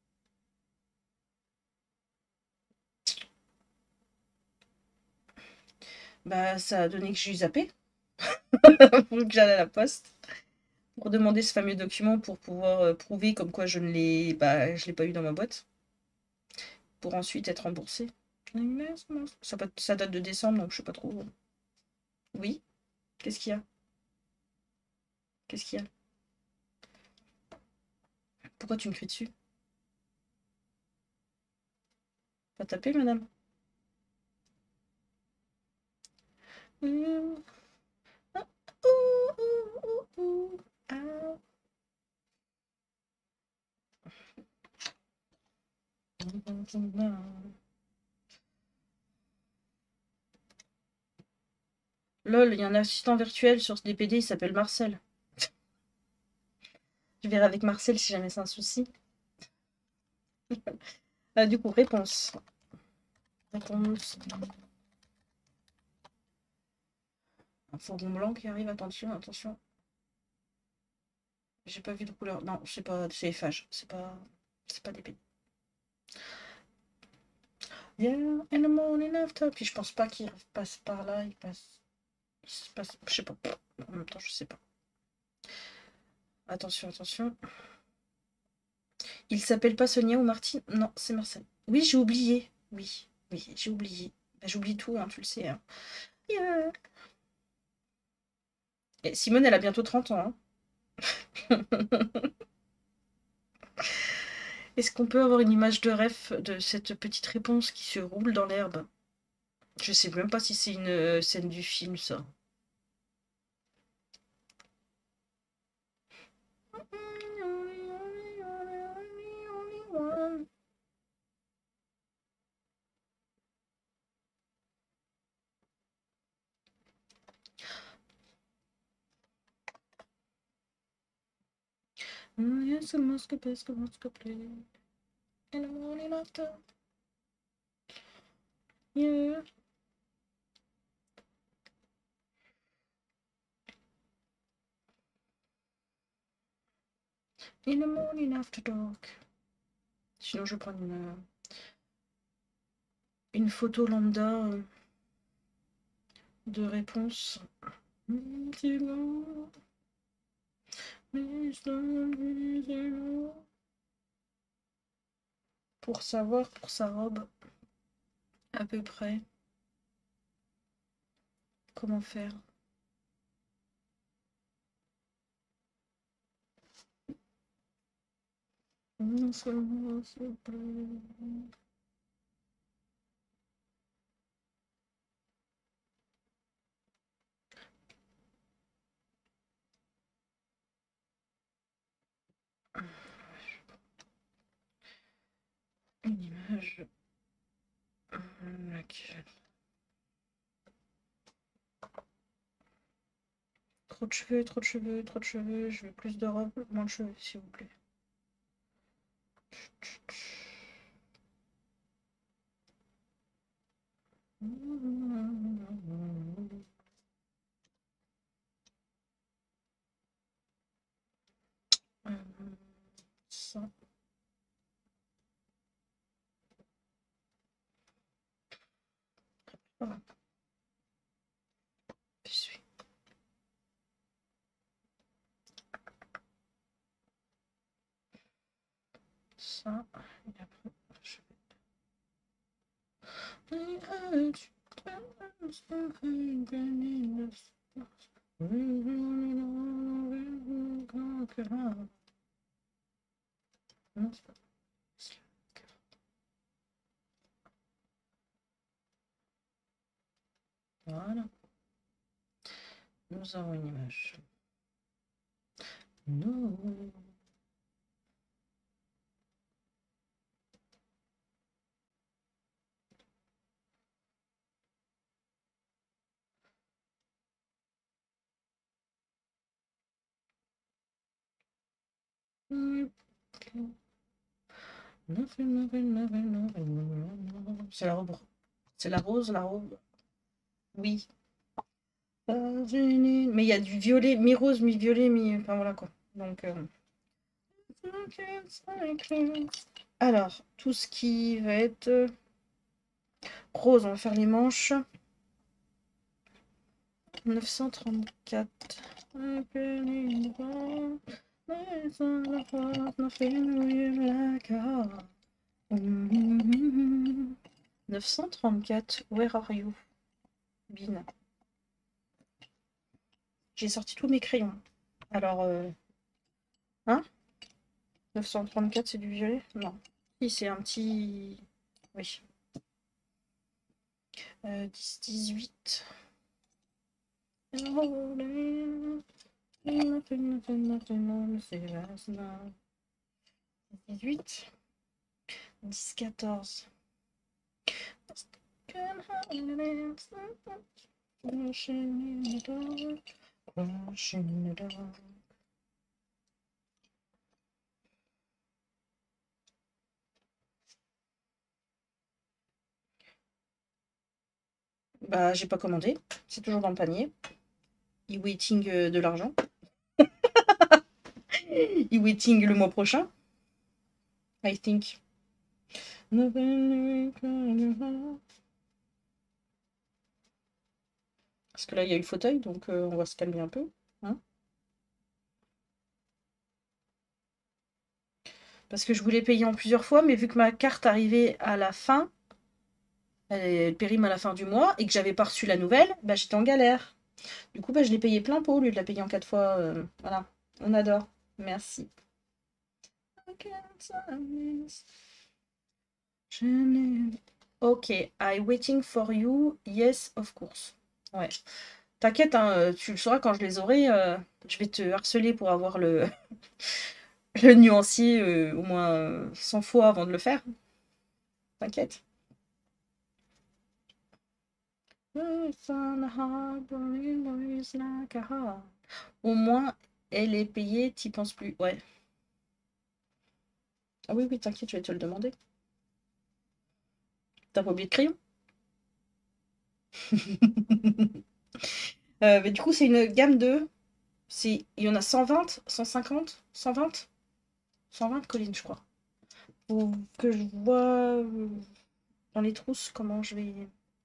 [SPEAKER 1] Bah, ça a donné que j'ai zappé. Faut que j'aille à la poste pour demander ce fameux document pour pouvoir euh, prouver comme quoi je ne l'ai bah, je l'ai pas eu dans ma boîte. Pour ensuite être remboursé. Ça, peut- ça date de décembre, donc je sais pas trop. Oui? Qu'est-ce qu'il y a? Qu'est-ce qu'il y a? Pourquoi tu me cries dessus? Pas taper, madame? Mmh. Ah, ouh, ouh, ouh, ouh. Ah. Lol, il y a un assistant virtuel sur ce D P D, il s'appelle Marcel. Je verrai avec Marcel si jamais c'est un souci. Ah, du coup, réponse. Réponse. Un fourgon blanc qui arrive, attention, attention. J'ai pas vu de couleur. Non, c'est pas. C'est F H. C'est pas. C'est pas D P D. Yeah, in the morning after. Puis je pense pas qu'il passe par là, il passe. Il se passe. Je sais pas. En même temps, je sais pas. Attention, attention. Il s'appelle pas Sonia ou Martine? Non, c'est Marcel. Oui, j'ai oublié. Oui, oui, j'ai oublié. Bah, j'oublie tout, hein, tu le sais. Hein. Yeah. Et Simone, elle a bientôt trente ans. Hein. Est-ce qu'on peut avoir une image de ref de cette petite réponse qui se roule dans l'herbe? Je sais même pas si c'est une euh, scène du film, ça. Yes, I must go, best, I must go play. In the morning after. Yeah. In the morning after dark. Sinon, je prends une, une photo lambda euh, de réponse. Pour savoir pour sa robe à peu près comment faire. Une image. Laquelle? Trop de cheveux, trop de cheveux, trop de cheveux. Je veux plus de robe, moins de cheveux, s'il vous plaît. Euh, ça. Voilà. Je suis. Voilà. Nous avons une image. Non. C'est la robe. C'est la rose, la robe. Oui. Mais il y a du violet, mi-rose, mi-violet, mi... Enfin voilà quoi. Donc... Euh... Alors, tout ce qui va être... Rose, on va faire les manches. neuf cent trente-quatre. neuf cent trente-quatre. Where are you? Bin. J'ai sorti tous mes crayons. Alors, euh... hein? neuf cent trente-quatre, c'est du violet? Non. Si, c'est un petit... Oui. Euh, dix, dix-huit. dix-huit. dix, quatorze. Bah, j'ai pas commandé. C'est toujours dans le panier. E-waiting euh, de l'argent. E-waiting le mois prochain. I think. Parce que là, il y a eu le fauteuil, donc euh, on va se calmer un peu. Hein, parce que je voulais payer en plusieurs fois, mais vu que ma carte arrivait à la fin, elle périme à la fin du mois, et que j'avais pas reçu la nouvelle, bah, j'étais en galère. Du coup, bah, je l'ai payé plein pot au lieu de la payer en quatre fois. Euh, voilà, on adore. Merci. Ok, I waiting for you. Yes, of course. Ouais. T'inquiète, hein, tu le sauras quand je les aurai. Euh, je vais te harceler pour avoir le, le nuancier euh, au moins euh, cent fois avant de le faire. T'inquiète. Au moins, elle est payée, t'y penses plus. Ouais. Ah oui, oui, t'inquiète, je vais te le demander. T'as pas oublié de crayon? euh, mais du coup, c'est une gamme de... Il y en a cent vingt, cent cinquante, cent vingt cent vingt collines, je crois. Faut que je vois euh, dans les trousses comment je vais...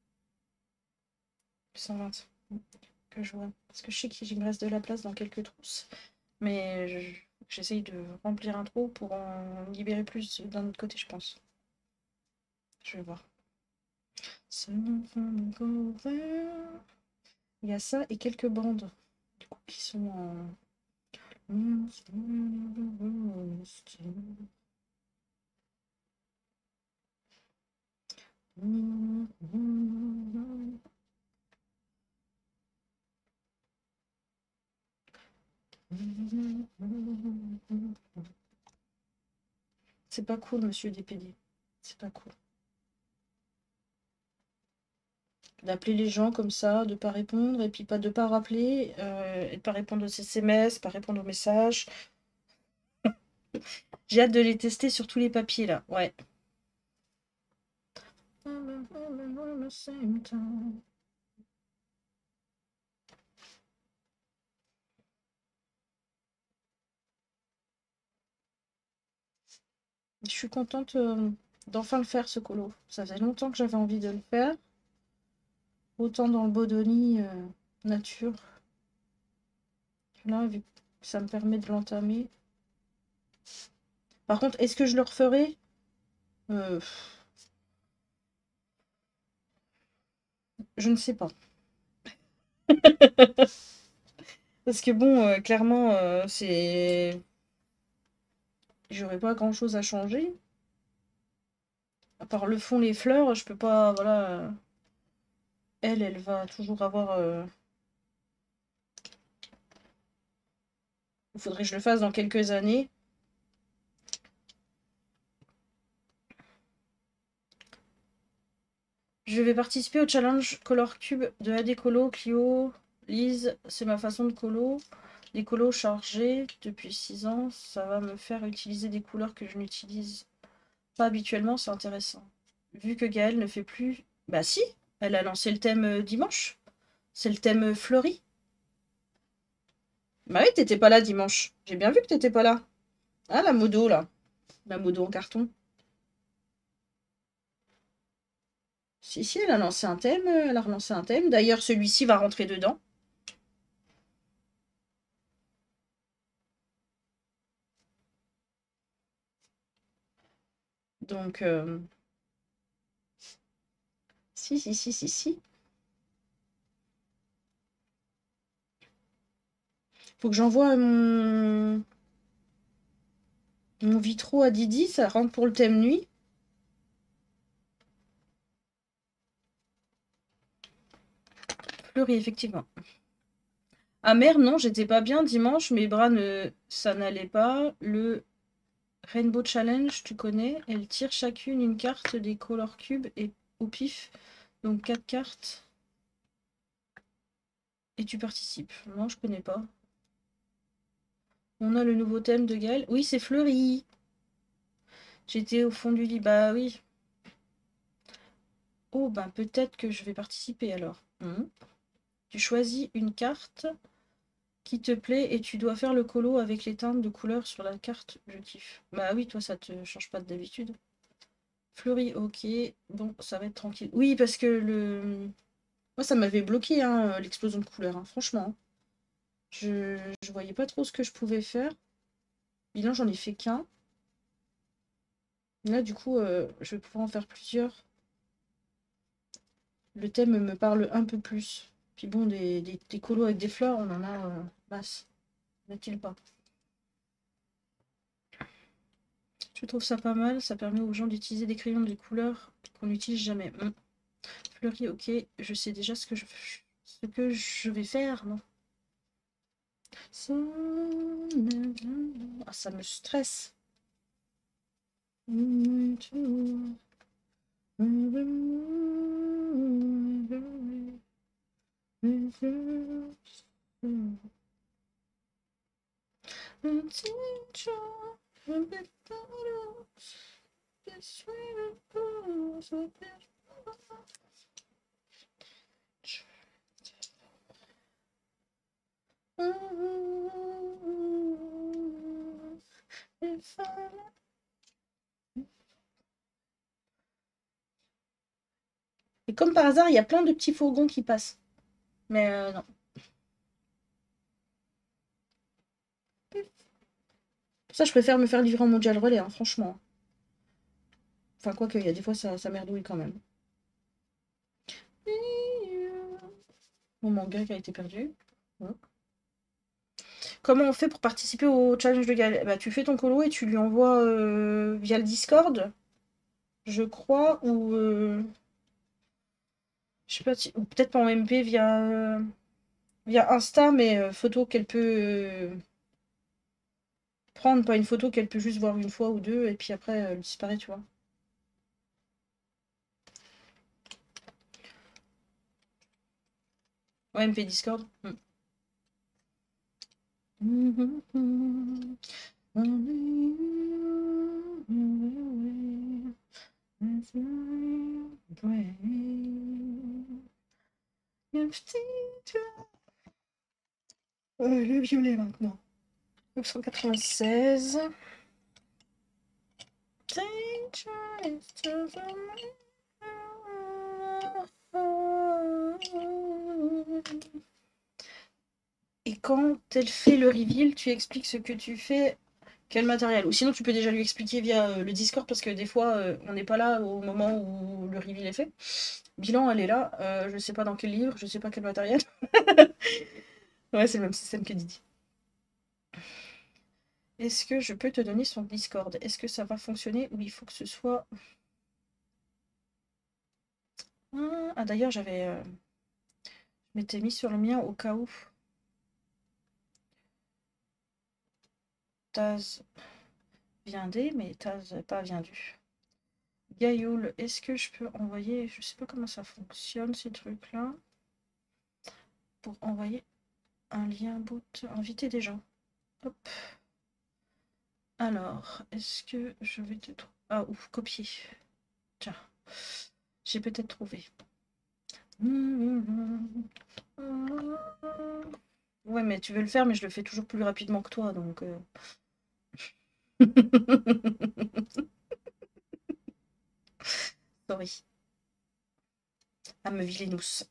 [SPEAKER 1] cent vingt. Que je vois. Parce que je sais qu'il me reste de la place dans quelques trousses. Mais je... j'essaye de remplir un trou pour en libérer plus d'un autre côté, je pense. Je vais voir. Il y a ça et quelques bandes du coup, qui sont en... C'est pas cool, monsieur D P D. C'est pas cool. D'appeler les gens comme ça, de pas répondre, et puis pas de pas rappeler, euh, et de pas répondre aux S M S, pas répondre aux messages. J'ai hâte de les tester sur tous les papiers là, ouais. Je suis contente euh, d'enfin le faire, ce colo. Ça faisait longtemps que j'avais envie de le faire. Autant dans le Bodoni euh, nature. Là, vu que ça me permet de l'entamer. Par contre, est-ce que je le referai euh... Je ne sais pas. Parce que bon, euh, clairement, euh, c'est... J'aurais pas grand-chose à changer. À part le fond, les fleurs, je peux pas... Voilà. euh, Elle, elle va toujours avoir... euh, Il faudrait que je le fasse dans quelques années. Je vais participer au challenge Color Cube de A D Colo, Clio, Lise. C'est ma façon de colo. Des colos chargés depuis six ans. Ça va me faire utiliser des couleurs que je n'utilise pas habituellement. C'est intéressant. Vu que Gaëlle ne fait plus... Bah si, elle a lancé le thème euh, dimanche. C'est le thème euh, fleuri. Bah oui, t'étais pas là dimanche. J'ai bien vu que t'étais pas là. Ah, la modo, là. La modo en carton. Si, si, elle a lancé un thème. euh, Elle a relancé un thème. D'ailleurs, celui-ci va rentrer dedans. Donc, euh... si, si, si, si, si. Faut que j'envoie mon... mon vitro à Didi. Ça rentre pour le thème nuit. Fleuri, effectivement. Ah merde, non, j'étais pas bien dimanche. Mes bras, ne... ça n'allait pas. Le Rainbow Challenge, tu connais. Elles tirent chacune une carte des Color Cubes et au pif. Donc quatre cartes. Et tu participes. Non, je connais pas. On a le nouveau thème de Gaëlle. Oui, c'est Fleuri. J'étais au fond du lit. Bah oui. Oh, bah peut-être que je vais participer alors. Mmh. Tu choisis une carte qui te plaît et tu dois faire le colo avec les teintes de couleurs sur la carte. Je kiffe. Bah oui, toi, ça te change pas d'habitude. Fleuri, ok. Bon, ça va être tranquille. Oui, parce que le... Moi, ça m'avait bloqué, hein, l'explosion de couleurs, hein, franchement. Je... je voyais pas trop ce que je pouvais faire. Bilan, j'en ai fait qu'un. Là, du coup, euh, je vais pouvoir en faire plusieurs. Le thème me parle un peu plus. Puis bon, des, des, des colos avec des fleurs, on en a euh, masse. N'est-il pas? Je trouve ça pas mal. Ça permet aux gens d'utiliser des crayons de couleurs qu'on n'utilise jamais. Hum. Fleuri, ok. Je sais déjà ce que je, ce que je vais faire, non? Ah, ça me stresse. Et comme par hasard, il y a plein de petits fourgons qui passent. Mais euh, non. Pour ça, je préfère me faire livrer en mondial relais, hein, franchement. Enfin, quoi qu'il y a des fois, ça, ça merdouille quand même. Bon, mon grec a été perdu. Ouais. Comment on fait pour participer au challenge de Gaël? Bah, tu fais ton colo et tu lui envoies euh, via le Discord, je crois, ou... Euh, je sais pas, si, ou peut-être pas en M P via, euh, via Insta, mais euh, photo qu'elle peut euh, prendre, pas une photo qu'elle peut juste voir une fois ou deux, et puis après, elle disparaît, tu vois. Ouais, M P Discord. Hmm. Euh, le violet maintenant. neuf cent quatre-vingt-seize. Et quand elle fait le reveal, tu expliques ce que tu fais Quel matériel? Ou sinon, tu peux déjà lui expliquer via euh, le Discord parce que des fois, euh, on n'est pas là au moment où le reveal est fait. Bilan, elle est là. Euh, je sais pas dans quel livre, je sais pas quel matériel. Ouais, c'est le même système que Didi. Est-ce que je peux te donner son Discord? Est-ce que ça va fonctionner ou il faut que ce soit... Ah, ah, d'ailleurs, j'avais... euh, Je m'étais mis sur le mien au cas où. Taz vient des, mais Taz pas vient du. Gaioul, est-ce que je peux envoyer... Je sais pas comment ça fonctionne, ces trucs-là. Pour envoyer un lien boot, inviter des gens. Hop. Alors, est-ce que je vais te trouver... Ah, ouf, copier. Tiens, j'ai peut-être trouvé. Ouais, mais tu veux le faire, mais je le fais toujours plus rapidement que toi, donc... euh. Sorry. À me vilainous.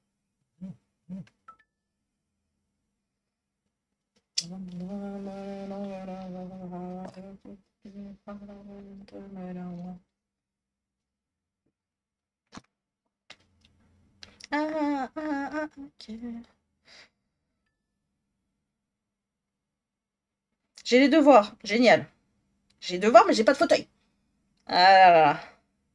[SPEAKER 1] Ah, ah, ah, ok. J'ai les devoirs, génial. J'ai les devoirs, mais j'ai pas de fauteuil. Ah là là là.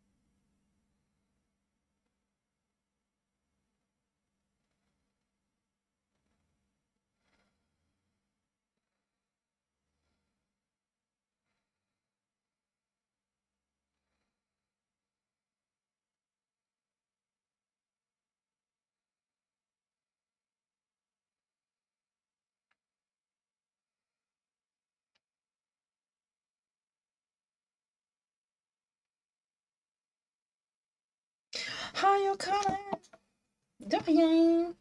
[SPEAKER 1] How you coming? De rien.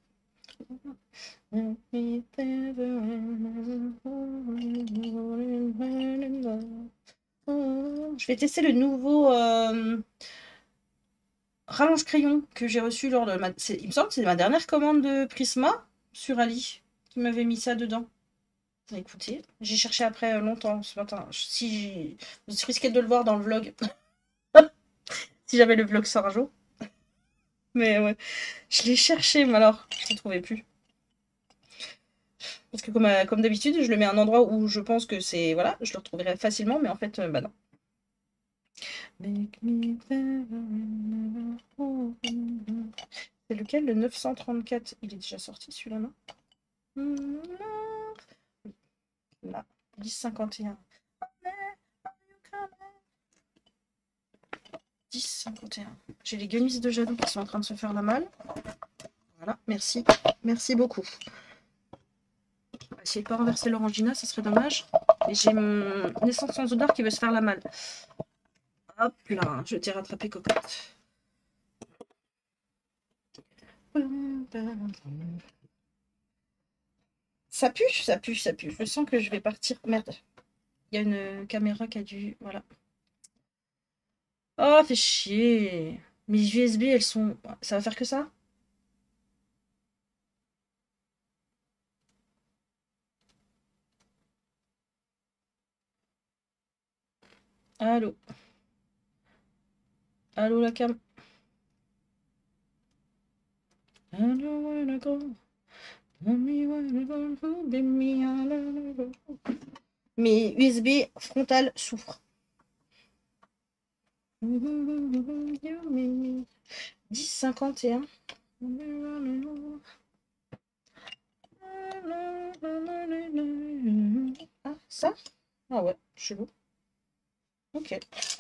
[SPEAKER 1] Je vais tester le nouveau euh, rallonge crayon que j'ai reçu lors de ma... Il me semble que c'est ma dernière commande de Prisma sur Ali qui m'avait mis ça dedans. Écoutez, j'ai cherché après longtemps ce matin. Si je risquais de le voir dans le vlog. Si jamais le vlog sort un jour. Mais ouais, je l'ai cherché, mais alors, je ne le trouvais plus. Parce que comme, euh, comme d'habitude, je le mets à un endroit où je pense que c'est... Voilà, je le retrouverai facilement, mais en fait, euh, bah non. C'est lequel? Le neuf cent trente-quatre. Il est déjà sorti celui-là, non? Là, dix cinquante et un. dix cinquante et un. J'ai les gummies de Jadou qui sont en train de se faire la malle. Voilà, merci. Merci beaucoup. On va essayer de pas renverser l'orangina, ça serait dommage. Et j'ai mon naissance sans odeur qui veut se faire la malle. Hop là, je t'ai rattrapé, cocotte. Ça pue, ça pue, ça pue. Je sens que je vais partir. Merde. Il y a une caméra qui a dû... Voilà. Oh, fait chier. Mes U S B, elles sont... Ça va faire que ça? Allô? Allô, la cam? Mes U S B frontales souffrent. dix cinquante et un. Ah, ça? Ah ouais, chelou. Ok.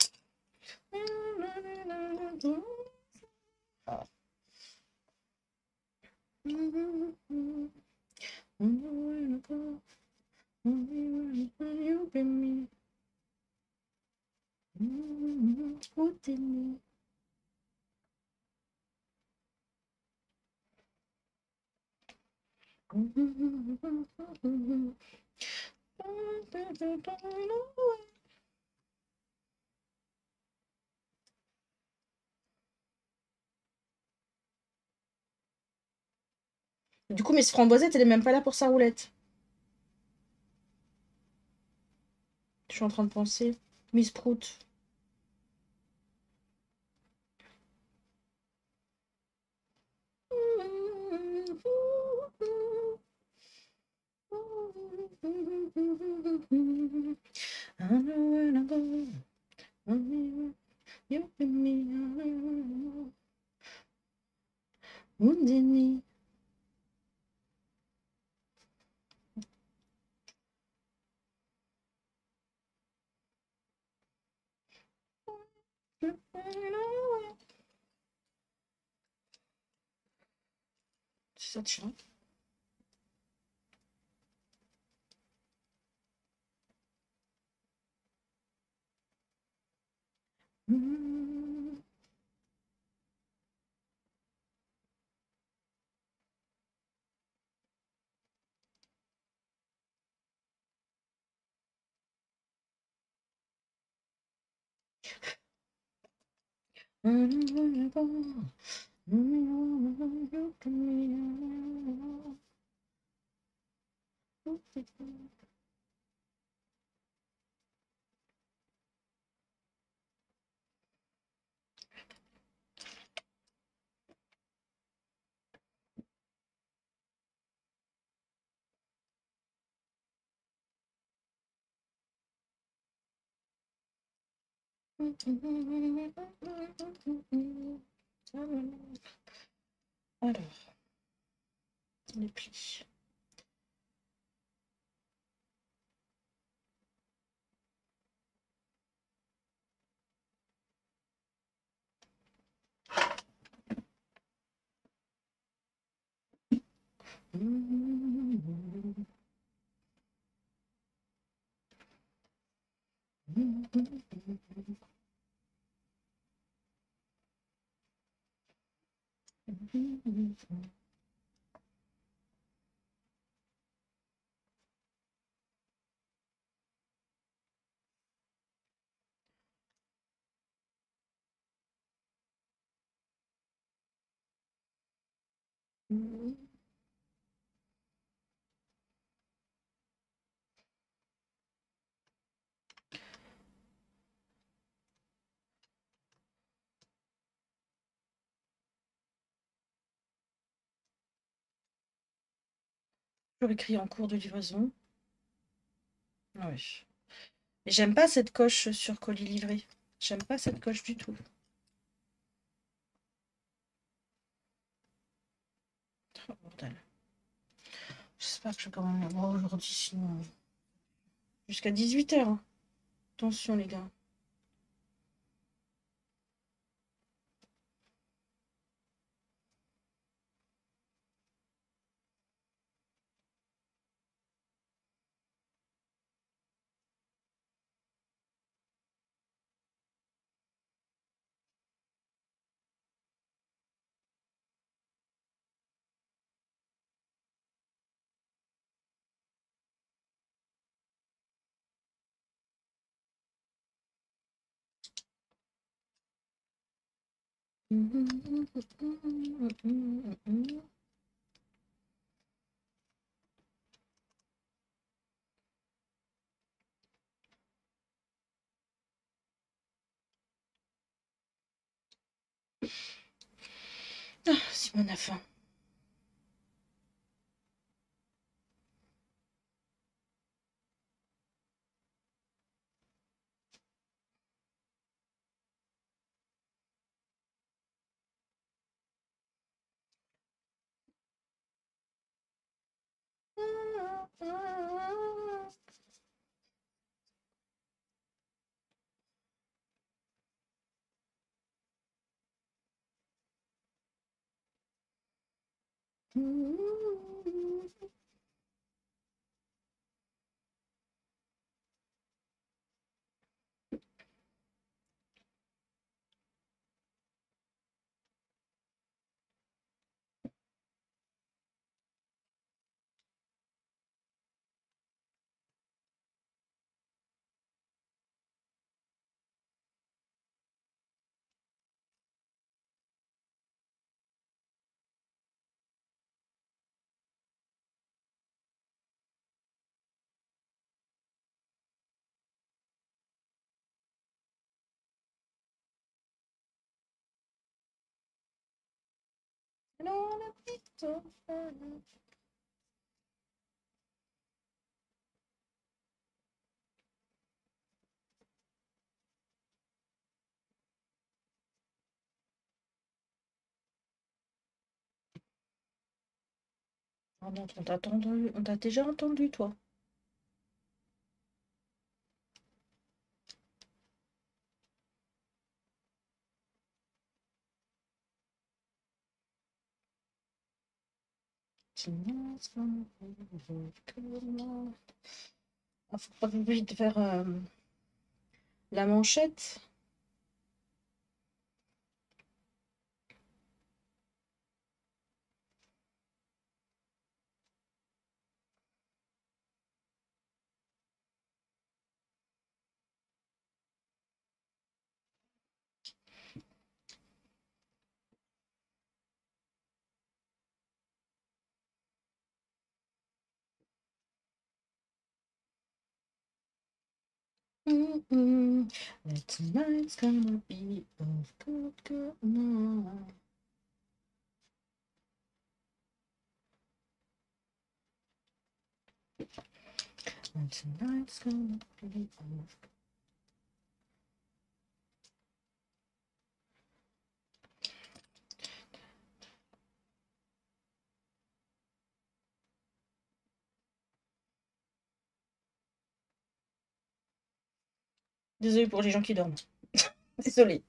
[SPEAKER 1] Ah. Du coup, Miss Framboisette, elle est même pas là pour sa roulette. Je suis en train de penser. Miss Prout. Houdini. C'est ça, tu vois. Alors, les plis. Toujours écrit en cours de livraison. Oui. Mais j'aime pas cette coche sur colis livré. J'aime pas cette coche du tout. Oh, bordel. J'espère que je vais quand même l'avoir aujourd'hui, sinon... Jusqu'à dix-huit heures. Hein. Attention, les gars. Ah, Simone a faim. gonna be so fun. Oh non, on t'a entendu, on t'a déjà entendu, toi. Tonight's gonna be a good night. Ah, faut pas oublier de faire euh, la manchette. Mm-mm. That tonight's gonna be a good, good night. And tonight's gonna be a Désolée pour les gens qui dorment. Désolée.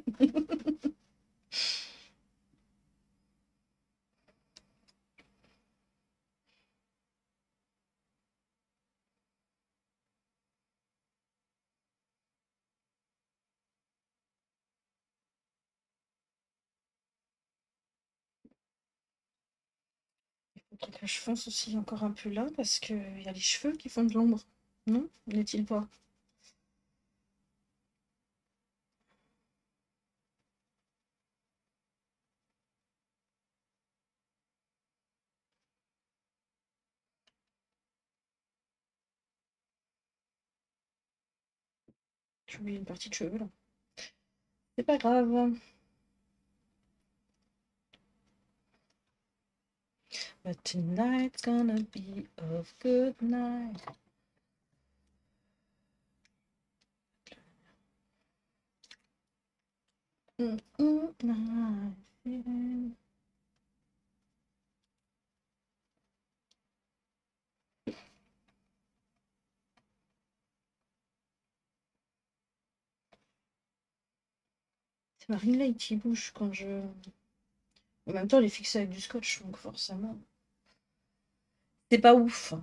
[SPEAKER 1] Il faudrait que je fonce aussi encore un peu là parce qu'il y a les cheveux qui font de l'ombre. Non? N'est-il pas? J'ai oublié une partie de cheveux là. C'est pas grave. But tonight's gonna be a good night. Mm -mm -mm. C'est ma ring light qui bouge quand je... En même temps, elle est fixée avec du scotch, donc forcément... C'est pas ouf.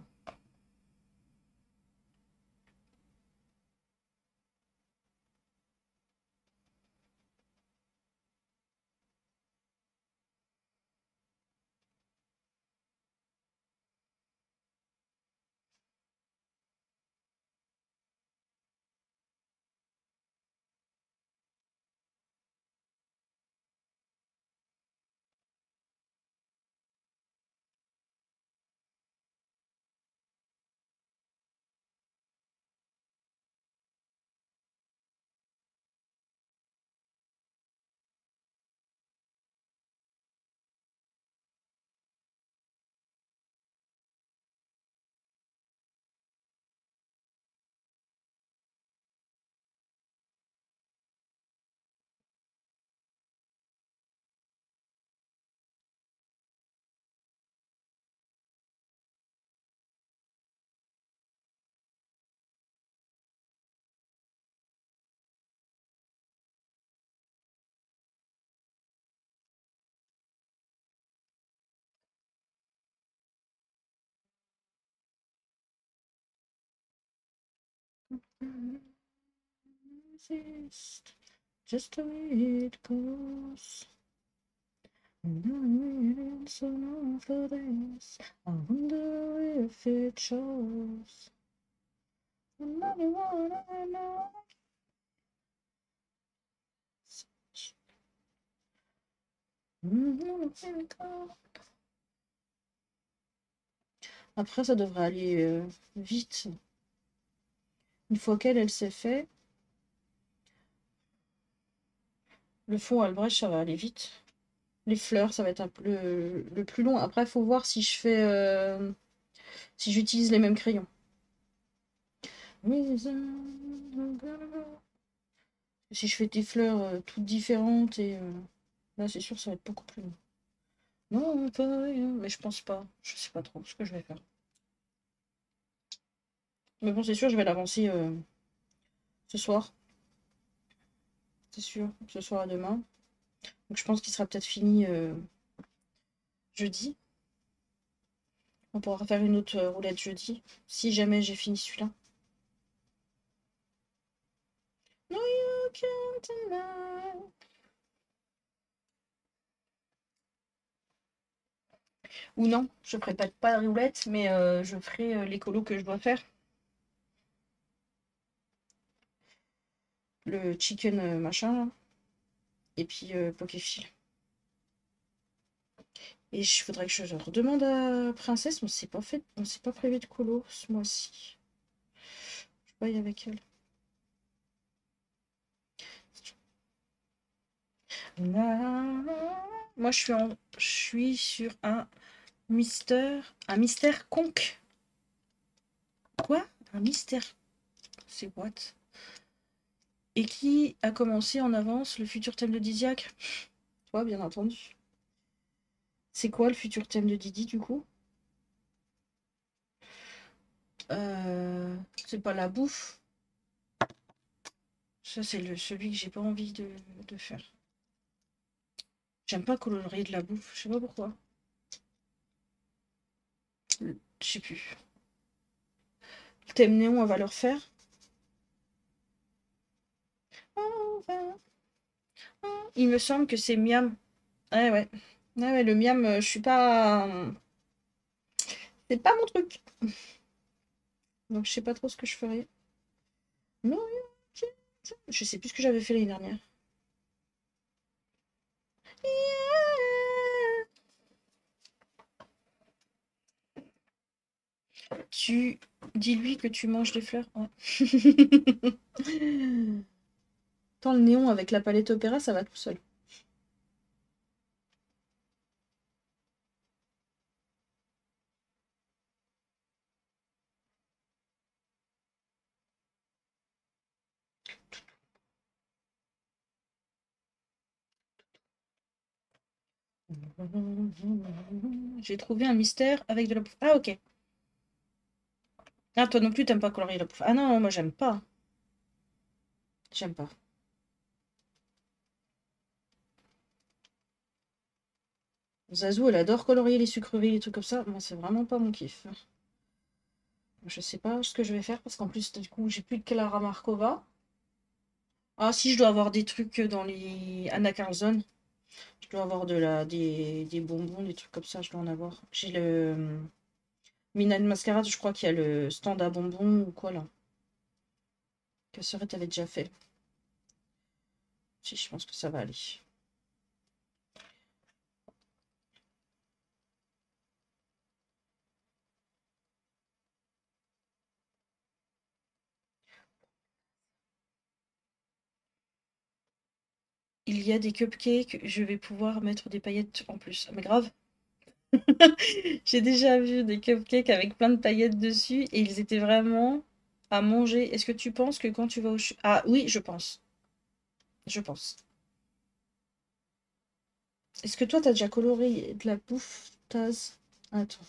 [SPEAKER 1] Exist just the way it goes. And I'm waiting so long for this. I wonder if it shows. Another one I know. Après, ça devrait aller euh, vite. Une fois qu'elle, elle s'est fait, le fond Albrecht, ça va aller vite. Les fleurs, ça va être un peu le, le plus long. Après, il faut voir si je fais... euh, si j'utilise les mêmes crayons. Si je fais des fleurs euh, toutes différentes et... euh, là, c'est sûr, ça va être beaucoup plus long. Non, pas rien. Mais je pense pas. Je sais pas trop ce que je vais faire. Mais bon, c'est sûr, je vais l'avancer euh, ce soir. C'est sûr, ce soir à demain. Donc je pense qu'il sera peut-être fini euh, jeudi. On pourra faire une autre euh, roulette jeudi. Si jamais j'ai fini celui-là. No, you can't deny. Ou non, je ferai pas, pas de roulette, mais euh, je ferai euh, l'écolo que je dois faire. Le chicken euh, machin, là. Et puis euh, Pokéfil. Et il faudrait que je redemande à Princesse, on s'est pas fait, on s'est pas prévu de colo ce mois-ci. Je vais avec elle. Moi, je suis, en... je suis sur un mystère, un mystère conque. Quoi? Un mystère? C'est what? Et qui a commencé en avance le futur thème de Didiac? Toi, bien entendu. C'est quoi le futur thème de Didi, du coup? euh... C'est pas la bouffe. Ça, c'est le celui que j'ai pas envie de, de faire. J'aime pas colorier de la bouffe, je sais pas pourquoi. Je sais plus. Le thème néon, on va le refaire. Il me semble que c'est Miam. Ouais, ouais. Ouais, ouais, le Miam, euh, je suis pas... C'est pas mon truc. Donc, je sais pas trop ce que je ferai. Non, je sais plus ce que j'avais fait l'année dernière. Tu dis-lui que tu manges des fleurs. Ouais. Tant le néon avec la palette opéra, ça va tout seul. J'ai trouvé un mystère avec de la bouffe. Ah, ok. Ah, toi non plus, t'aimes pas colorier la bouffe. Ah non, moi j'aime pas. J'aime pas. Zazou, elle adore colorier les sucreries, les trucs comme ça. Moi, c'est vraiment pas mon kiff. Je sais pas ce que je vais faire parce qu'en plus, du coup, j'ai plus de Clara Markova. Ah, si, je dois avoir des trucs dans les Anna Carlson. Je dois avoir de la... des... des bonbons, des trucs comme ça, je dois en avoir. J'ai le Midnight Masquerade, je crois qu'il y a le stand à bonbons ou quoi là. Que serait t'avais déjà fait. Si, je pense que ça va aller. Il y a des cupcakes, je vais pouvoir mettre des paillettes en plus. Ah, mais grave. J'ai déjà vu des cupcakes avec plein de paillettes dessus et ils étaient vraiment à manger. Est-ce que tu penses que quand tu vas au... ch- Ah oui, je pense. Je pense. Est-ce que toi, t'as déjà coloré de la bouffe, Taz? Attends.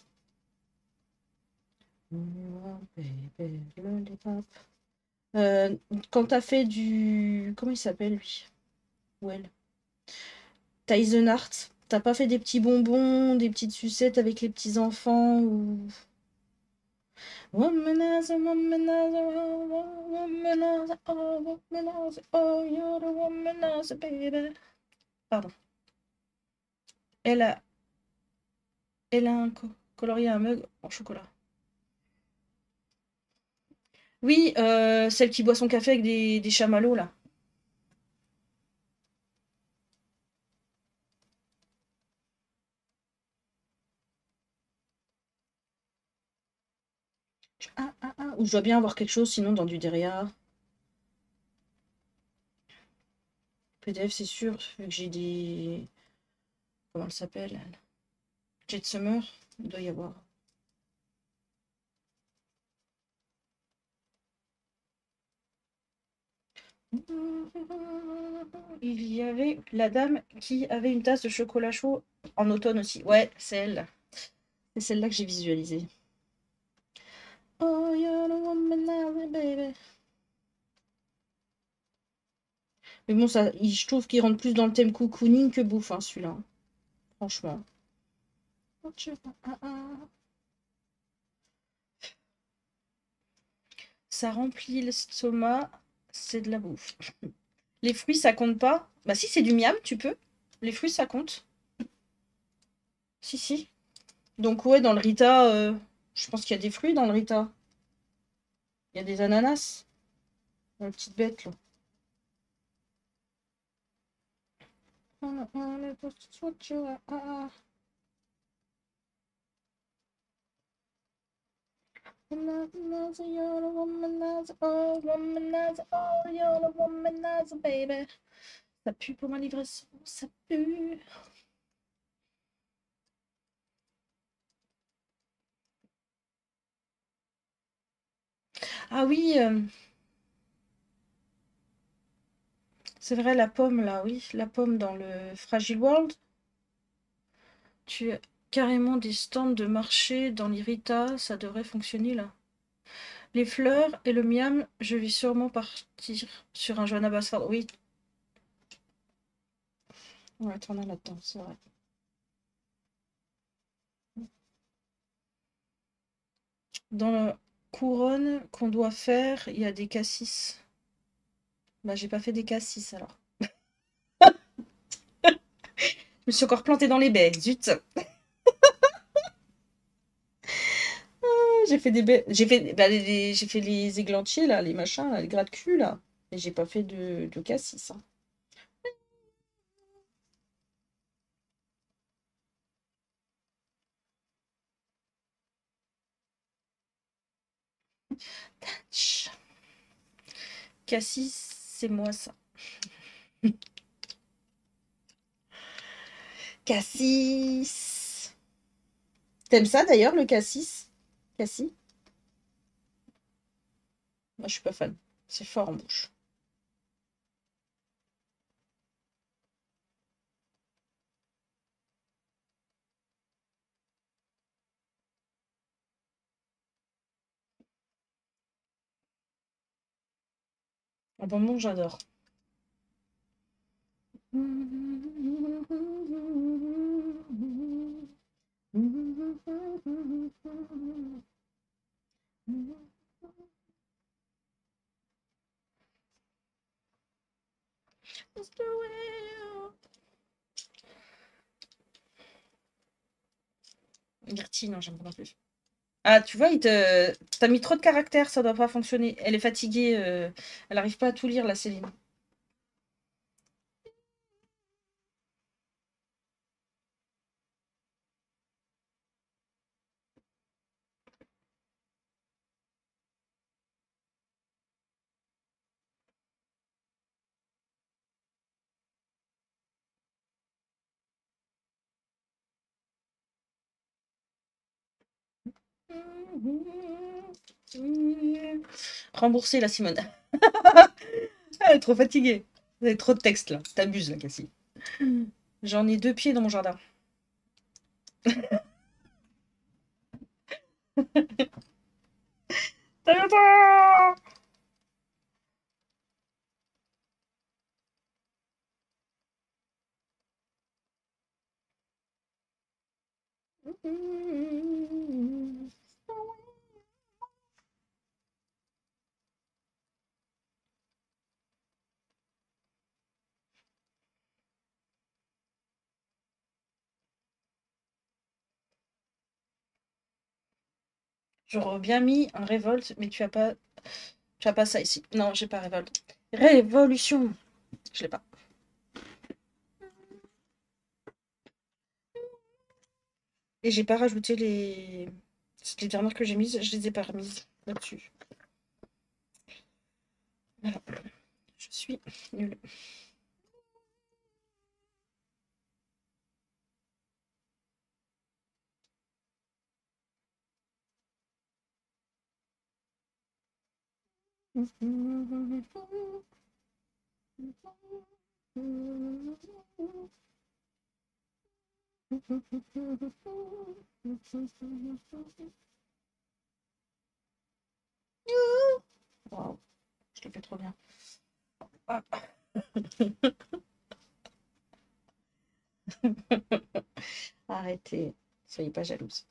[SPEAKER 1] Euh, quand t'as fait du... Comment il s'appelle, lui? Well. Tyson Art. T'as pas fait des petits bonbons, des petites sucettes avec les petits enfants ou... Womanizer, womanizer, womanizer, oh, womanizer, oh, you're the womanizer, baby. Pardon. Elle a, elle a un co- colorié un mug en chocolat. Oui, euh, celle qui boit son café avec des, des chamallows, là. Ah, ah, ah. Ou je dois bien avoir quelque chose, sinon, dans du derrière. P D F, c'est sûr, vu que j'ai des... Comment elle s'appelle elle Jet Summer, il doit y avoir. Il y avait la dame qui avait une tasse de chocolat chaud en automne aussi. Ouais, c'est elle. C'est celle-là que j'ai visualisée. Oh, you're the woman, baby. Mais bon, ça, je trouve qu'il rentre plus dans le thème cocooning que bouffe, hein, celui-là. Franchement. Ça remplit l'estomac, c'est de la bouffe. Les fruits, ça compte pas? Bah si, c'est du miam, tu peux. Les fruits, ça compte. Si, si. Donc ouais, dans le Rita, euh, je pense qu'il y a des fruits dans le Rita. Il y a des ananas. Dans la petite bête, là. Baby. Ça pue pour ma livraison, ça pue. Ah oui, euh, c'est vrai, la pomme, là, oui. La pomme dans le Fragile World. Tu as carrément des stands de marché dans l'Irrita, ça devrait fonctionner, là. Les fleurs et le miam, je vais sûrement partir sur un Johanna Basford. Oui. Ouais, t'en as là-dedans, c'est vrai. Dans la couronne qu'on doit faire, il y a des cassis. Bah, j'ai pas fait des cassis, alors. Je me suis encore plantée dans les baies, zut. J'ai fait des baies. J'ai fait, bah, les... j'ai fait les églantiers, là, les machins, là, les gras de cul, là. Mais j'ai pas fait de, de cassis, hein. Tch. Cassis, c'est moi, ça. Cassis. T'aimes ça, d'ailleurs, le cassis? Cassis? Moi, je suis pas fan. C'est fort en bouche. En bonbon, j'adore. Myrtille, non, j'aime pas non plus. Ah, tu vois, il te... t'as mis trop de caractères, ça doit pas fonctionner. Elle est fatiguée, euh, elle arrive pas à tout lire, la Céline. Rembourser la Simone. Elle est trop fatiguée. Elle a trop de texte là. T'abuses là, Cassie. J'en ai deux pieds dans mon jardin. J'aurais bien mis un révolte, mais tu as pas, tu as pas ça ici. Non, j'ai pas révolte. Révolution. Je l'ai pas. Et j'ai pas rajouté les... les dernières que j'ai mises, je les ai pas remises là-dessus. Voilà. Je suis nulle. Wow, je le fais trop bien. Ah. Arrêtez, soyez pas jalouse.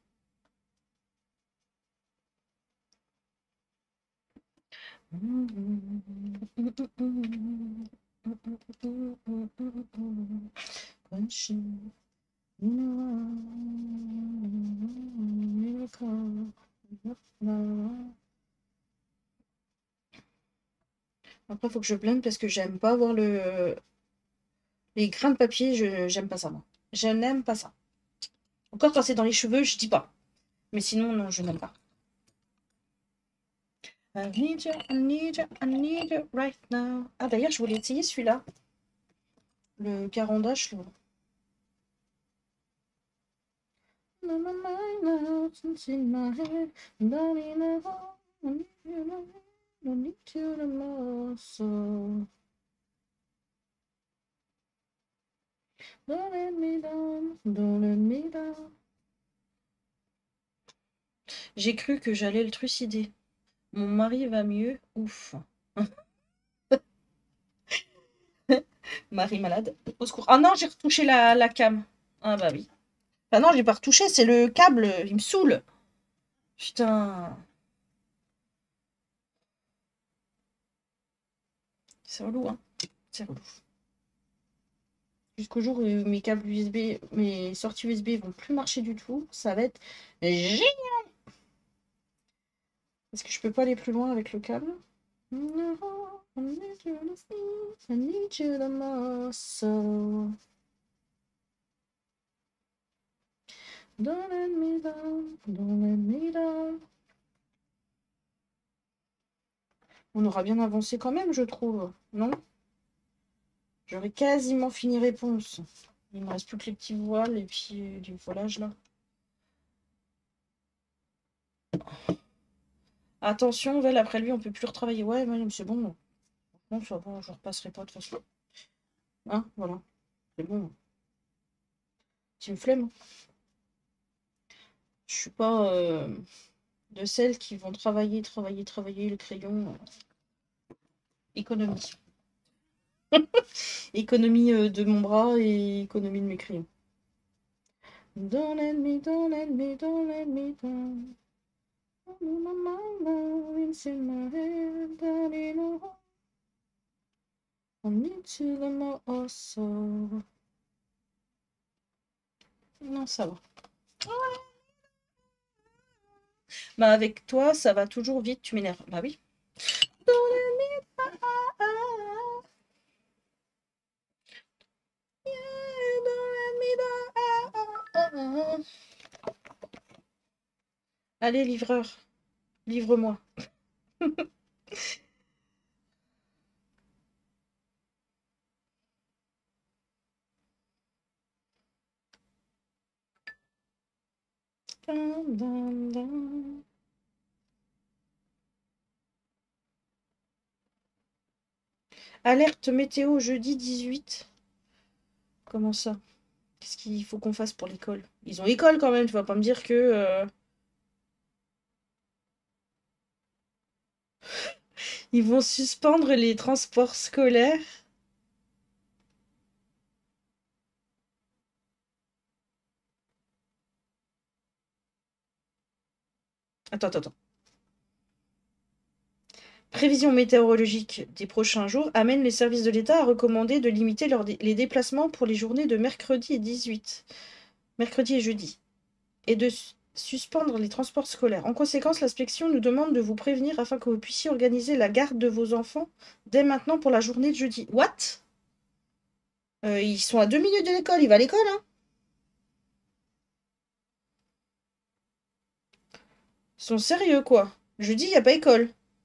[SPEAKER 1] Après, il faut que je blende parce que j'aime pas voir le... les grains de papier. Je j'aime pas ça, moi. Je n'aime pas ça. Encore quand c'est dans les cheveux, je dis pas. Mais sinon, non, je n'aime pas. I need you, I need you, I need you right now. Ah, d'ailleurs, je voulais essayer celui-là. Le Carandache, là. Don't let me down, don't let me down. J'ai cru que j'allais le trucider. Mon mari va mieux, ouf. Marie malade, au secours. Ah non, j'ai retouché la, la cam. Ah bah oui. Ah non, j'ai pas retouché, c'est le câble, il me saoule. Putain. C'est relou, hein. C'est relou. Jusqu'au jour où mes câbles U S B, mes sorties U S B vont plus marcher du tout, ça va être génial. Est-ce que je peux pas aller plus loin avec le câble? No, I need you to see, I need you the most, so don't let me down, don't let me down. On aura bien avancé quand même, je trouve, non? J'aurais quasiment fini réponse. Il me reste plus que les petits voiles et puis du voilage là. Attention, Vel, après lui, on peut plus retravailler. Ouais, mais c'est bon. Non, ça va, je repasserai pas de toute façon. Hein, voilà. C'est bon. Tu me flemme. Je suis pas euh, de celles qui vont travailler, travailler, travailler le crayon. Économie. Économie euh, de mon bras et économie de mes crayons. Don't let me, don't let me, don't let me down. My mind now, it's in my head, that you know. I need to the more so. Non, ça va. Bah avec toi, ça va toujours vite, tu m'énerves. Bah oui. Allez, livreur, livre-moi. Alerte météo jeudi dix-huit. Comment ça? Qu'est-ce qu'il faut qu'on fasse pour l'école? Ils ont école quand même, tu vas pas me dire que... Euh... Ils vont suspendre les transports scolaires. Attends, attends, attends. Prévision météorologique des prochains jours amène les services de l'État à recommander de limiter leurs dé les déplacements pour les journées de mercredi et dix-huit. Mercredi et jeudi. Et de suspendre les transports scolaires. En conséquence, l'inspection nous demande de vous prévenir afin que vous puissiez organiser la garde de vos enfants dès maintenant pour la journée de jeudi. What? euh, Ils sont à deux minutes de l'école, il va à l'école, hein? Ils sont sérieux, quoi. Jeudi, il n'y a pas école.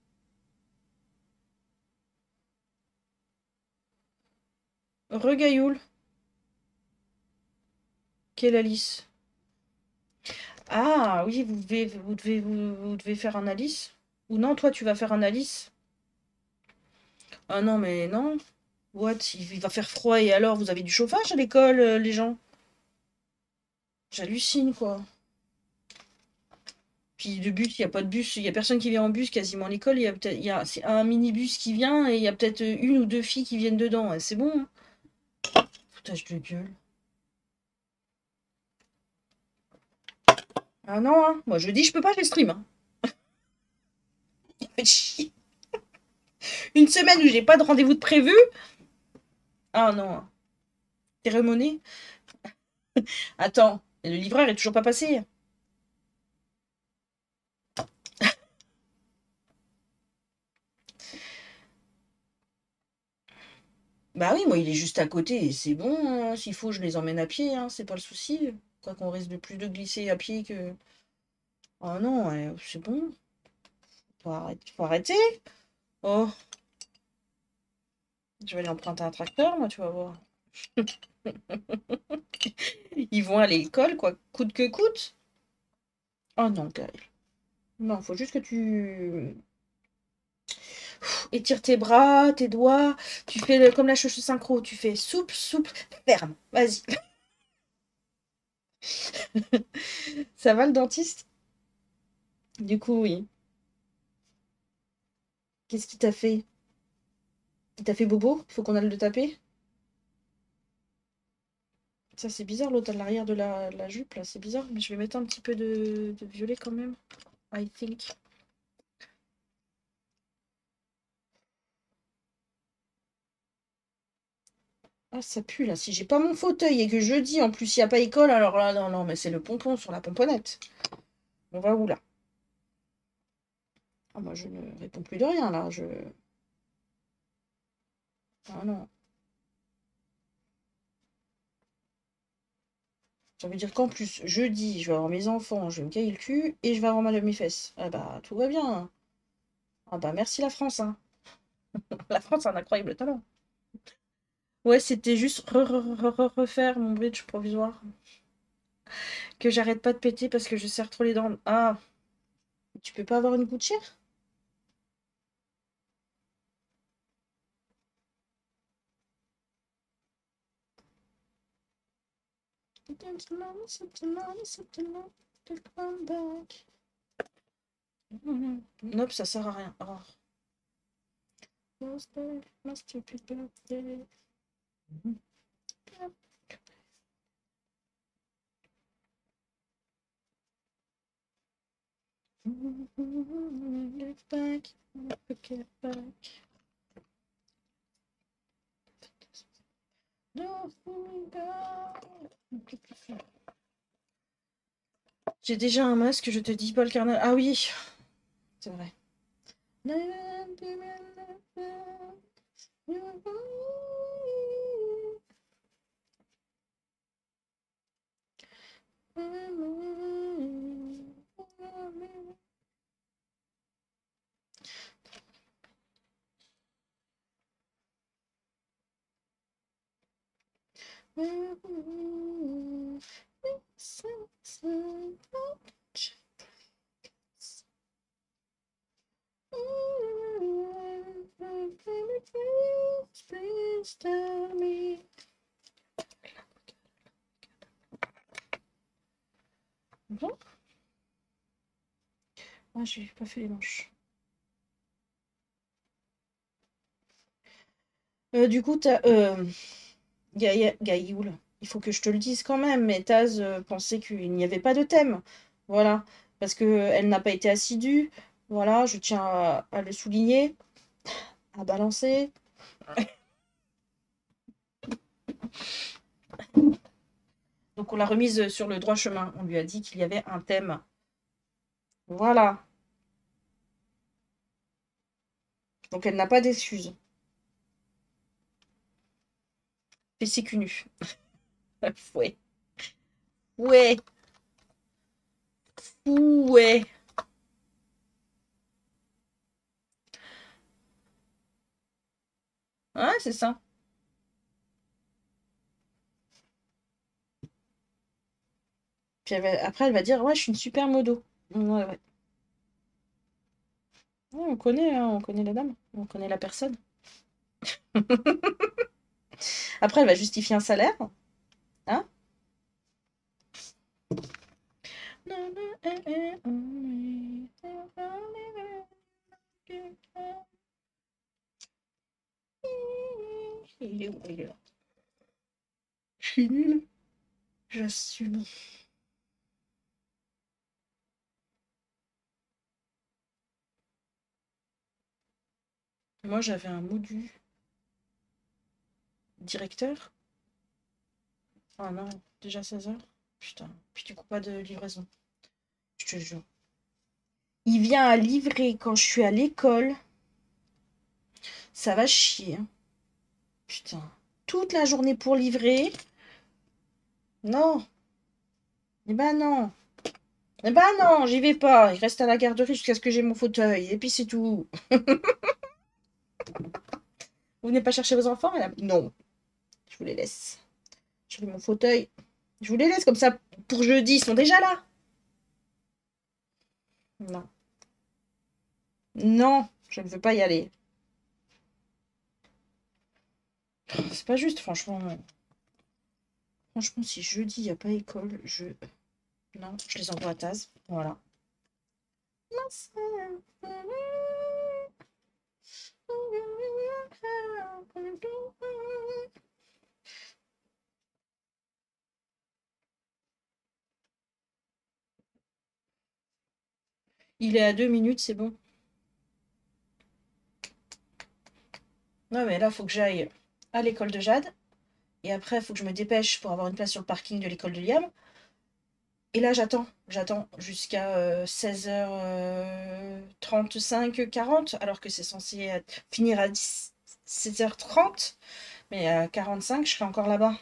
[SPEAKER 1] Regailloul. Quelle Alice? Ah oui, vous devez, vous devez, vous, vous devez faire un Alice. Ou non, toi, tu vas faire un Alice. Ah non, mais non. What? Il il va faire froid et alors, vous avez du chauffage à l'école, euh, les gens? J'hallucine, quoi. Puis de bus, il n'y a pas de bus, il y a personne qui vient en bus quasiment à l'école. Il y a peut-être, il y a, c'est un minibus qui vient et il y a peut-être une ou deux filles qui viennent dedans. Ouais, c'est bon, hein. Foutage de gueule. Ah non, hein. Moi je dis je peux pas, je stream, hein. Fait chier. Une semaine où j'ai pas de rendez-vous de prévu. Ah non, hein. Cérémonie. Attends, et le livreur est toujours pas passé. Bah oui, moi il est juste à côté et c'est bon, hein. S'il faut, je les emmène à pied, hein. C'est pas le souci. Quoi qu'on risque de plus de glisser à pied que. Ah non, ouais, c'est bon. Faut arrêter. Faut arrêter. Oh, je vais aller emprunter un tracteur, moi, tu vas voir. Ils vont à l'école, quoi, coûte que coûte. Oh non, Gaël. Non, faut juste que tu étires tes bras, tes doigts. Tu fais le- comme la chouchou synchro. Tu fais souple, souple, ferme. Vas-y. Ça va le dentiste? Du coup, oui. Qu'est-ce qu'il t'a fait? Il t'a fait bobo? Il faut qu'on aille le taper? Ça, c'est bizarre, l'autre à l'arrière de la, la jupe, là. C'est bizarre, mais je vais mettre un petit peu de, de violet quand même. I think. Ah, ça pue, là. Si j'ai pas mon fauteuil et que jeudi, en plus, il n'y a pas école, alors là, non, non, mais c'est le pompon sur la pomponnette. On va où, là? Ah, moi, je ne réponds plus de rien, là. Je... Ah non. Ça veut dire qu'en plus, jeudi, je vais avoir mes enfants, je vais me cailler le cul et je vais avoir mal à mes fesses. Ah bah, tout va bien. Ah bah, merci la France, hein. La France a un incroyable talent. Ouais, c'était juste re- re- re- re- refaire mon bridge provisoire. Que j'arrête pas de péter parce que je serre trop les dents. Ah, tu peux pas avoir une gouttière? Nope, ça sert à rien. Oh. Look back, look back. J'ai déjà un masque, je te dis pas le carnaval. Ah oui, c'est vrai. Please tell me. Bon. Ah, j'ai pas fait les manches. Euh, du coup, t'as... Euh, Gaïa- Gaïoul, il faut que je te le dise quand même, mais Taz euh, pensait qu'il n'y avait pas de thème. Voilà. Parce que euh, elle n'a pas été assidue. Voilà, je tiens à, à le souligner, à balancer. Donc on l'a remise sur le droit chemin. On lui a dit qu'il y avait un thème. Voilà. Donc elle n'a pas d'excuses. Fais ses cul nu. Ouais. Ouais. Ouais. Ouais, c'est ça. Puis elle va- après, elle va dire, ouais, je suis une super modo. Ouais, ouais. Ouais, on connaît, hein, on connaît la dame. On connaît la personne. Après, elle va justifier un salaire. Hein? Il est où? Il est là. Je suis nulle. J'assume. Moi, j'avais un modu directeur. Ah non, déjà seize heures. Putain. Puis du coup, pas de livraison. Je te jure. Il vient à livrer quand je suis à l'école. Ça va chier. Hein. Putain. Toute la journée pour livrer. Non. Eh ben non. Eh ben non, j'y vais pas. Il reste à la garderie jusqu'à ce que j'ai mon fauteuil. Et puis c'est tout. Vous venez pas chercher vos enfants, madame? Non. Je vous les laisse. J'ai mon fauteuil. Je vous les laisse comme ça pour jeudi. Ils sont déjà là. Non. Non, je ne veux pas y aller. C'est pas juste, franchement. Franchement, si jeudi, il n'y a pas école, je... Non, je les envoie à Taz. Voilà. Il est à deux minutes, c'est bon. Non, mais là, il faut que j'aille à l'école de Jade. Et après, il faut que je me dépêche pour avoir une place sur le parking de l'école de Liam. Et là, j'attends. J'attends jusqu'à euh, seize heures trente-cinq, quarante, alors que c'est censé être- finir à seize heures trente. Mais à quarante-cinq, je serai encore là-bas.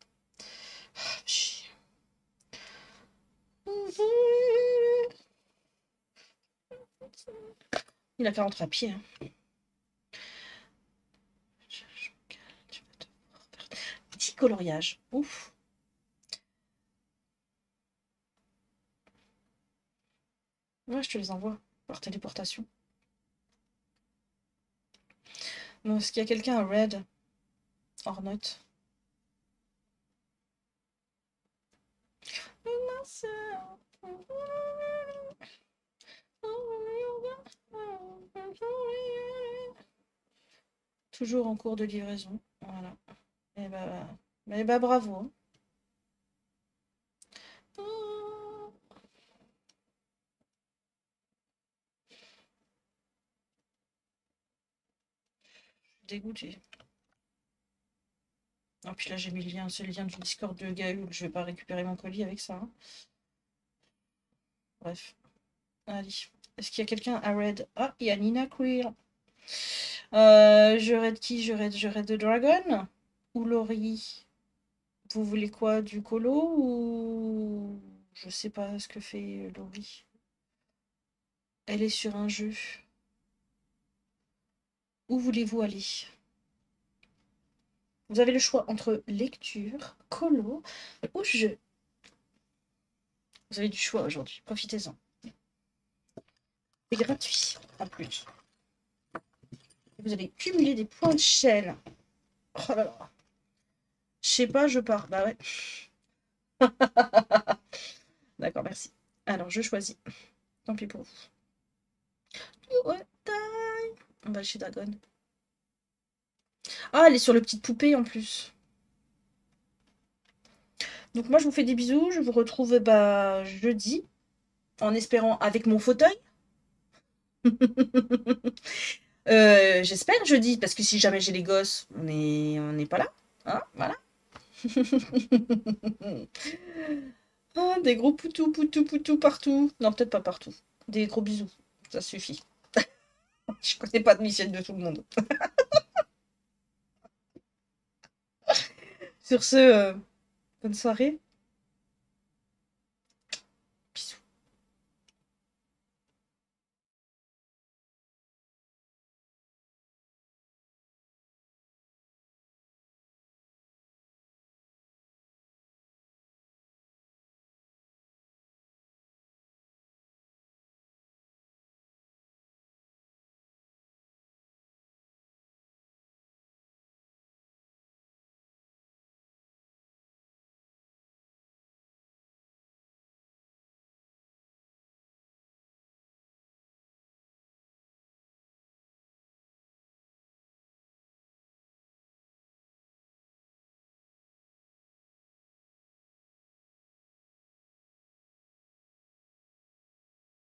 [SPEAKER 1] Il a qu'à rentrer à pied. Hein. Petit coloriage. Ouf. Ouais, je te les envoie par téléportation. Bon, est-ce qu'il y a quelqu'un à Red? Hors note. Toujours en cours de livraison. Voilà. Et bah, bah, bah bravo. Hein. Dégoûté. Ah, puis là, j'ai mis le lien, c'est le lien du Discord de Gaël. Je vais pas récupérer mon colis avec ça. Hein. Bref. Allez. Est-ce qu'il y a quelqu'un à Red? Ah, il y a Nina Queer. Euh, je raid qui? Je raid, je raid The Dragon? Ou Laurie? Vous voulez quoi? Du colo? Ou... Je sais pas ce que fait Laurie. Elle est sur un jeu. Où voulez-vous aller? Vous avez le choix entre lecture, colo ou jeu. Vous avez du choix aujourd'hui. Profitez-en. C'est gratuit, en plus. Vous allez cumuler des points de Shell. Oh là là. Je sais pas, je pars. Bah ouais. D'accord, merci. Alors, je choisis. Tant pis pour vous. On va chez Dagon. Ah, elle est sur le petite poupée en plus. Donc moi, je vous fais des bisous. Je vous retrouve bah, jeudi. En espérant avec mon fauteuil. euh, J'espère jeudi. Parce que si jamais j'ai les gosses, on n'est on n'est pas là. Hein, voilà. Ah, des gros poutous, poutous, poutous partout. Non, peut-être pas partout. Des gros bisous. Ça suffit. Je connais pas de Michel de tout le monde. Sur ce, euh, bonne soirée.